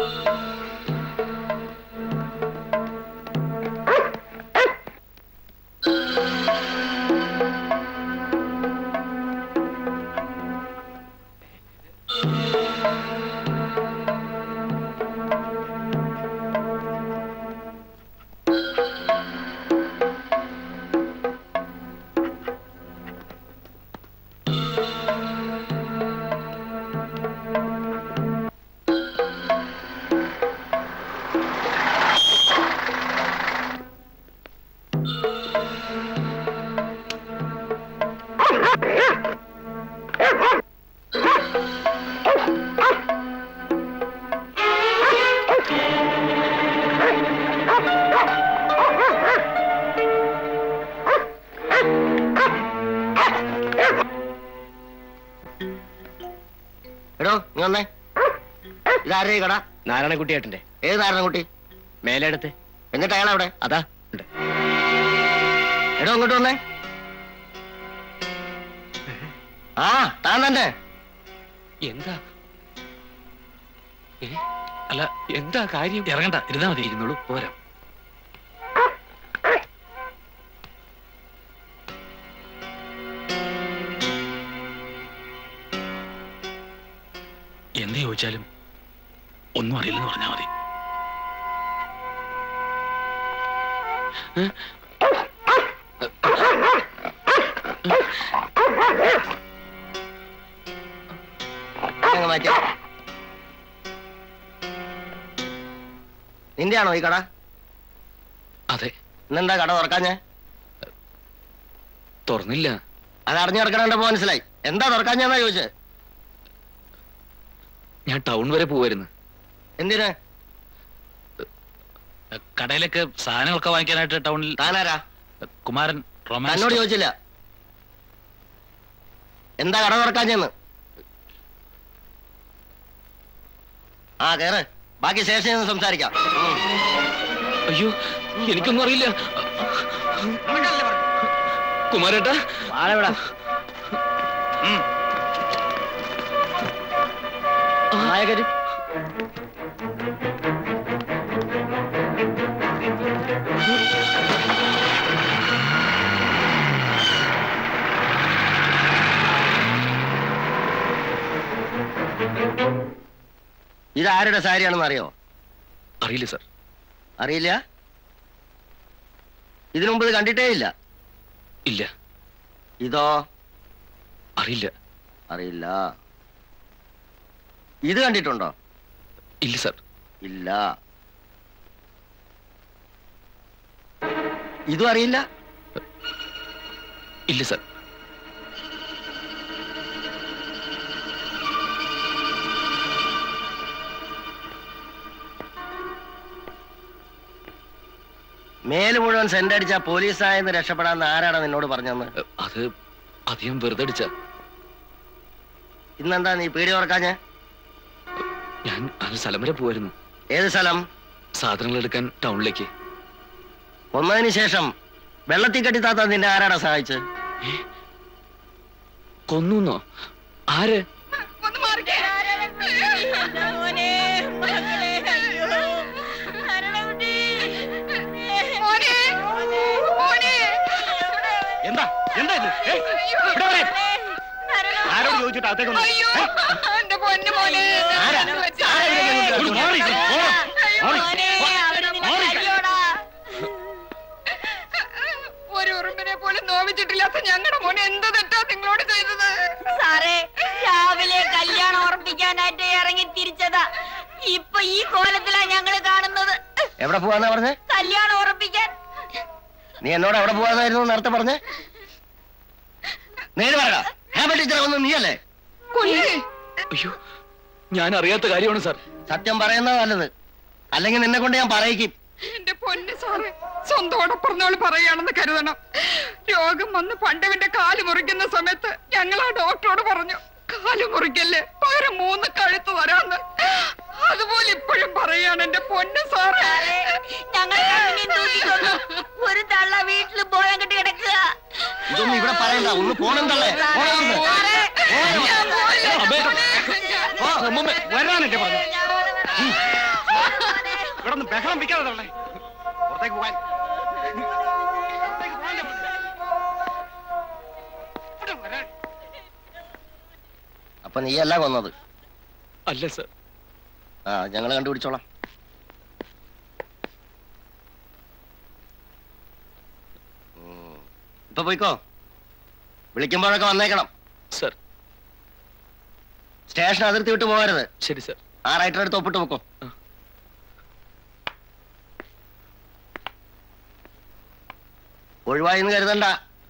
ഇതാരേ കട? നാരായണക്കുട്ടിയേട്ടന്റെ. ഏത് നാരായണക്കുട്ടി? മേലെടുത്ത്. എന്നിട്ട് അയാൾ അവിടെ? അതാ. എടോ ഇങ്ങോട്ട് വന്നേ. ആ താൻ തന്നെ. എന്താ അല്ല എന്താ കാര്യം? ഇറങ്ങണ്ട, ഇരുന്നാ മതി. ഇരുന്നോളൂ, പോരാ. എന്ത് ചോദിച്ചാലും ഒന്നും അറിയില്ലെന്ന് പറഞ്ഞാൽ മതി. നിന്റെയാണോ ഈ കട? അതെ. ഇന്നെന്താ കട തുറക്കാഞ്ഞേ? തുറന്നില്ല. അത് അറിഞ്ഞു കിടക്കണ മനസ്സിലായി. എന്താ തുറക്കാഞ്ഞെന്നാ ചോദിച്ചത്? ഞാൻ ടൗൺ വരെ പോവായിരുന്നു. എന്തിനാ? കടയിലേക്ക് സാധനങ്ങളൊക്കെ വാങ്ങിക്കാനായിട്ട് ടൗണിൽ. താനാരാ? കുമാരൻ. എന്നോട് ചോദിച്ചില്ല. എന്താ കട തുറക്കാഞ്ഞെന്ന്? ആ കേറ്, ബാക്കി സ്റ്റേഷനിൽ നിന്ന് സംസാരിക്കാം. അയ്യോ, എനിക്കൊന്നും അറിയില്ല. കുമാരേട്ടാ ആളെവിടാ നായകര് ഇതാരുടെ സാരിയാണെന്ന് അറിയോ? അറിയില്ല സാർ. അറിയില്ല? ഇതിനു മുമ്പ് ഇത് കണ്ടിട്ടേ ഇല്ല? ഇല്ല. ഇതോ? അറിയില്ല. അറിയില്ല. ഇത് കണ്ടിട്ടുണ്ടോ? ഇല്ല സാർ. ഇല്ല. ഇതും അറിയില്ല? ഇല്ല സാർ. മേല് മുഴുവൻ സെന്റ് അടിച്ച പോലീസായെന്ന് രക്ഷപ്പെടാന്ന് ആരാണ് നിന്നോട് പറഞ്ഞെന്ന്? അത് അധികം വെറുതെ അടിച്ച. ഇന്നെന്താ നീ പീടി ഓർക്കാഞ്ഞ? ഞാൻ സ്ഥലം വരെ പോവായിരുന്നു. ഏത് സ്ഥലം? സാധനങ്ങൾ എടുക്കാൻ ടൗണിലേക്ക്. ഒന്നതിന് ശേഷം വെള്ളത്തിൽ കെട്ടിത്താത്ത നിന്നെ ആരാടാ സഹായിച്ച്? കൊന്നോ? ആര്? എന്താ എന്താ ഇത്? ആരോട് ചോദിച്ചിട്ട് അകത്തേക്ക് ഒരു ഉറുമ്പിനെ പോലും നോവിച്ചിട്ടില്ലാത്ത ഞങ്ങളുടെ മോനെ എന്ത് തെറ്റാ നിങ്ങളോട് ചെയ്തത്? സാറേ, രാവിലെ കല്യാണം ഉറപ്പിക്കാനായിട്ട് ഇറങ്ങി തിരിച്ചതാ. ഇപ്പൊ ഈ കോലത്തിലാ ഞങ്ങള് കാണുന്നത്. എവിടെ പോവാന്നാ പറഞ്ഞേ? കല്യാണം ഉറപ്പിക്കാൻ. നീ എന്നോട് എവിടെ പോവാന്നായിരുന്നു നേരത്തെ പറഞ്ഞേ? നേര് പറയടാ. ടീച്ചറെ ഒന്നും നീയല്ലേ? അയ്യോ, ഞാൻ അറിയാത്ത കാര്യമാണ് സാർ. സത്യം പറയുന്നത് നല്ലത്, അല്ലെങ്കിൽ നിന്നെ കൊണ്ട് ഞാൻ പറയിക്കും. എന്റെ പൊന്ന് സാറേ, സ്വന്തോടെ പറഞ്ഞോള് പറയാണെന്ന് കരുതണം. രോഗം വന്ന് പണ്ടവന്റെ കാല് മുറിക്കുന്ന സമയത്ത് ഞങ്ങൾ ആ ഡോക്ടറോട് പറഞ്ഞു, കാല് മുറിക്കല്ലേ, പകരം 3 കഴുത്ത് തരാന്ന്. അതുപോലെ ഇപ്പോഴും പറയാണ് എന്റെ പൊന്ന് സാറേ. ഞങ്ങൾ ഒരു തള്ള വീട്ടിൽ പോയാൻ കിട്ടി കിടക്കുക. ഇതൊന്നും ഇവിടെ പറയണ്ട, ഒന്ന് പോണം തള്ളേ. വരാനല്ലേ പറഞ്ഞു? ഇവിടെ ഒന്ന് ബഹളം വെക്കാതെ തള്ളേ. പുറത്തേക്ക് പോകാൻ. അപ്പൊ നീയല്ല കൊന്നത്? അല്ല സാർ. ആ, ഞങ്ങള് കണ്ടുപിടിച്ചോളാം. ഇപ്പൊ പോയിക്കോ, വിളിക്കുമ്പോഴൊക്കെ വന്നേക്കണം സർ. സ്റ്റേഷൻ അതിർത്തി വിട്ട് പോകരുത്. ശരി സർ. ആ റൈറ്റർ എടുത്ത് ഒപ്പിട്ട് വെക്കോ. ഒഴിവായിന്ന് കരുതണ്ട.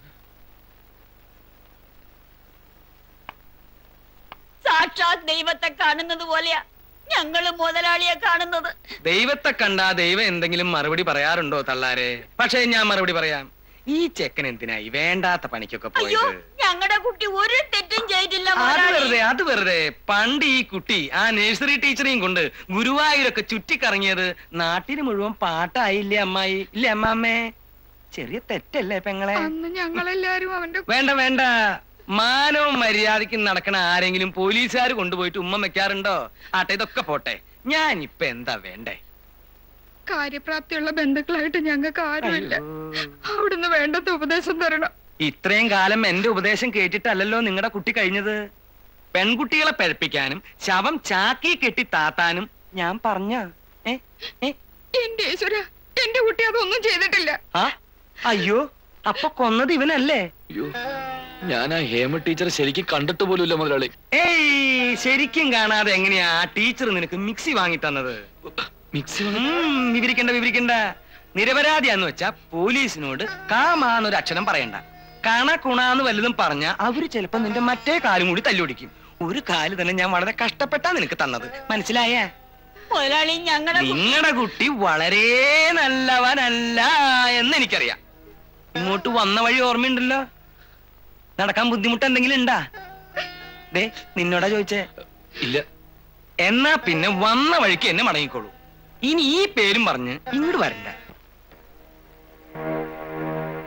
സാക്ഷാത് ദൈവത്തെ കാണുന്നത് പോലെയാ ഞങ്ങള് മുതലാളിയെ കാണുന്നത്. ദൈവത്തെ കണ്ടാ ദൈവം എന്തെങ്കിലും മറുപടി പറയാറുണ്ടോ തള്ളാരെ? പക്ഷേ ഞാൻ മറുപടി പറയാം. ഈ ചെക്കൻ എന്തിനായി വേണ്ടാത്ത പണിക്കൊക്കെ അയ്യോ, പോയത്? ഞങ്ങളുടെ കുട്ടി ഒരു തെറ്റും ചെയ്തില്ല. അത് വെറുതെ. പണ്ട് ഈ കുട്ടി ആ നഴ്സറി ടീച്ചറെയും കൊണ്ട് ഗുരുവായൂരൊക്കെ ചുറ്റിക്കറങ്ങിയത് നാട്ടിന് മുഴുവൻ പാട്ടായില്ലേ അമ്മായി? ഇല്ലേ അമ്മാമ്മേ? ചെറിയ തെറ്റല്ലേ പെങ്ങളെ? ഞങ്ങളെല്ലാരും അവന്റെ വേണ്ട വേണ്ട. മാനവും മര്യാദയ്ക്ക് നടക്കണ ആരെങ്കിലും പോലീസുകാർ കൊണ്ടുപോയിട്ട് ഉമ്മ വെക്കാറുണ്ടോ? ആട്ടെ, ഇതൊക്കെ പോട്ടെ. ഞാൻ ഇപ്പൊ എന്താ വേണ്ടേ? കാര്യപ്രാപ്തിയുള്ള ബന്ധുക്കളായിട്ട് ഞങ്ങൾക്ക് ആരുമില്ല. അവിടുന്ന് വേണ്ടത് ഉപദേശം തരണം. ഇത്രയും കാലം എന്റെ ഉപദേശം കേട്ടിട്ടല്ലല്ലോ നിങ്ങളുടെ കുട്ടി കഴിഞ്ഞത്. പെൺകുട്ടികളെ പഴപ്പിക്കാനും ശവം ചാക്കി കെട്ടി താത്താനും ഞാൻ പറഞ്ഞ. എന്റെ ഈശ്വര, എന്റെ കുട്ടി അതൊന്നും ചെയ്തിട്ടില്ല. അയ്യോ, അപ്പൊ കൊന്നത് ഇവനല്ലേ? ഞാൻ ആ ഹേമ ടീച്ചർ ശരിക്കും കണ്ടിട്ട് പോലുമില്ല മുതലാളി. ഏയ്, ശരിക്കും കാണാതെ എങ്ങനെയാ ആ ടീച്ചർ നിനക്ക് മിക്സി വാങ്ങി തന്നത്? വിവരിക്കണ്ട. നിരപരാധിയാന്ന് വെച്ചാ പോലീസിനോട് കാമാന്നൊരു അക്ഷരം പറയണ്ട. കണക്കുണാന്ന് വല്ലതും പറഞ്ഞ അവര് ചിലപ്പോ നിന്റെ മറ്റേ കാലും കൂടി തല്ലുപിടിക്കും. ഒരു കാല് തന്നെ ഞാൻ വളരെ കഷ്ടപ്പെട്ടാ നിനക്ക് തന്നത്, മനസ്സിലായേ? മുതലാളി, നിങ്ങളുടെ കുട്ടി വളരെ നല്ലവനല്ല എന്ന് എനിക്കറിയാം. ഇങ്ങോട്ട് വന്ന വഴി ഓർമ്മയുണ്ടല്ലോ? നടക്കാൻ ബുദ്ധിമുട്ട് എന്തെങ്കിലും ഉണ്ടാ? ദേ, നിന്നോടാ ചോദിച്ചേ. ഇല്ല. എന്നാ പിന്നെ വന്ന വഴിക്ക് എന്നെ മടങ്ങിക്കോളൂ. ഇനി ഈ പേരും പറഞ്ഞ് ഇങ്ങോട്ട് വരണ്ട.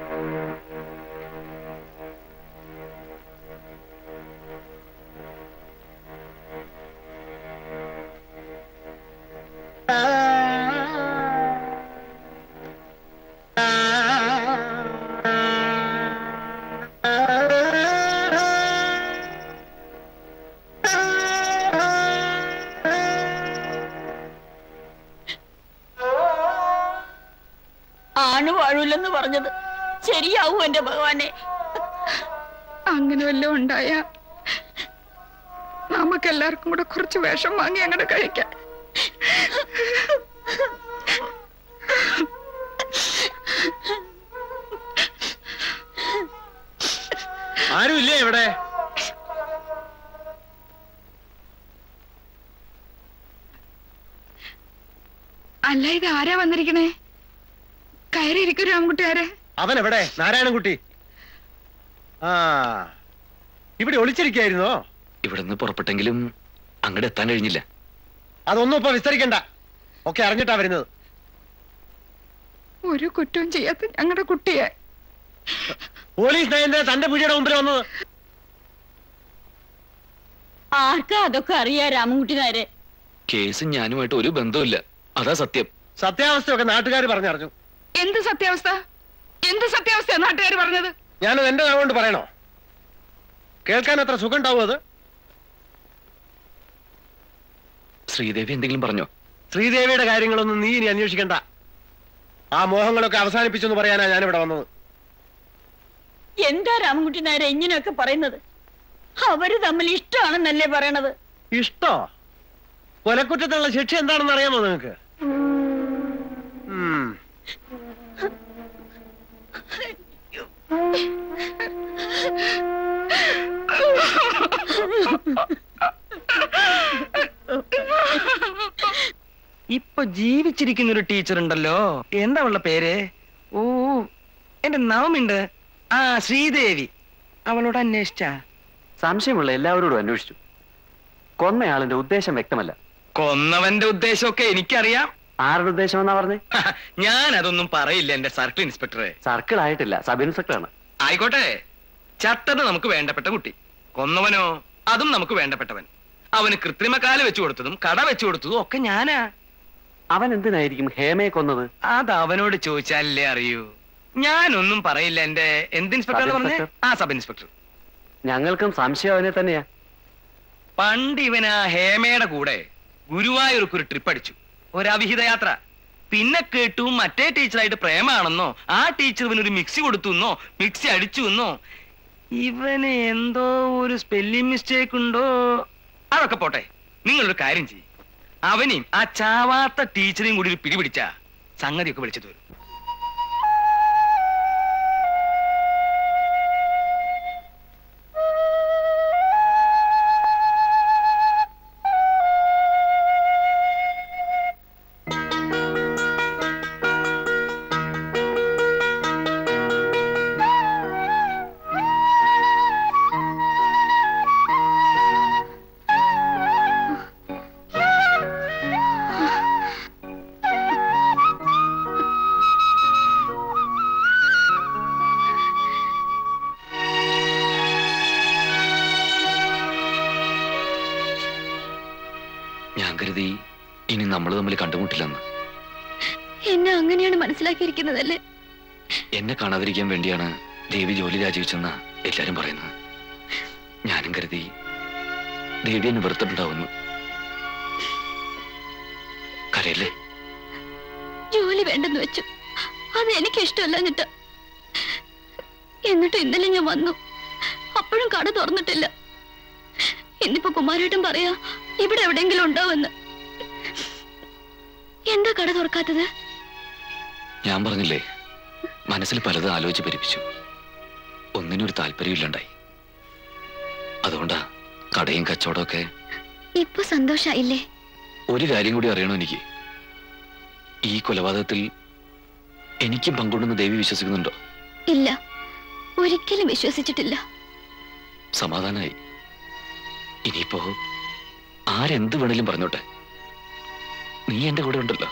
ആണ് വാഴൂലെന്ന് പറഞ്ഞത് ശരിയാവൂ എന്റെ ഭഗവാനെ? അങ്ങനെ വല്ലതും ഉണ്ടായ നമുക്കെല്ലാവർക്കും കൂടെ കുറച്ച് വേഷം വാങ്ങി അങ്ങോട്ട് കഴിക്കാം. ആരുമില്ലേ ഇവിടെ? അല്ല, ഇത് ആരാ വന്നിരിക്കണേ? കയറിയിരിക്കും രാമൻകുട്ടിയാരെ. അവൻ എവിടെ? നാരായണൻകുട്ടി. ആ, ഇവിടെ ഒളിച്ചിരിക്കായിരുന്നോ? ഇവിടുന്ന് പുറപ്പെട്ടെങ്കിലും അങ്ങോട്ട് എത്താൻ കഴിഞ്ഞില്ല. അതൊന്നും ഇപ്പൊ വിസ്തരിക്കണ്ട, ഒക്കെ അറിഞ്ഞിട്ടാ വരുന്നത്. ഒരു കുറ്റവും ചെയ്യാത്ത ഞങ്ങളുടെ കുട്ടിയെ പോലീസ് നയന്റെ തന്റെ പിടിയുടെ മുമ്പിൽ വന്നത്. ആർക്കാ അതൊക്കെ അറിയാ രാമൻകുട്ടി നായരെ? കേസും ഞാനുമായിട്ട് ഒരു ബന്ധവുമില്ല, അതാ സത്യം. സത്യാവസ്ഥയൊക്കെ നാട്ടുകാർ പറഞ്ഞറിഞ്ഞു. എന്ത് സത്യാവസ്ഥ? എന്ത് സത്യാവസ്ഥ നാട്ടുകാർ പറഞ്ഞത്? ഞാനത് എന്റെ നാവുകൊണ്ട് പറയണോ? കേൾക്കാൻ അത്ര സുഖം ഉണ്ടാവും അത്? ശ്രീദേവി എന്തെങ്കിലും പറഞ്ഞോ? ശ്രീദേവിയുടെ കാര്യങ്ങളൊന്നും നീ ഇനി അന്വേഷിക്കണ്ട. ആ മോഹങ്ങളൊക്കെ അവസാനിപ്പിച്ചെന്ന് പറയാനാ ഞാനിവിടെ വന്നത്. എന്താ രാമൻകുട്ടി നായരെ ഇങ്ങനെയൊക്കെ പറയുന്നത്? അവര് തമ്മിൽ ഇഷ്ടമാണെന്നല്ലേ പറയണത്? ഇഷ്ടോ? കൊലക്കുറ്റത്തിനുള്ള ശിക്ഷ എന്താണെന്ന് അറിയാമോ നിങ്ങൾക്ക്? ഇപ്പൊ ജീവിച്ചിരിക്കുന്ന ഒരു ടീച്ചർ ഉണ്ടല്ലോ, എന്താ അവളുടെ പേര്? ഓ, എന്റെ നാമുണ്ട്. ആ, ശ്രീദേവി. അവളോട് അന്വേഷിച്ച? സംശയമുള്ള എല്ലാവരോടും അന്വേഷിച്ചു. കൊന്നയാളിന്റെ ഉദ്ദേശം വ്യക്തമല്ല. കൊന്നവന്റെ ഉദ്ദേശമൊക്കെ എനിക്കറിയാം. ആരുടെ ഉദ്ദേശം എന്നാ പറഞ്ഞേ? ഞാൻ അതൊന്നും പറയില്ല എന്റെ സർക്കിൾ ഇൻസ്പെക്ടറെ. സർക്കിൾ ആയിട്ടില്ല, സബ് ഇൻസ്പെക്ടറാണ്. ആയിക്കോട്ടെ, ചത്തത് നമുക്ക് വേണ്ടപ്പെട്ട കുട്ടി, കൊന്നവനോ അതും നമുക്ക് വേണ്ടപ്പെട്ടവൻ. അവന് കൃത്രിമ കാല് വെച്ചു കൊടുത്തതും കട വെച്ചു കൊടുത്തതും ഒക്കെ ഞാനാ. അവൻ എന്തിനായിരിക്കും ഹേമയെ കൊന്നത്? അത് അവനോട് ചോദിച്ചാലല്ലേ അറിയൂ. ഞാനൊന്നും പറയില്ല. എന്റെ എന്ത് ഇൻസ്പെക്ടർ പറഞ്ഞേ? ആ, സബ് ഇൻസ്പെക്ടർ. ഞങ്ങൾക്കും സംശയം അവനെ തന്നെയാ. പണ്ട് ഇവനാ ഹേമയുടെ കൂടെ ഗുരുവായൂർക്ക് ഒരു ട്രിപ്പ് അടിച്ചു, ഒരു അവിഹിത യാത്ര. പിന്നെ കേട്ടു മറ്റേ ടീച്ചറായിട്ട് പ്രേമാണെന്നോ, ആ ടീച്ചർ ഇവനൊരു മിക്സി കൊടുത്തു എന്നോ, മിക്സി അടിച്ചു എന്നോ. ഇവന് എന്തോ ഒരു സ്പെല്ലിംഗ് മിസ്റ്റേക്ക് ഉണ്ടോ? അതൊക്കെ പോട്ടെ, നിങ്ങളൊരു കാര്യം ചെയ്യും, അവനെയും ആ ചാവാത്ത ടീച്ചറെയും കൂടി ഒരു പിടിപിടിച്ച സംഗതിയൊക്കെ വിളിച്ചത് വരും. ഞാൻ കരുതി ഇനി നമ്മൾ തമ്മിൽ കണ്ടുമുട്ടില്ലെന്ന്. എന്നെ അങ്ങനെയാണ് മനസ്സിലാക്കിയിരിക്കുന്നതല്ലേ? എന്നെ കാണാതിരിക്കാൻ വേണ്ടിയാണ് ദേവി ജോലി രാജിവെച്ചെന്ന എല്ലാരും പറയുന്നത്. ഞാനും കരുതി ദേവി എന്നെ വെറുത്തിട്ടുണ്ടാവുന്നു. കരയല്ലേ? ജോലി വേണ്ടെന്ന് വെച്ചു, അത് എനിക്ക് ഇഷ്ടമല്ല. എന്നിട്ട് ഇന്നലെ ഞാൻ വന്നു, അപ്പോഴും കട തുറന്നിട്ടില്ല. ഇന്നിപ്പോ കുമാരേട്ടൻ പറയാ ഇവിടെ എവിടെയെങ്കിലും ഉണ്ടാവുമെന്ന്. എന്താ കട തുറക്കാത്തത്? ഞാൻ പറഞ്ഞില്ലേ, മനസ്സിൽ പലതും ആലോചിച്ച് പരിപ്പിച്ചു. ഒന്നിനൊരു താല്പര്യമില്ലണ്ടായി. അതുകൊണ്ടാ കടയും കച്ചവടമൊക്കെ. ഇപ്പൊ സന്തോഷായില്ലേ? ഒരു കാര്യം കൂടി അറിയണോ എനിക്ക്? ഈ കൊലപാതകത്തിൽ എനിക്കും പങ്കുണ്ടെന്ന് ദേവി വിശ്വസിക്കുന്നുണ്ടോ? ഇല്ല, ഒരിക്കലും വിശ്വസിച്ചിട്ടില്ല. സമാധാനായി. ഇനിയിപ്പോ ആരെന്ത് വേണേലും പറഞ്ഞോട്ടെ, നീ എന്റെ കൂടെ ഉണ്ടല്ലോ.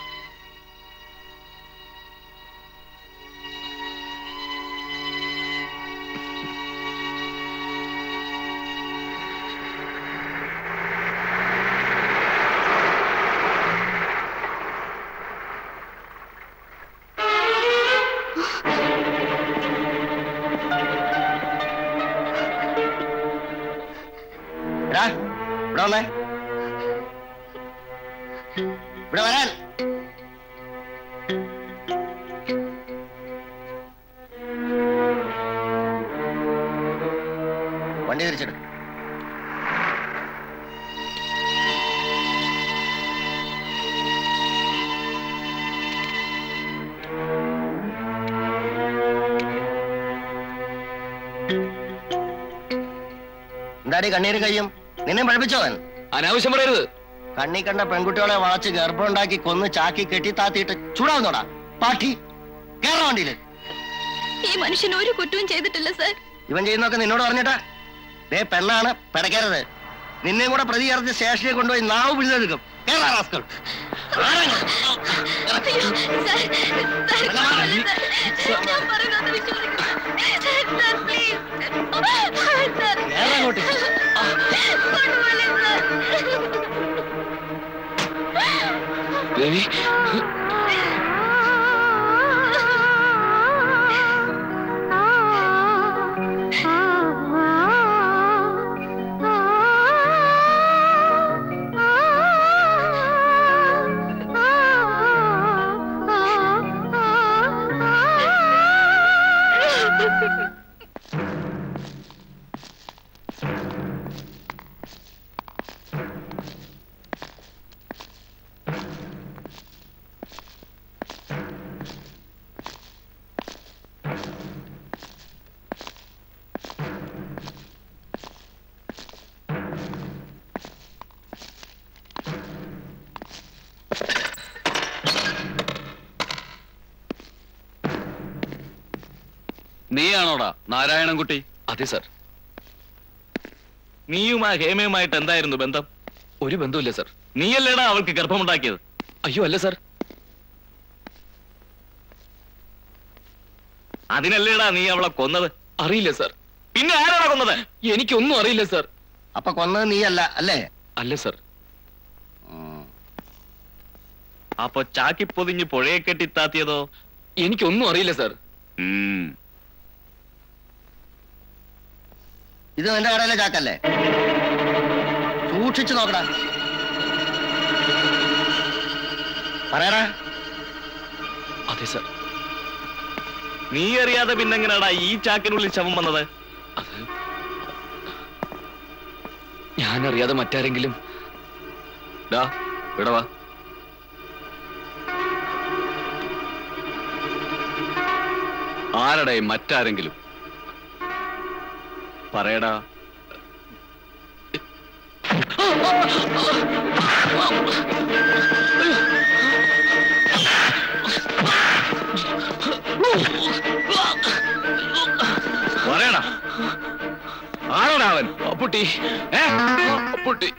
ഇവിടെ വന്നേ, ഇവിടെ വരാൻ. വണ്ടി തിരിച്ചിട്ട്. എന്താടി കണ്ണീര് കയ്യും? നിന്നെ പഠിപ്പിച്ചോവൻ? അനാവശ്യം പറയരുത്. കണ്ണി കണ്ട പെൺകുട്ടികളെ വളച്ച് ഗർഭമുണ്ടാക്കി കൊന്ന് ചാക്കി കെട്ടി താത്തിയിട്ട് ചൂടാവുന്നോടാ പാട്ടി. കേരള വണ്ടിയില്. ഈ മനുഷ്യൻ ഒരു കുറ്റവും ചെയ്തിട്ടില്ല സർ. ഇവൻ ചെയ്യുന്നൊക്കെ നിന്നോട് പറഞ്ഞിട്ടാ? ദേ പെണ്ണാണ്, പെടക്കരുത്. നിന്നെയും കൂടെ പ്രതി ചേർത്ത് സ്റ്റേഷനിൽ കൊണ്ടുപോയി നാവ് പിടിച്ചെടുക്കും. കേരള റാസ്കൽ. ദേവി, നീയാണോടാ നാരായണൻകുട്ടി? അതെ സർ. നീയുമാ ഹേമയുമായിട്ട് എന്തായിരുന്നു ബന്ധം? ഒരു ബന്ധമില്ല സർ. നീയല്ലേടാ അവൾക്ക് ഗർഭമുണ്ടാക്കിയത്? അയ്യോ അല്ല സർ. അതിനല്ലേടാ നീ അവളെ കൊന്നത്? അറിയില്ല സർ. പിന്നെ ആരാടാ കൊന്നത്? എനിക്കൊന്നും അറിയില്ല സർ. അപ്പൊ കൊന്നത് നീയല്ല അല്ലേ? അല്ല സർ. അപ്പൊ ചാക്കി പൊതിഞ്ഞ് പുഴയെ കെട്ടിത്താത്തിയതോ? എനിക്കൊന്നും അറിയില്ല സർ. ഇത് എന്റെ കടയിലെ ചാക്കല്ലേ? സൂക്ഷിച്ചു നോക്കടാ. പറയടാ. അതെ സർ. നീ അറിയാതെ പിന്നെങ്ങനെയാടാ ഈ ചാക്കിനുള്ളിൽ ശവം വന്നത്? അത് ഞാനറിയാതെ മറ്റാരെങ്കിലും. ഇവിടെ വാ. ആരടേ മറ്റാരെങ്കിലും? പറയടാ. പറയടാ. ആരോടാ അവൻ? അപ്പുട്ടി. അപ്പുട്ടി.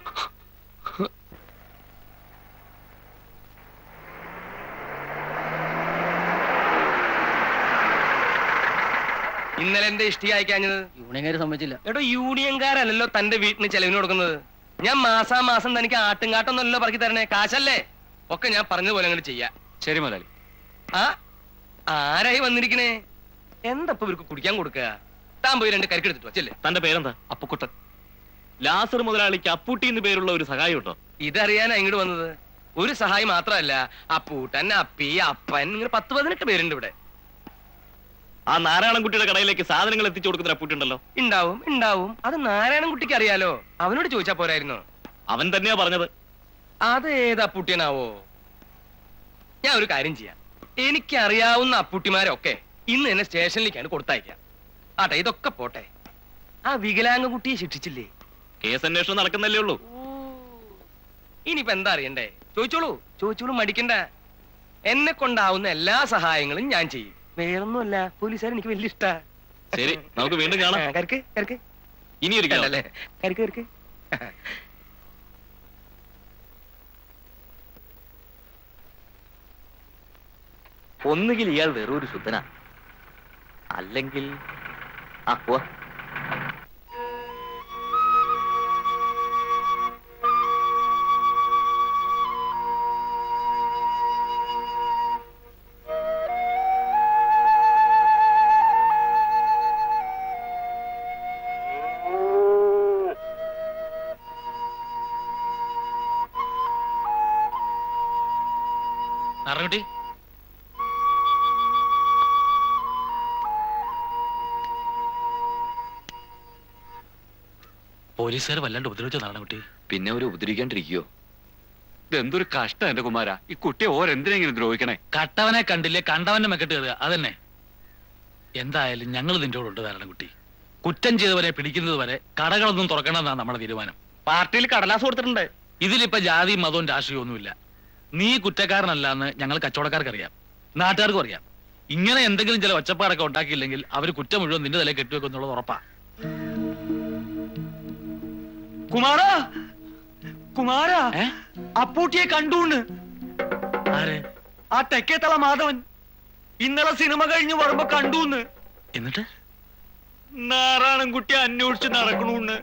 ഇന്നലെ എന്റെ ഇഷ്ടി അയക്കാഞ്ഞത്? യൂണിയൻകാര് സമ്മതിച്ചില്ല. എടോ യൂണിയൻകാരല്ലോ തന്റെ വീട്ടിന് ചെലവിന് കൊടുക്കുന്നത്. ഞാൻ മാസാമാസം തനിക്ക് ആട്ടുംകാട്ടൊന്നുമല്ലോ പറക്കി തരണേ, കാശല്ലേ? ഒക്കെ ഞാൻ പറഞ്ഞതുപോലെ അങ്ങോട്ട് ചെയ്യാം. ശരി മുതലാളി. ആ ആരായി വന്നിരിക്കണേ? എന്തപ്പോ ഇവർക്ക് കുടിക്കാൻ കൊടുക്കുക? താൻ പോയി 2 കരിക്കെടുത്തിട്ട് വച്ചല്ലേ. തന്റെ പേരെന്താ? അപ്പുക്കുട്ടൻ. ലാസർ മുതലാളിക്ക് അപ്പൂട്ടി എന്ന് പേരുള്ള ഒരു സഹായം ഉണ്ടോ? ഇതറിയാനാ ഇങ്ങോട്ട് വന്നത്. ഒരു സഹായി മാത്രമല്ല, അപ്പൂട്ടൻ, അപ്പി, അപ്പൻ, ഇങ്ങനെ 10-18 പേരുണ്ട് ഇവിടെ. ആ നാരായണൻകുട്ടിയുടെ കടയിലേക്ക് സാധനങ്ങൾ എത്തിച്ചു കൊടുക്കുന്ന അപ്പൂട്ടി ഉണ്ടല്ലോ. ഉണ്ടാവും ഉണ്ടാവും. അത് നാരായണൻകുട്ടിക്ക് അറിയാലോ. അവനോട് ചോദിച്ചാ പോരായിരുന്നോ? അവൻ തന്നെയാ പറഞ്ഞത്. അത് ഏത് അപ്പൂട്ടിയനാവോ? ഞാൻ ഒരു കാര്യം ചെയ്യാം. എനിക്കറിയാവുന്ന അപ്പൂട്ടിമാരൊക്കെ ഇന്ന് തന്നെ സ്റ്റേഷനിലേക്കാണ് കൊടുത്തയക്കാം. ആട്ടെ, ഇതൊക്കെ പോട്ടെ. ആ വികലാംഗ കുട്ടിയെ ശിക്ഷിച്ചില്ലേ? കേസ് അന്വേഷണം നടക്കുന്നല്ലേ ഉള്ളൂ. ഇനിയിപ്പോ എന്താ അറിയണ്ടേ? ചോദിച്ചോളൂ, മടിക്കണ്ട. എന്നെ കൊണ്ടാവുന്ന എല്ലാ സഹായങ്ങളും ഞാൻ ചെയ്യും. വേറൊന്നുമല്ല, പോലീസുകാർ എനിക്ക് വലിയ ഇഷ്ടാ. ശരി, നമുക്ക് വീണ്ടും കാണാം. കരക്ക് ഇനി ഒരിക്കലല്ലേ? കരക്ക്. ഒന്നുകിൽ ഇയാൾ വെറൊരു ശുദ്ധനാ, അല്ലെങ്കിൽ നാരായണൻകുട്ടി, പോലീസുകാർ വല്ലാണ്ട് ഉപദ്രവിച്ചോ നാരായണൻകുട്ടി? പിന്നെ അവർ ഉപദ്രവിക്കാണ്ടിരിക്കോ? ഇതെന്തൊരു കഷ്ടം എന്റെ കുമാര. ഈ കുട്ടിയെ ഓരെന്തിനെങ്കിലും ദ്രോഹിക്കണേ. കട്ടവനെ കണ്ടില്ലേ കണ്ടവന്റെ മെക്കെട്ട് കയറുക, അതന്നെ. എന്തായാലും ഞങ്ങൾ നിന്റെ കൂടെ ഉണ്ട് നാരായണൻകുട്ടി. കുറ്റം ചെയ്തവരെ പിടിക്കുന്നത് വരെ കടകളൊന്നും തുറക്കണമെന്നാണ് നമ്മുടെ തീരുമാനം. പാർട്ടിയിൽ കടലാസ് കൊടുത്തിട്ടുണ്ട്. ഇതിലിപ്പോ ജാതിയും മതവും രാഷ്ട്രീയവും ഒന്നുമില്ല. നീ കുറ്റക്കാരനല്ലാന്ന് ഞങ്ങൾ കച്ചവടക്കാർക്കറിയാം, നാട്ടുകാർക്കും അറിയാം. ഇങ്ങനെ എന്തെങ്കിലും ചില ഒച്ചപ്പാടൊക്കെ ഉണ്ടാക്കിയില്ലെങ്കിൽ അവർ കുറ്റം മുഴുവൻ നിന്റെ തലയിൽ കെട്ടിവെക്കുന്നുള്ളത് ഉറപ്പാ. കുമാരാ, കുമാരാ, അപ്പൂട്ടിയെ കണ്ടൂന്ന്. ആര്? ആ തെക്കേത്തള മാധവൻ ഇന്നലെ സിനിമ കഴിഞ്ഞ് വരുമ്പോ കണ്ടൂന്ന്. എന്നിട്ട് നാരായണൻകുട്ടി അന്വേഷിച്ച് നടക്കണൂന്ന്.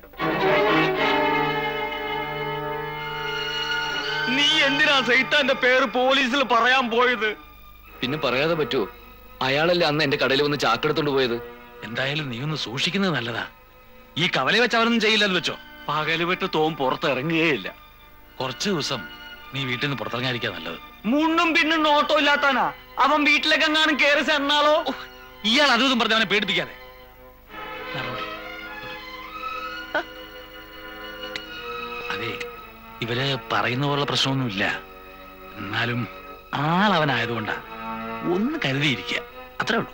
നീ എന്തിനാ സൈത്താന്റെ പേര് പോലീസിൽ പറയാൻ പോയത്? പിന്നെ പറയാതെ പറ്റുമോ? അയാളല്ലേ അന്ന് എന്റെ കടയിൽ വന്ന് ചാക്കെടുത്തോണ്ട് പോയത്. എന്തായാലും നീ ഒന്ന് സൂക്ഷിക്കുന്നത് നല്ലതാ. ഈ കവല വെച്ച് അവരൊന്നും ചെയ്യില്ലെന്ന് വെച്ചോ. പകല് വിട്ട് തോം പുറത്തിറങ്ങുകയില്ല. കുറച്ചു ദിവസം നീ വീട്ടിൽ നിന്ന് പുറത്തിറങ്ങാതിരിക്കാ നല്ലത്. മുണ്ണും പിന്നും നോട്ടോ ഇല്ലാത്താനാ അവൻ വീട്ടിലേക്ക് എങ്ങാനും കയറി ചെന്നാലോ? ഇയാൾ അതും പറഞ്ഞ് അവനെ പേടിപ്പിക്കാതെ. അതെ, ഇവര് പറയുന്ന പോലുള്ള പ്രശ്നമൊന്നുമില്ല. എന്നാലും ആളവനായതുകൊണ്ടാ ഒന്ന് കരുതിയിരിക്കുക, അത്രേ ഉള്ളൂ.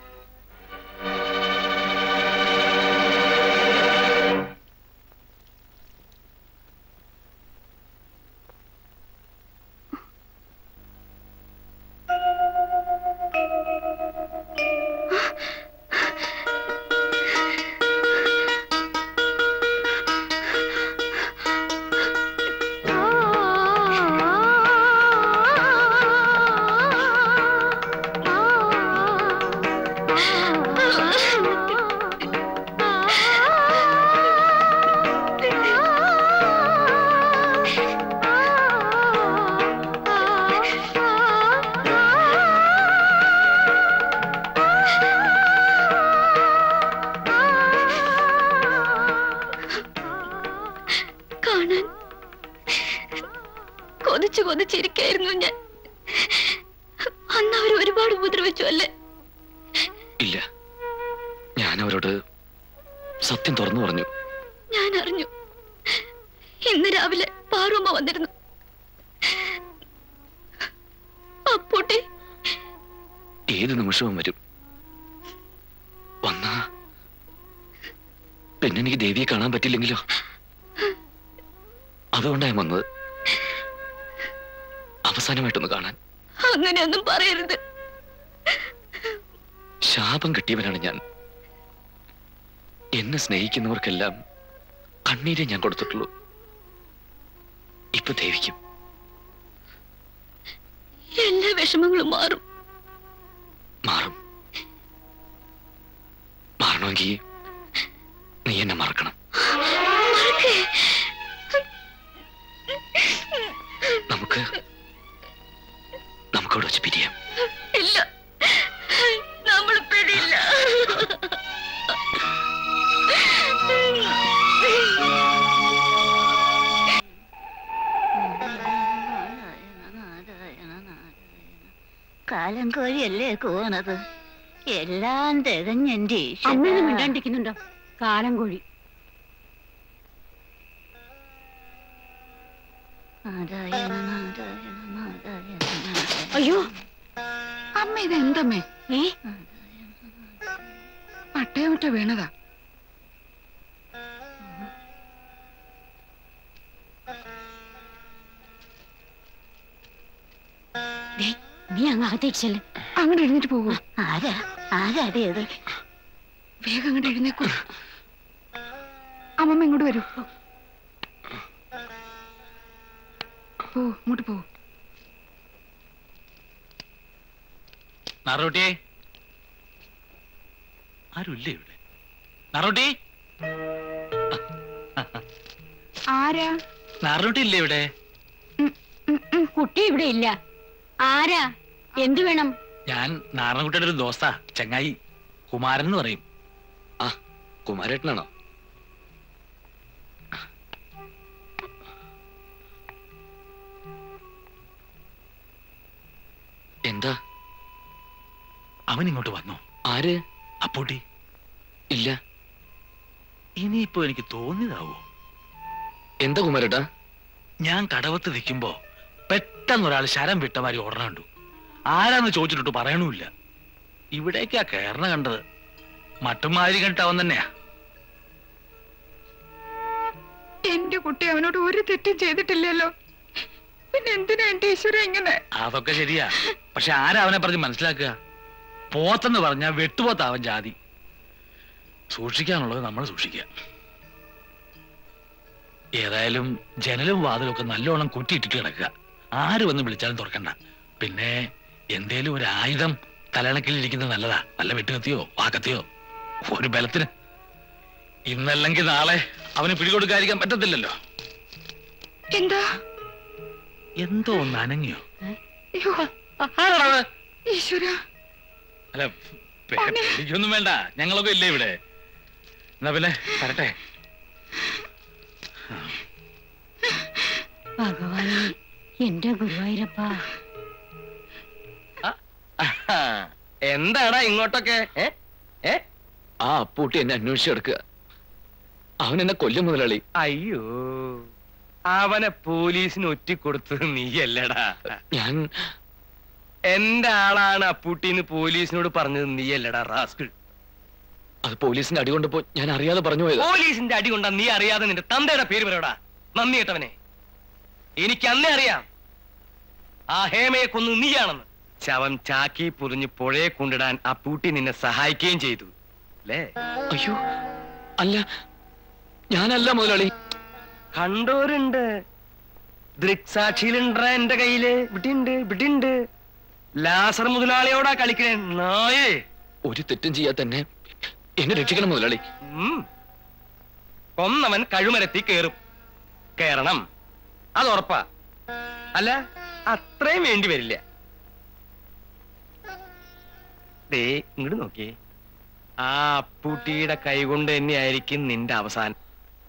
കൊതിച്ചിരിക്കായിരുന്നു ഞാൻ. അന്ന് അവർ ഒരുപാട് ഉപദ്രവിച്ചു അല്ലേ? ഇല്ല, ഞാൻ അവരോട് സത്യം തുറന്നു പറഞ്ഞു. ഞാൻ അറിഞ്ഞു. ഇന്ന് രാവിലെ പാറുമ്മ വന്നിരുന്നു. അപ്പൂട്ടി ഏത് നിമിഷവും വരും. വന്നാ പിന്നെ എനിക്ക് ദേവിയെ കാണാൻ പറ്റില്ലെങ്കിലോ? അതുകൊണ്ടാണ് ഞാൻ വന്നത്, അവസാനമായിട്ടൊന്ന് കാണാൻ. അങ്ങനെയൊന്നും പറയരുത്. ശാപം കിട്ടിയവനാണ് ഞാൻ. എന്നെ സ്നേഹിക്കുന്നവർക്കെല്ലാം കണ്ണീരെ ഞാൻ കൊടുത്തിട്ടുള്ളൂ. ഇപ്പൊ ദേവിക്കും എല്ലാ വിഷമങ്ങളും മാറും. മാറണമെങ്കിൽ നീ എന്നെ മറക്കണം. നമുക്കവിടെ വെച്ച് പിരിയാം. ഇല്ല, നമ്മൾ പിരിയില്ല. കാലം കോഴിയല്ലേ കൂണത്, എല്ലാം തികഞ്ഞെന്റെ അമ്മേനെ മിണ്ടാണ്ടിരിക്കുന്നുണ്ടോ? കാലം കോഴി. അയ്യോ അമ്മ, ഇതെന്തമ്മേ? പട്ടയമിട്ട വീണതാ. നീ അങ്ങ് അകത്തേക്ക് ചെല്ല്. അങ്ങോട്ട് എഴുന്നേറ്റ് പോകൂ. ആരാടിയത്? വേഗം അങ്ങോട്ട് എഴുന്നേക്കൂ. അമ്മമ്മ ഇങ്ങോട്ട് വരൂ. പോ, ഇങ്ങോട്ട് പോ. നാറോട്ടിയെ, ആരുമില്ലേ ഇവിടെ? നാറോട്ടി, ആരാ? നാറോട്ടി ഇല്ലേ ഇവിടെ? കുട്ടി ഇവിടെ ഇല്ല. ആരാ? എന്തു വേണം? ഞാൻ നാരായണൻകുട്ടിയുടെ ഒരു ദോസ്താ, ചങ്ങായി, കുമാരൻ എന്ന് പറയും. ആ, കുമാരേട്ടനാണോ? എന്താ? അവൻ ഇങ്ങോട്ട് വന്നു. ആര്? അപ്പൂട്ടി. ഇല്ല. ഇനിയിപ്പോ എനിക്ക് തോന്നിയതാവോ? എന്താ കുമാരേട്ടാ? ഞാൻ കടവത്ത് നിൽക്കുമ്പോ പെട്ടെന്ന് ഒരാൾ ശരം വിട്ടമാരി ഓടണുണ്ടു. ആരാന്ന് ചോദിച്ചിട്ട് പറയണമില്ല. ഇവിടേക്കാ കേറണ കണ്ടത്. മട്ടുമാരി കണ്ടിട്ടവൻ തന്നെയാ. എന്റെ കുട്ടി അവനോട് ഒരു തെറ്റും ചെയ്തിട്ടില്ലല്ലോ, പിന്നെ എന്തിനാ എന്റെ ഈശ്വര ഇങ്ങനെ? അതൊക്കെ ശരിയാ. പക്ഷെ ആരാ അവനെ പറഞ്ഞ് മനസ്സിലാക്കുക? പോത്തെന്ന് പറഞ്ഞാ വെട്ടുപോത്താവൻ ജാതി. സൂക്ഷിക്കാനുള്ളത് നമ്മൾ സൂക്ഷിക്കുക. ഏതായാലും ജനലും വാതിലും ഒക്കെ നല്ലോണം കുറ്റിയിട്ടിട്ട് കിടക്കുക. ആര് വന്ന് വിളിച്ചാലും തുറക്കണ്ട. പിന്നെ എന്തേലും ഒരു ആയുധം തലണക്കിലിരിക്കുന്നത് നല്ലതാ. നല്ല വെട്ടുകത്തിയോ വാക്കത്തിയോ ഒരു ബലത്തിന്. ഇന്നല്ലെങ്കിൽ നാളെ അവന് പിടികൊടുക്കാതിരിക്കാൻ പറ്റത്തില്ലല്ലോ. എന്താ എന്തോ ഒന്ന് അനങ്ങിയോ? ഈശ്വര. അല്ല പേടിക്കൊന്നും വേണ്ട, ഞങ്ങളൊക്കെ ഇല്ലേ ഇവിടെ. എന്നാ പിന്നെ വരട്ടെ. ഭഗവാനെ, എന്റെ ഗുരുവായൂരപ്പ. എന്താടാ ഇങ്ങോട്ടൊക്കെ? ആ അപ്പൂട്ടി എന്നെ അന്വേഷിച്ച് കിടക്കുക. അവൻ എന്നെ കൊല്ലും മുതലാളി. അയ്യോ, അവനെ പോലീസിന് ഒറ്റിക്കൊടുത്തത് നീയല്ലടാ. ഞാൻ എന്റെ ആളാണ് അപ്പൂട്ടിന്ന് പോലീസിനോട് പറഞ്ഞത് നീയല്ലടാ റാസ്കിൾ. അത് പോലീസിന്റെ അടി കൊണ്ടപ്പോ ഞാൻ അറിയാതെ പറഞ്ഞു പോയത്. പോലീസിന്റെ അടി കൊണ്ടാ നീ അറിയാതെ നിന്റെ തന്തയുടെ പേര് പറയടാ. നന്ദി കേട്ടവനെ. എനിക്ക് അന്നേ അറിയാം ആ ഹേമയെ കൊന്നു നീയാണെന്ന്. ശവം ചാക്കി പൊതിഞ്ഞ് പുഴയെ കൊണ്ടിടാൻ അപ്പൂട്ടി നിന്നെ സഹായിക്കുകയും ചെയ്തു അല്ലേ? അയ്യോ അല്ല, ഞാനല്ല മുതലാളി. കണ്ടോരുണ്ട്, ദൃക്സാക്ഷിയിലുണ്ടാ എന്റെ കയ്യില്. വിട്ടിണ്ട്. ലാസർ മുതലാളിയോടാ കളിക്കണേ നായേ. ഒരു തെറ്റും ചെയ്യാതെ തന്നെ എന്നെ രക്ഷിക്കണം മുതലാളി. കൊന്നവൻ കഴുമരത്തി കേറണം, അത് ഉറപ്പാ. അല്ല, അത്രയും വേണ്ടി വരില്ല. ദേ ഇങ്ങോട്ട് നോക്കിയേ. ആ അപ്പൂട്ടിയുടെ കൈകൊണ്ട് തന്നെയായിരിക്കും നിന്റെ അവസാനം.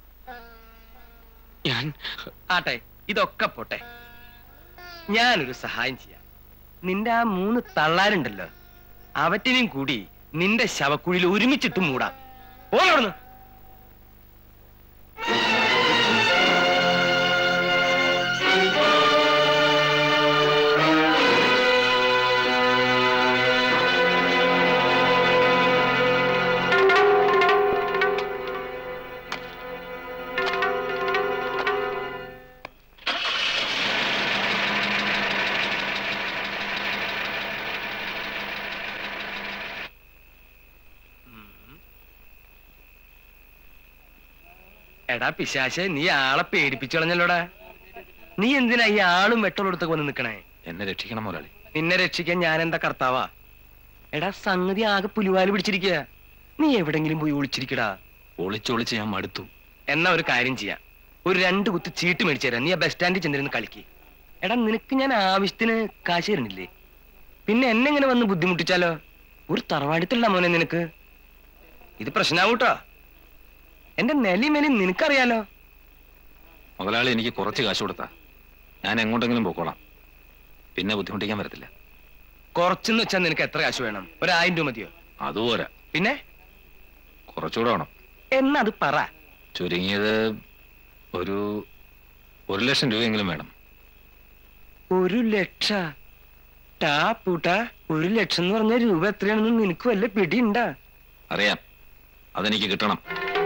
ഞാൻ ആട്ടെ, ഇതൊക്കെ പോട്ടെ. ഞാനൊരു സഹായം ചെയ്യാം. നിന്റെ ആ 3 തള്ളാരുണ്ടല്ലോ, അവറ്റിനെയും കൂടി നിന്റെ ശവക്കുഴിയിൽ ഒരുമിച്ചിട്ട് മൂടാം. ഓടുന്നു. എടാ പിശാശെ, നീ ആളെ പേടിപ്പിച്ചു കളഞ്ഞല്ലോടാ. നീ എന്തിനാ ഈ ആളും വെട്ടോളെടുത്തൊക്കെ വന്ന് നിക്കണേ? എന്നെ രക്ഷിക്കണം മുതലാളി. നിന്നെ രക്ഷിക്കാൻ ഞാൻ എന്താ കർത്താവാ? എടാ സംഗതി ആകെ പുലിവാല് പിടിച്ചിരിക്കുക. നീ എവിടെങ്കിലും പോയി ഒളിച്ചിരിക്കടാ. ഒളിച്ചൊളിച്ച് ഞാൻ മടുത്തു. എന്നാ ഒരു കാര്യം ചെയ്യാം, ഒരു 2 കുത്ത് ചീട്ട് മേടിച്ചു തരാം. നീ ആ ബസ് സ്റ്റാൻഡിൽ ചെന്നിരുന്ന് കളിക്ക്. എടാ നിനക്ക് ഞാൻ ആവശ്യത്തിന് കാശ് തരണില്ലേ? പിന്നെ എന്നെ ഇങ്ങനെ വന്ന് ബുദ്ധിമുട്ടിച്ചാലോ? ഒരു തറവാടിത്തല്ല മോനെ നിനക്ക്. ഇത് പ്രശ്നാവൂട്ടോ. എന്റെ നെലി മെലി നിനക്കറിയാലോ. മുതലാളി എനിക്ക് കുറച്ച് കാശ് കൊടുത്താ ഞാൻ എങ്ങോട്ടെങ്കിലും പോക്കോളാം. പിന്നെ ബുദ്ധിമുട്ടിക്കാൻ വരത്തില്ല. കുറച്ചെന്ന് വെച്ചാൽ നിനക്ക് എത്ര കാശ് വേണം? 1000 രൂപ മതിയോ? അതുപോരാ, പിന്നെ കുറച്ചുകൂടെ വേണം. എന്നാ അത് പറ. ചുരുങ്ങിയത് ഒരു 1,00,000 രൂപയെങ്കിലും വേണം. 1 ലക്ഷം? ടാപ്പൂട്ടാ, 1 ലക്ഷം എന്ന് പറഞ്ഞ രൂപ എത്രയാണെന്ന് നിനക്ക് വല്ല പിടിയുണ്ടാ? അറിയാം, അതെനിക്ക് കിട്ടണം.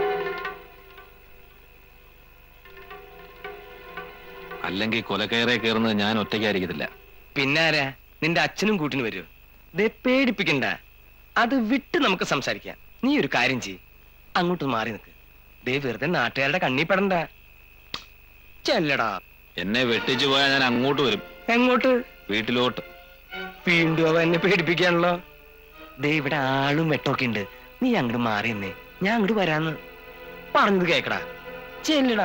അല്ലെങ്കിൽ കൊലക്കയറെ കയറുന്നത് ഞാൻ ഒറ്റയ്ക്കായിരിക്കത്തില്ല. പിന്നാരാ? നിന്റെ അച്ഛനും കൂട്ടിന് വരുമോ? ദേ പേടിപ്പിക്കണ്ട, അത് വിട്ട് നമുക്ക് സംസാരിക്കാം. നീ ഒരു കാര്യം ചെയ്യ്, അങ്ങോട്ട് മാറി നിൽക്ക്. ദേ വെറുതെ നാട്ടുകാരുടെ കണ്ണി പെടണ്ട. ചെല്ലടാ. എന്നെ വെട്ടിച്ചു പോയാൽ ഞാൻ അങ്ങോട്ട് വരും. എങ്ങോട്ട്? വീട്ടിലോട്ട്. വീണ്ടും അവ എന്നെ പേടിപ്പിക്കാണല്ലോ. ദേ ഇവിടെ ആളും വെട്ടൊക്കെ ഉണ്ട്. നീ അങ്ങോട്ട് മാറി നിന്നേ, ഞാൻ അങ്ങോട്ട് വരാന്ന്. പറഞ്ഞത് കേക്കടാ. ചെല്ലടാ.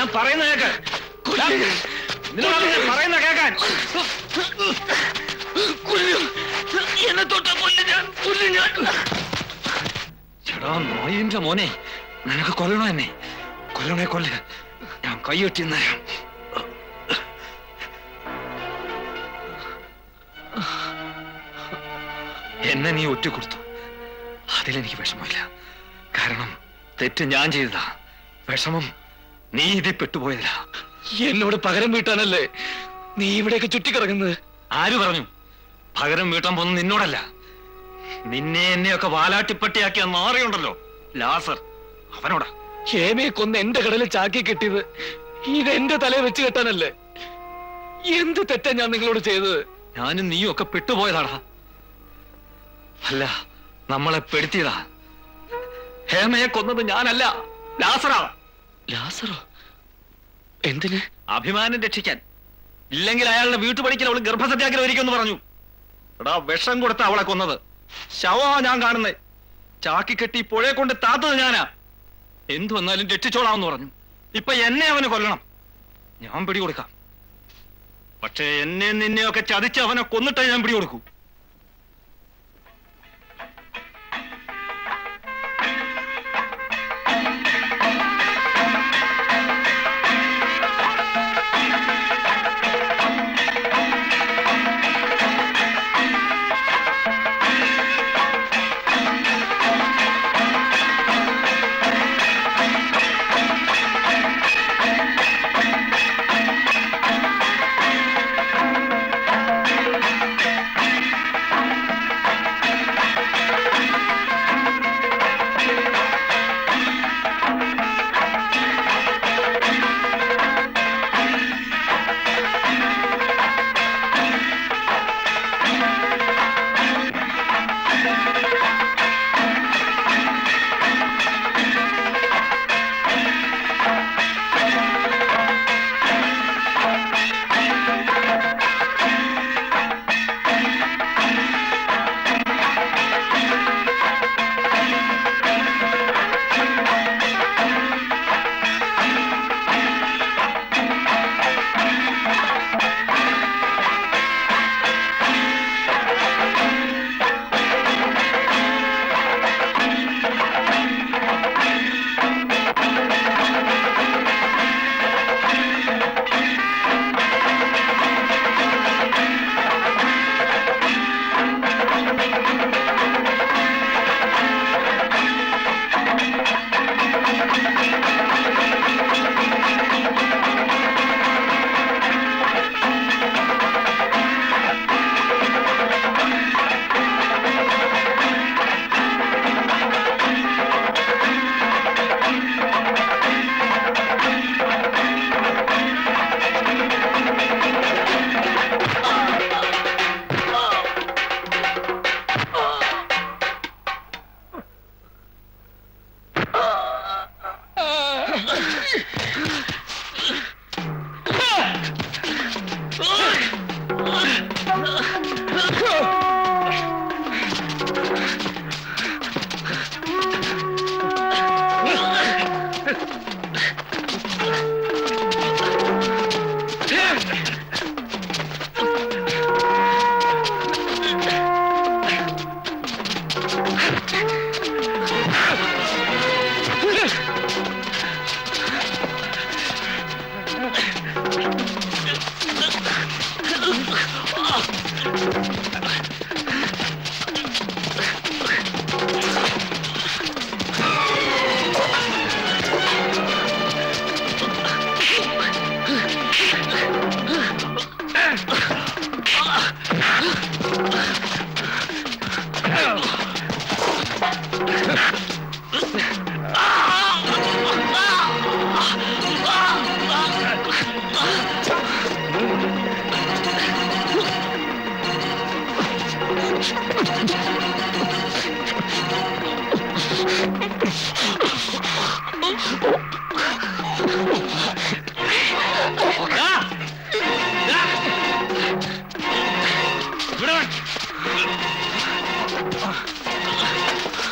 പറയുന്ന കേക്ക്. പറയുന്ന കേക്കാൻ. എന്നെ തൊട്ട കൊല്ലു ഞാൻ. ചേടാ നായിന്റെ മോനെ, നിനക്ക് കൊല്ലണോ എന്നെ? കൊല്ലണേ കൊല്ല, ഞാൻ കൈയൊട്ടി നേരം. എന്നെ നീ ഒറ്റ കൊടുത്തു, അതിലെനിക്ക് വിഷമമില്ല. കാരണം തെറ്റ് ഞാൻ ചെയ്തതാ. വിഷമം നീ ഇതിൽ പെട്ടുപോയതില്ല. എന്നോട് പകരം വീട്ടാനല്ലേ നീ ഇവിടെയൊക്കെ ചുറ്റിക്കിറങ്ങുന്നത്? ആര് പറഞ്ഞു? പകരം വീട്ടാൻ പോകുന്നത് നിന്നോടല്ല, നിന്നെ എന്നെയൊക്കെ വാലാട്ടിപ്പട്ടിയാക്കിയ നാറിയുണ്ടല്ലോ ലാസർ, അവനോടാ. ഹേമയെ കൊന്ന് എന്റെ കടലിൽ ചാക്കി കെട്ടിയത് ഇതെന്റെ തലയെ വെച്ച് കെട്ടാനല്ലേ? എന്ത് തെറ്റാ ഞാൻ നിങ്ങളോട് ചെയ്തത്? ഞാനും നീയും ഒക്കെ പെട്ടുപോയതാടാ. അല്ല, നമ്മളെ പെടുത്തിയതാ. ഹേമയെ കൊന്നത് ഞാനല്ല, ലാസറാ. ലാസറോ? എന്തിന്? അഭിമാനം രക്ഷിക്കാൻ. ഇല്ലെങ്കിൽ അയാളുടെ വീട്ടുപടിക്കൽ അവൾ ഗർഭസത്യാഗ്രഹം ഇരിക്കുമെന്ന് പറഞ്ഞു. എടാ, വിഷം കൊടുത്ത അവളെ കൊന്നത്. ശവമാ ഞാൻ കാണുന്നേ. ചാക്കി കെട്ടി പുഴയെ കൊണ്ട് താത്തത് ഞാനാ. എന്തു വന്നാലും രക്ഷിച്ചോളാമെന്ന് പറഞ്ഞു. ഇപ്പൊ എന്നെ അവന് കൊല്ലണം, ഞാൻ പിടികൊടുക്കാം. പക്ഷേ എന്നെ നിന്നെയൊക്കെ ചതിച്ച് അവനെ കൊന്നിട്ടേ ഞാൻ പിടികൊടുക്കൂ.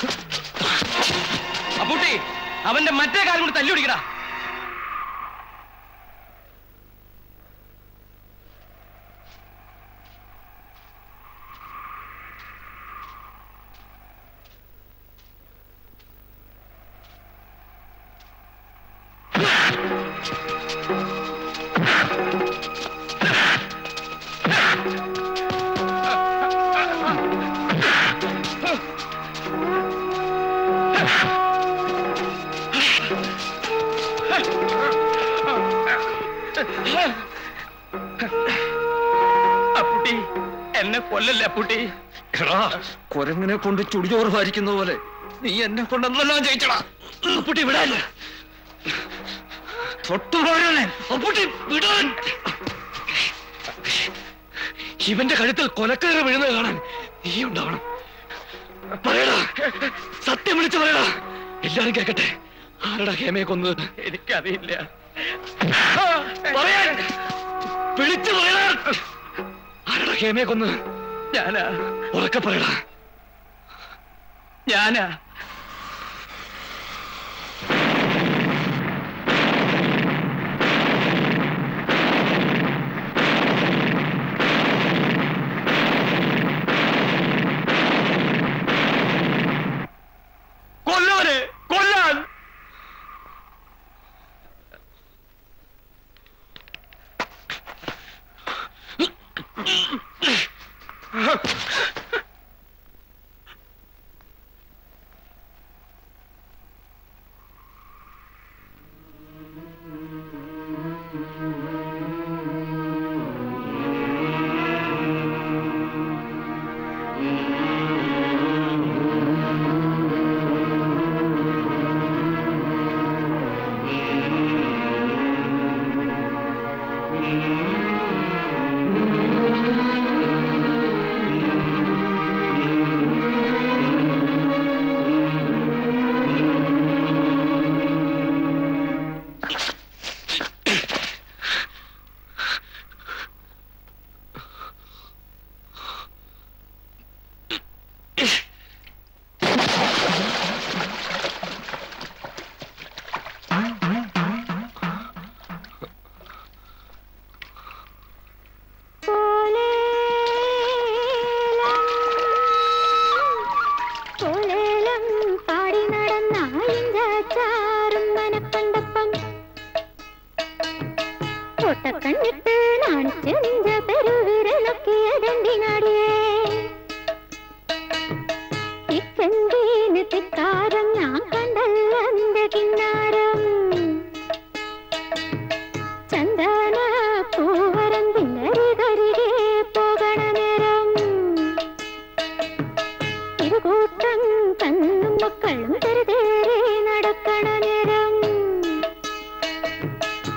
അവന്റെ മറ്റേ കാലം കൊണ്ട് തല്ലി പിടിക്കടാ. അപ്പുട്ടി എന്നെ കൊല്ലല്ലേ അപ്പുട്ടി. എടാ കുരങ്ങിനെ കൊണ്ട് ചുടിചോറ് വാരിക്കുന്ന പോലെ നീ എന്നെ കൊണ്ട് എന്തെല്ലാം ചെയ്യിച്ചടാ. അപ്പുട്ടി വിടാല്ല, തൊട്ടുപോരാനെ അപ്പുട്ടി വിടാൻ. ഇവന്റെ കഴുത്തിൽ കൊലക്കയറ് വീഴുന്നത് കാണാൻ നീ ഉണ്ടാവണം. പറയടാ, സത്യം വിളിച്ചു പറയടാ, എല്ലാരും കേക്കട്ടെ. ആരടാ ഹേമയെ കൊന്നത്? എനിക്കറിയില്ല. പറയാൻ വിളിച്ചു പറയടാ, ആരടാ ഹേമയെ കൊന്നത്? ഞാനാ. ഉറക്കെ പറയടാ. ഞാനാ. കൊല്ലവരെ കൊല്ലാൻ.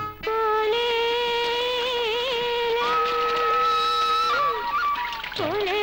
Ole